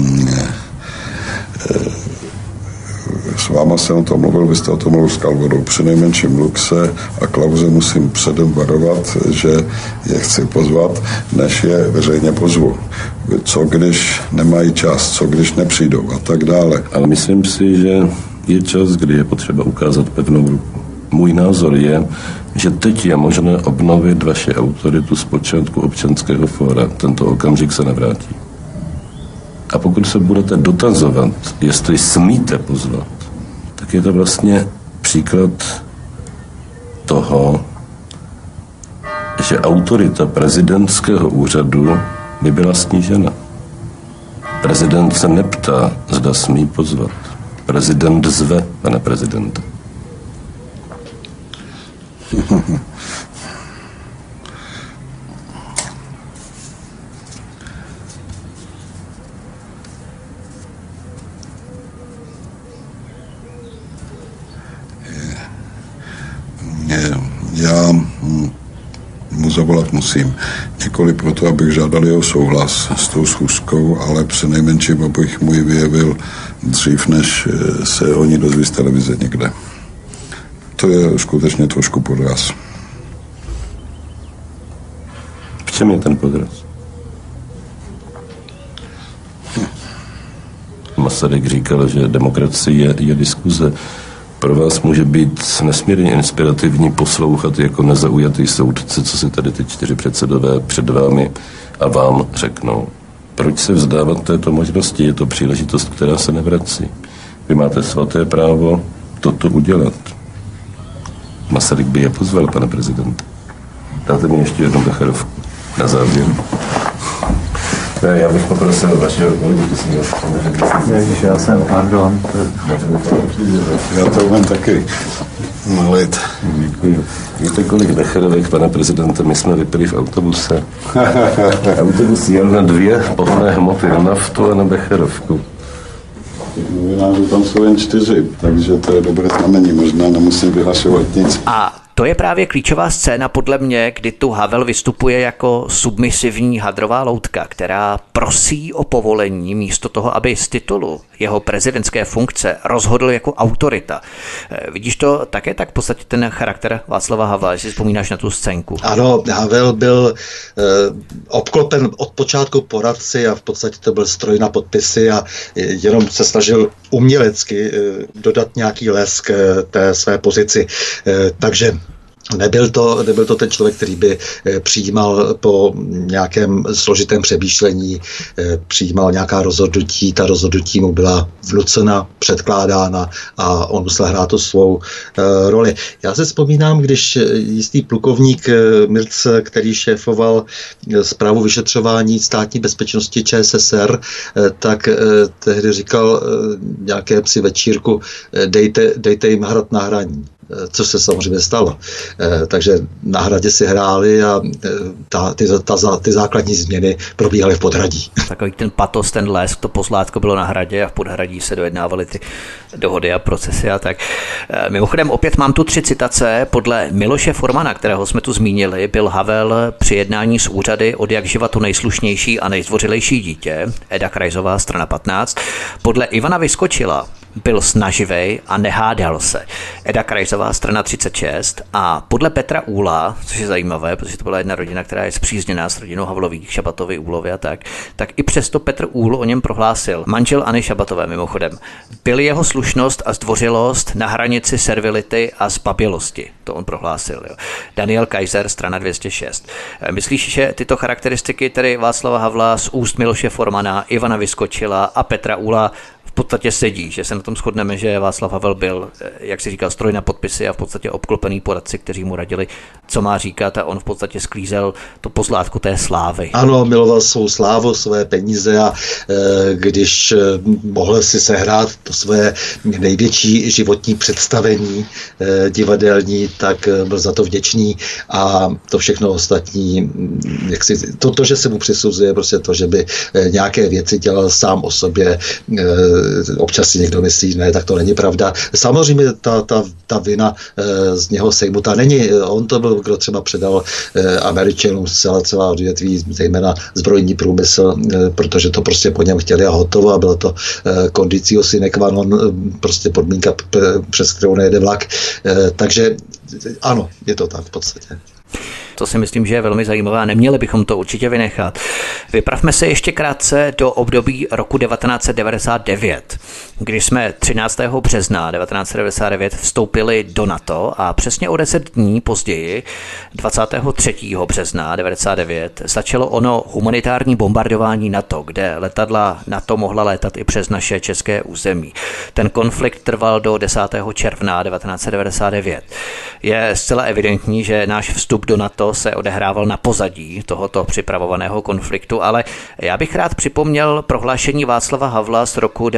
s váma jsem o tom mluvil, vy jste o tom mluvil s Kalvodou, přinejmenším Luxe a Klause musím předem varovat, že je chci pozvat, než je veřejně pozvu. Co když nemají čas, co když nepřijdou a tak dále. Ale myslím si, že je čas, kdy je potřeba ukázat pevnou ruku. Můj názor je, že teď je možné obnovit vaši autoritu z počátku občanského fóra. Tento okamžik se nevrátí. A pokud se budete dotazovat, jestli smíte pozvat, tak je to vlastně příklad toho, že autorita prezidentského úřadu by byla snížena. Prezident se neptá, zda smí pozvat. Prezident zve, pane prezidente. Já mu zavolat musím. Nikoli proto, abych žádal jeho souhlas s tou schůzkou, ale přinejmenším, abych mu ji vyjevil dřív, než se o ní dozví z televize někde. To je skutečně trošku podraz. V čem je ten podraz? Masaryk říkal, že demokracie je diskuze. Pro vás může být nesmírně inspirativní poslouchat jako nezaujatý soudce, co si tady ty 4 předsedové před vámi a vám řeknou. Proč se vzdávat této možnosti? Je to příležitost, která se nevrací. Vy máte svaté právo toto udělat. Masaryk by je pozval, pane prezident. Dáte mi ještě jednu becherovku na závěr. Já bych poprosil vašeho kolegu, když jsem Ježiš, já jsem, pardon. Já to umím taky malit. Děkuji. Víte, kolik becherovek, pane prezidente, my jsme vypili v autobuse. Autobus jel na 2 pohonné hmoty, na naftu a na becherovku. Novinářů tam jsou jen 4, takže to je dobré znamení, možná nemusím vyhlašovat nic. A to je právě klíčová scéna podle mě, kdy tu Havel vystupuje jako submisivní hadrová loutka, která prosí o povolení místo toho, aby z titulu jeho prezidentské funkce rozhodl jako autorita. Vidíš to také tak v podstatě ten charakter Václava Havla, jestli vzpomínáš na tu scénku? Ano, Havel byl obklopen od počátku poradci a v podstatě to byl stroj na podpisy a jenom se snažil umělecky dodat nějaký lesk té své pozici. Takže Nebyl to ten člověk, který by přijímal po nějakém složitém přemýšlení, přijímal nějaká rozhodnutí, ta rozhodnutí mu byla vnucena, předkládána a on musel hrát tu svou roli. Já se vzpomínám, když jistý plukovník Mirc, který šéfoval správu vyšetřování státní bezpečnosti ČSSR, tak tehdy říkal nějakém si večírku, dejte jim hrad na hraní. Co se samozřejmě stalo. Takže na hradě si hráli a ty základní změny probíhaly v podhradí. Takový ten patos, ten lesk, to pozlátko bylo na hradě a v podhradí se dojednávaly ty dohody a procesy a tak. Mimochodem opět mám tu 3 citace. Podle Miloše Formana, kterého jsme tu zmínili, byl Havel při jednání s úřady od jak živa to nejslušnější a nejzdvořilejší dítě. Eda Krajzová, strana 15. Podle Ivana Vyskočila byl snaživej a nehádal se. Eda Krajzová, strana 36. A podle Petra Úla, což je zajímavé, protože to byla jedna rodina, která je spřízněná s rodinou Havlových, Šabatovy, Úlovy a tak i přesto Petr Úl o něm prohlásil, manžel Anny Šabatové mimochodem, byly jeho slušnost a zdvořilost na hranici servility a zbabělosti. To on prohlásil. Jo. Daniel Kaiser, strana 206. Myslíš, že tyto charakteristiky tedy Václava Havla z úst Miloše Formana, Ivana Vyskočila a Petra Úla v podstatě sedí, že se na tom shodneme, že Václav Havel byl, jak si říkal, stroj na podpisy a v podstatě obklopený poradci, kteří mu radili, co má říkat, a on v podstatě sklízel to pozlátko té slávy. Ano, miloval svou slávu, své peníze a když mohl si sehrát to své největší životní představení divadelní, tak byl za to vděčný a to všechno ostatní, to, že se mu přisuzuje prostě to, že by nějaké věci dělal sám o sobě, občas si někdo myslí, ne, tak to není pravda. Samozřejmě ta vina z něho sejmutá není. On to byl, kdo třeba předal Američanům celá odvětví, zejména zbrojní průmysl, protože to prostě po něm chtěli a hotovo a bylo to condicio sine qua non, prostě podmínka, přes kterou nejede vlak. Takže ano, je to tak v podstatě. To si myslím, že je velmi zajímavé a neměli bychom to určitě vynechat. Vypravme se ještě krátce do období roku 1999, kdy jsme 13. března 1999 vstoupili do NATO a přesně o 10 dní později, 23. března 1999, začalo ono humanitární bombardování NATO, kde letadla NATO mohla létat i přes naše české území. Ten konflikt trval do 10. června 1999. Je zcela evidentní, že náš vstup do NATO se odehrával na pozadí tohoto připravovaného konfliktu, ale já bych rád připomněl prohlášení Václava Havla z roku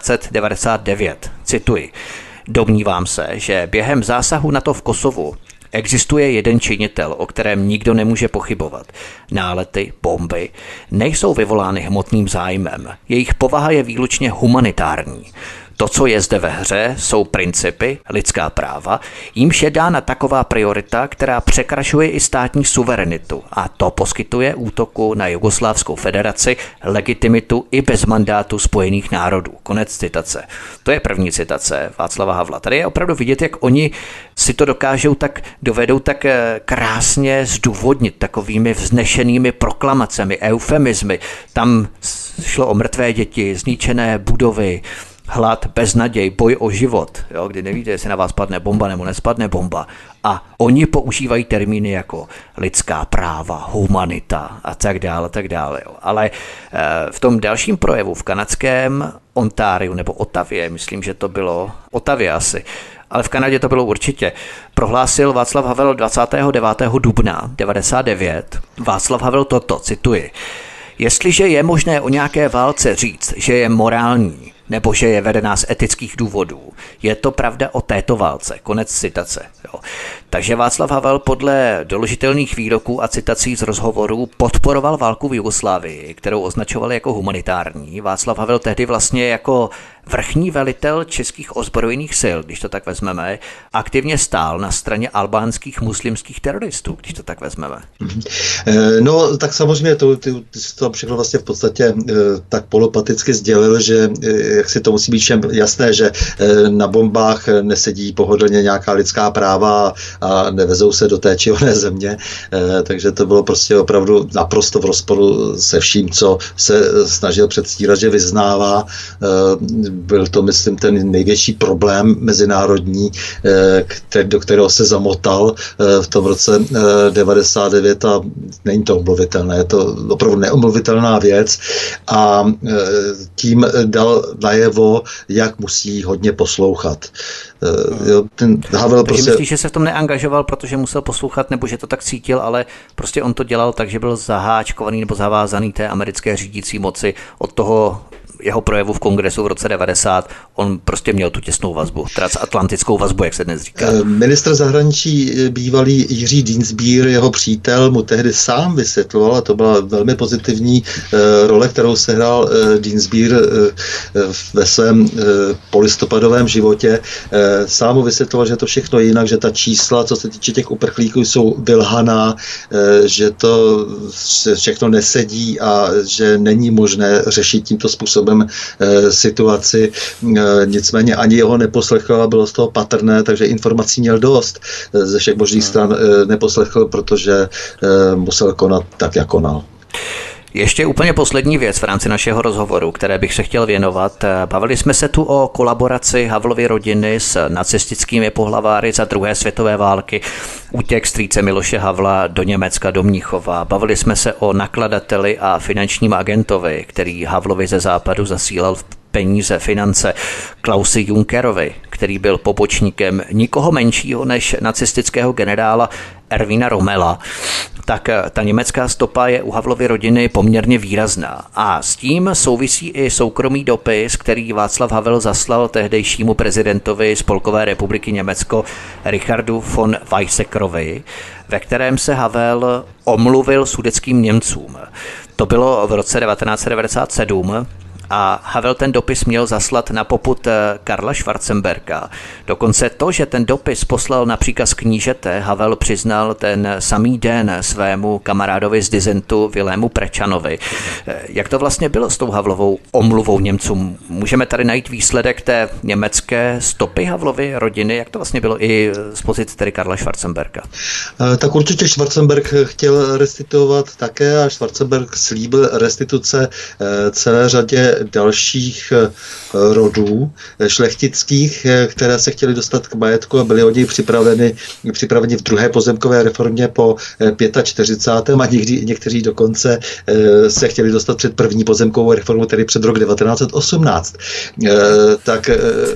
1999. Cituji. Domnívám se, že během zásahu NATO v Kosovu existuje jeden činitel, o kterém nikdo nemůže pochybovat. Nálety, bomby nejsou vyvolány hmotným zájmem. Jejich povaha je výlučně humanitární. To, co je zde ve hře, jsou principy, lidská práva, jímž je dána taková priorita, která překračuje i státní suverenitu a to poskytuje útoku na Jugoslávskou federaci legitimitu i bez mandátu Spojených národů. Konec citace. To je první citace Václava Havla. Tady je opravdu vidět, jak oni si to dovedou tak krásně zdůvodnit takovými vznešenými proklamacemi, eufemizmy. Tam šlo o mrtvé děti, zničené budovy, hlad, beznaděj, boj o život, jo, kdy nevíte, jestli na vás padne bomba nebo nespadne bomba. A oni používají termíny jako lidská práva, humanita a tak dále. Jo. Ale v tom dalším projevu v kanadském Ontariu nebo Ottawě, myslím, že to bylo Ottawě asi, ale v Kanadě to bylo určitě, prohlásil Václav Havel 29. dubna 1999. Václav Havel toto, cituji. Jestliže je možné o nějaké válce říct, že je morální, nebo že je vedená z etických důvodů. Je to pravda o této válce. Konec citace. Jo. Takže Václav Havel podle doložitelných výroků a citací z rozhovorů podporoval válku v Jugoslávii, kterou označoval jako humanitární. Václav Havel tehdy vlastně jako vrchní velitel českých ozbrojených sil, když to tak vezmeme, aktivně stál na straně albánských muslimských teroristů, když to tak vezmeme. No, tak samozřejmě ty to všechno vlastně v podstatě tak polopaticky sdělil, že jak si to musí být všem jasné, že na bombách nesedí pohodlně nějaká lidská práva a nevezou se do té či oné země, takže to bylo prostě opravdu naprosto v rozporu se vším, co se snažil předstírat, že vyznává. Byl to, myslím, ten největší problém mezinárodní, do kterého se zamotal v tom roce 99 a není to omluvitelné, je to opravdu neomluvitelná věc a tím dal najevo, jak musí hodně poslouchat. Ten Havel prostě... Myslíš, že se v tom neangažoval, protože musel poslouchat, nebo že to tak cítil, ale prostě on to dělal tak, že byl zaháčkovaný nebo zavázaný té americké řídící moci od toho jeho projevu v kongresu v roce 90, on prostě měl tu těsnou vazbu, transatlantickou vazbu, jak se dnes říká. Ministr zahraničí bývalý Jiří Dienstbier, jeho přítel, mu tehdy sám vysvětloval, a to byla velmi pozitivní role, kterou sehrál Dienstbier ve svém polistopadovém životě. Sám mu vysvětloval, že to všechno je jinak, že ta čísla, co se týče těch uprchlíků, jsou vylhaná, že to všechno nesedí a že není možné řešit tímto způsobem situaci. Nicméně ani jeho neposlechl a bylo z toho patrné, takže informací měl dost. Ze všech možných stran neposlechl, protože musel konat tak, jak konal. Ještě úplně poslední věc v rámci našeho rozhovoru, které bych se chtěl věnovat. Bavili jsme se tu o kolaboraci Havlovy rodiny s nacistickými pohlaváry za druhé světové války, útěk strýce Miloše Havla do Německa, do Mnichova. Bavili jsme se o nakladateli a finančním agentovi, který Havlovi ze západu zasílal peníze, finance, Klausi Junckerovi, který byl pobočníkem nikoho menšího než nacistického generála Erwina Rommela. Tak ta německá stopa je u Havlovy rodiny poměrně výrazná. A s tím souvisí i soukromý dopis, který Václav Havel zaslal tehdejšímu prezidentovi Spolkové republiky Německo Richardu von Weizsäckerovi, ve kterém se Havel omluvil sudetským Němcům. To bylo v roce 1997 a Havel ten dopis měl zaslat na popud Karla Schwarzenberga. Dokonce to, že ten dopis poslal na příkaz knížete, Havel přiznal ten samý den svému kamarádovi z disentu Vilému Prečanovi. Jak to vlastně bylo s tou Havlovou omluvou Němcům? Můžeme tady najít výsledek té německé stopy Havlovy rodiny? Jak to vlastně bylo i z pozice tedy Karla Schwarzenberga? Tak určitě Schwarzenberg chtěl restituovat také a Schwarzenberg slíbil restituce celé řadě dalších rodů šlechtických, které se chtěli dostat k majetku a byli od něj připraveni v druhé pozemkové reformě po 45. a někteří dokonce se chtěli dostat před první pozemkovou reformu, tedy před rok 1918. Tak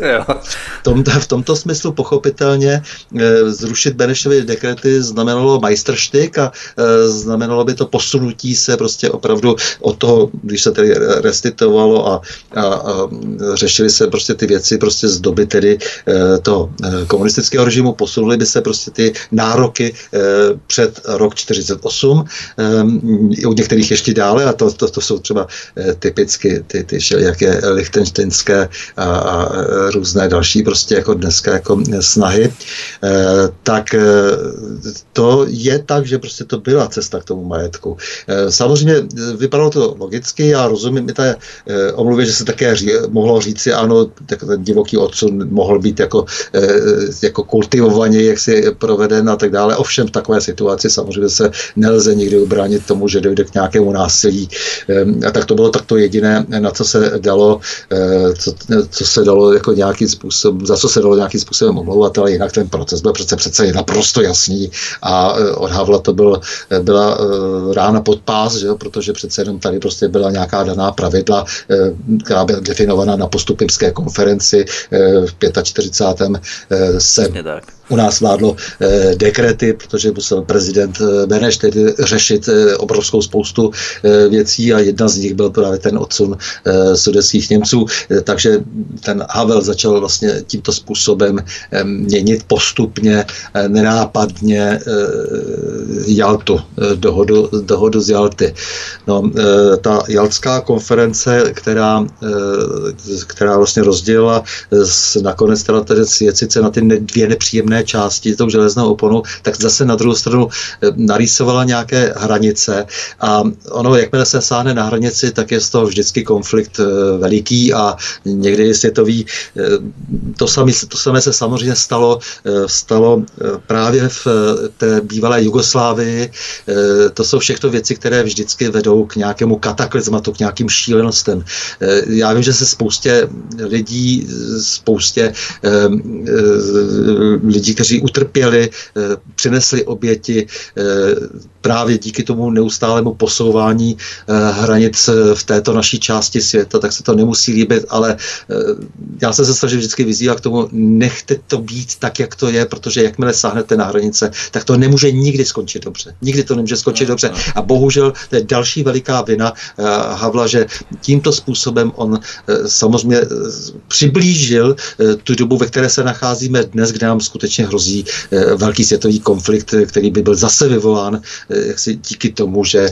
v tomto smyslu pochopitelně zrušit Benešovy dekrety znamenalo majstrštyk a znamenalo by to posunutí se prostě opravdu od toho, když se tedy restituovalo a řešily se prostě ty věci prostě z doby tedy toho komunistického režimu, posunuly by se prostě ty nároky před rok 48, u některých ještě dále a to jsou třeba typicky ty všelijaké lichtenštejnské a různé další prostě jako dneska jako snahy, tak to je tak, že prostě to byla cesta k tomu majetku. Samozřejmě vypadalo to logicky, já rozumím i té omluvě, že se také mohlo říci, ano, tak ten divoký odsun mohl být jako kultivovaně jaksi proveden a tak dále. Ovšem v takové situaci samozřejmě se nelze nikdy ubránit tomu, že dojde k nějakému násilí. A tak to bylo takto jediné, na co se dalo, co se dalo jako nějakým způsobem, za co se dalo nějakým způsobem omlouvat, ale jinak ten proces byl přece naprosto jasný a od Havla to byla rána pod pás, že jo, protože přece jenom tady prostě byla nějaká daná pravidla, která byla definovaná na postupimské konferenci v 45. se u nás vládlo dekrety, protože musel prezident Beneš tedy řešit obrovskou spoustu věcí a jedna z nich byl právě ten odsun sudetských Němců. Takže ten Havel začal vlastně tímto způsobem měnit postupně, nenápadně Jaltu, dohodu z Jalty. No, ta jaltská konference, která vlastně rozdělila nakonec teda svět sice na ty dvě nepříjemné části tou železnou oponou, tak zase na druhou stranu narýsovala nějaké hranice a ono, jakmile se sáhne na hranici, tak je z toho vždycky konflikt veliký a někdy světový. To samé se samozřejmě stalo právě v té bývalé Jugoslávii. To jsou všechno věci, které vždycky vedou k nějakému kataklizmatu, k nějakým šílenostem. Já vím, že se spoustě lidí, kteří utrpěli, přinesli oběti právě díky tomu neustálému posouvání hranic v této naší části světa, tak se to nemusí líbit, ale já jsem se snažil vždycky vyzývat k tomu, nechte to být tak, jak to je, protože jakmile sáhnete na hranice, tak to nemůže nikdy skončit dobře. Nikdy to nemůže skončit dobře. A bohužel to je další veliká vina Havla, že tímto způsobem on samozřejmě přiblížil tu dobu, ve které se nacházíme dnes, kde nám skutečně hrozí velký světový konflikt, který by byl zase vyvolán jaksi díky tomu, že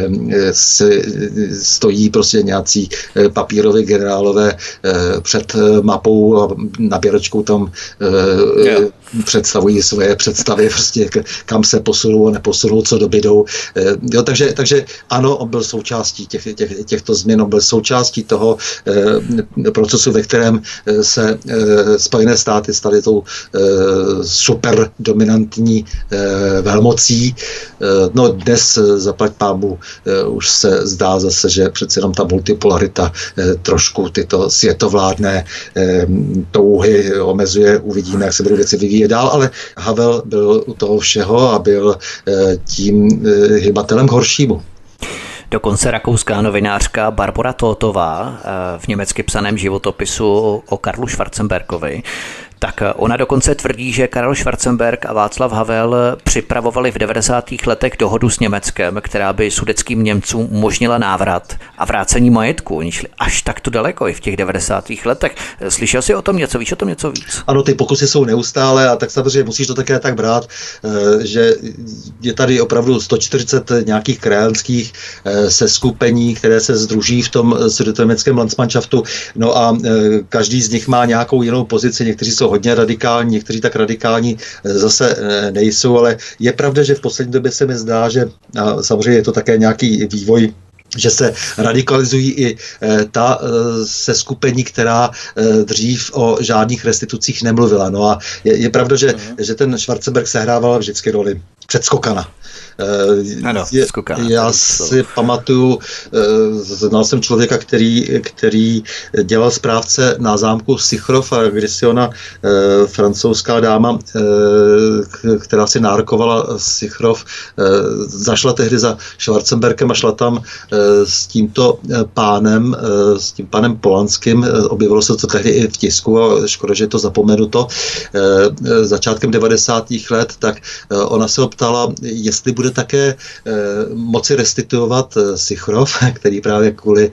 stojí prostě nějací papíroví generálové před mapou a nabíračkou tam představují svoje představy, prostě kam se posunou a neposunou, co dobydou. Jo, takže ano, on byl součástí těchto změn, on byl součástí toho procesu, ve kterém se Spojené státy staly tou super dominantní velmocí. No dnes, zaplať pámu, už se zdá zase, že přece jenom ta multipolarita trošku tyto světovládné touhy omezuje. Uvidíme, jak se budou věci vyvíjet dál, ale Havel byl u toho všeho a byl tím hybatelem k horšímu. Dokonce rakouská novinářka Barbora Totová v německy psaném životopisu o Karlu Schwarzenbergovi Tak ona dokonce tvrdí, že Karel Schwarzenberg a Václav Havel připravovali v 90. letech dohodu s Německem, která by sudetským Němcům umožnila návrat a vrácení majetku. Oni šli až takto daleko i v těch 90. letech. Slyšel jsi o tom něco? Víš o tom něco víc? Ano, ty pokusy jsou neustále a tak samozřejmě musíš to také tak brát, že je tady opravdu 140 nějakých krajanských seskupení, které se sdruží v tom sudetoněmeckém Landsmannschaftu. No a každý z nich má nějakou jinou pozici. Někteří jsou hodně radikální, někteří tak radikální zase nejsou, ale je pravda, že v poslední době se mi zdá, že samozřejmě je to také nějaký vývoj, že se radikalizují i ta seskupení, která dřív o žádných restitucích nemluvila. No a je pravda, že ten Schwarzenberg sehrával vždycky roli předskokana. Ano, já si pamatuju, znal jsem člověka, který dělal správce na zámku Sichrov a když si ona francouzská dáma, která si nárokovala Sichrov, zašla tehdy za Schwarzenbergem a šla tam s tímto pánem, s tím panem Polanským, objevilo se to tehdy i v tisku a škoda, že je to zapomenuto, začátkem 90. let, tak ona se optala, jestli bude také moci restituovat Sichrov, který právě kvůli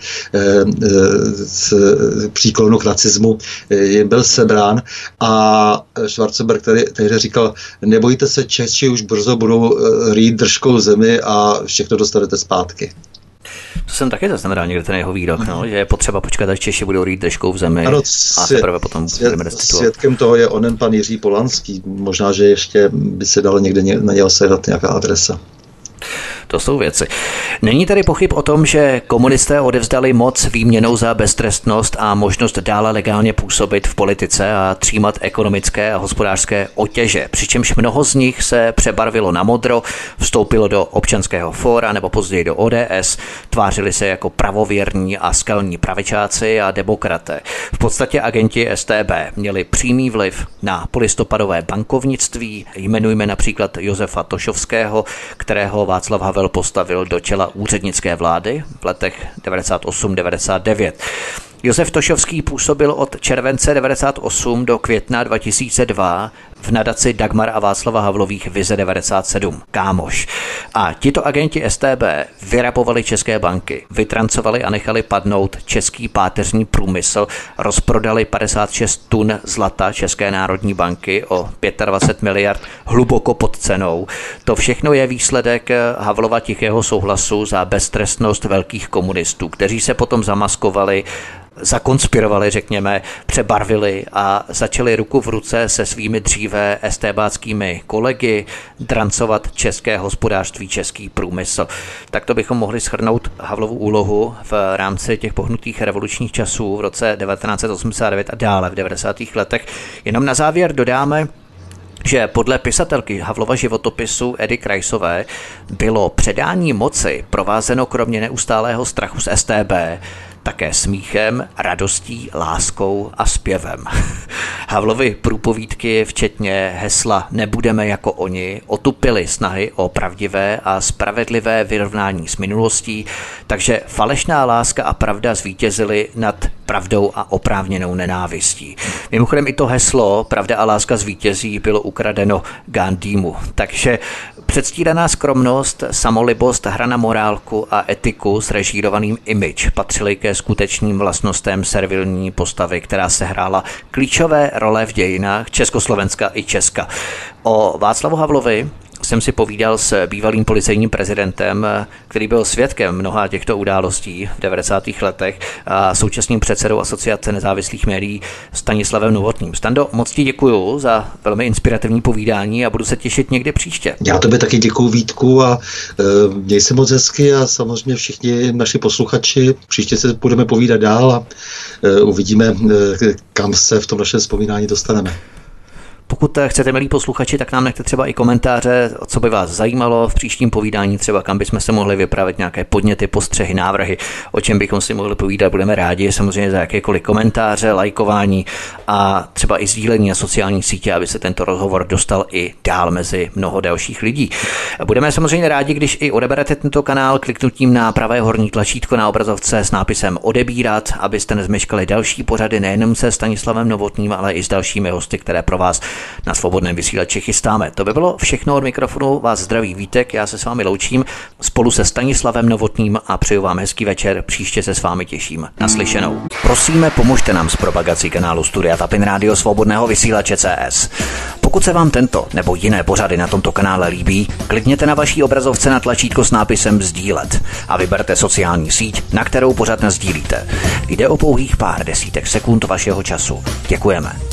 příklonu k nacismu jim byl sebrán, a Schwarzenberg tehdy říkal, nebojte se, Češi už brzo budou rýt držkou zemi a všechno dostanete zpátky. To jsem taky zaznamenal někde ten jeho výrok, že je potřeba počkat, až Češi budou rýt držkou v zemi, ano, a teprve potom budeme restituovat. Svědkem toho je onen pan Jiří Polanský. Možná, že ještě by se dalo někde na něho sehnat nějaká adresa. To jsou věci. Není tady pochyb o tom, že komunisté odevzdali moc výměnou za beztrestnost a možnost dále legálně působit v politice a přijímat ekonomické a hospodářské otěže. Přičemž mnoho z nich se přebarvilo na modro, vstoupilo do Občanského fóra nebo později do ODS, tvářili se jako pravověrní a skalní pravičáci a demokraté. V podstatě agenti StB měli přímý vliv na polistopadové bankovnictví. Jmenujme například Josefa Tošovského, kterého Václav Havel postavil do čela úřednické vlády v letech 98-99. Josef Tošovský působil od července 98 do května 2002 v nadaci Dagmar a Václava Havlových Vize 97, Kámoš. A tito agenti StB vyrabovali české banky, vytrancovali a nechali padnout český páteřní průmysl, rozprodali 56 tun zlata České národní banky o 25 miliard hluboko pod cenou. To všechno je výsledek Havlova tichého souhlasu za beztrestnost velkých komunistů, kteří se potom zamaskovali, zakonspirovali, řekněme, přebarvili a začali ruku v ruce se svými dříve estébáckými kolegy drancovat české hospodářství, český průmysl. Takto bychom mohli shrnout Havlovu úlohu v rámci těch pohnutých revolučních časů v roce 1989 a dále v 90. letech. Jenom na závěr dodáme, že podle pisatelky Havlova životopisu Edy Krajsové bylo předání moci provázeno kromě neustálého strachu z StB také smíchem, radostí, láskou a zpěvem. Havlovy průpovídky, včetně hesla Nebudeme jako oni, otupily snahy o pravdivé a spravedlivé vyrovnání s minulostí, takže falešná láska a pravda zvítězily nad pravdou a oprávněnou nenávistí. Mimochodem i to heslo Pravda a láska zvítězí bylo ukradeno Gandhimu. Takže předstíraná skromnost, samolibost, hra na morálku a etiku s režírovaným image patřily ke skutečným vlastnostem servilní postavy, která sehrála klíčové role v dějinách Československa i Česka. O Václavu Havlovi jsem si povídal s bývalým policejním prezidentem, který byl svědkem mnoha těchto událostí v 90. letech a současným předsedou Asociace nezávislých médií Stanislavem Novotným. Stando, moc ti děkuju za velmi inspirativní povídání a budu se těšit někde příště. Já tobě taky děkuju, Vítku, a měj se moc hezky a samozřejmě všichni naši posluchači. Příště se budeme povídat dál a uvidíme, kam se v tom našem vzpomínání dostaneme. Pokud chcete, milí posluchači, tak nám nechte třeba i komentáře, co by vás zajímalo v příštím povídání, třeba kam bychom se mohli vypravit, nějaké podněty, postřehy, návrhy, o čem bychom si mohli povídat. Budeme rádi samozřejmě za jakékoliv komentáře, lajkování a třeba i sdílení na sociální sítě, aby se tento rozhovor dostal i dál mezi mnoho dalších lidí. Budeme samozřejmě rádi, když i odeberete tento kanál kliknutím na pravé horní tlačítko na obrazovce s nápisem odebírat, abyste nezmeškali další pořady nejenom se Stanislavem Novotným, ale i s dalšími hosty, které pro vás na Svobodném vysílači chystáme. To by bylo všechno od mikrofonu. Vás zdraví Vítek, já se s vámi loučím spolu se Stanislavem Novotným a přeju vám hezký večer. Příště se s vámi těším. Naslyšenou. Prosíme, pomožte nám s propagací kanálu Studia Tapin Rádio Svobodného vysílače CS. Pokud se vám tento nebo jiné pořady na tomto kanále líbí, klikněte na vaší obrazovce na tlačítko s nápisem sdílet a vyberte sociální síť, na kterou pořad nasdílíte. Jde o pouhých pár desítek sekund vašeho času. Děkujeme.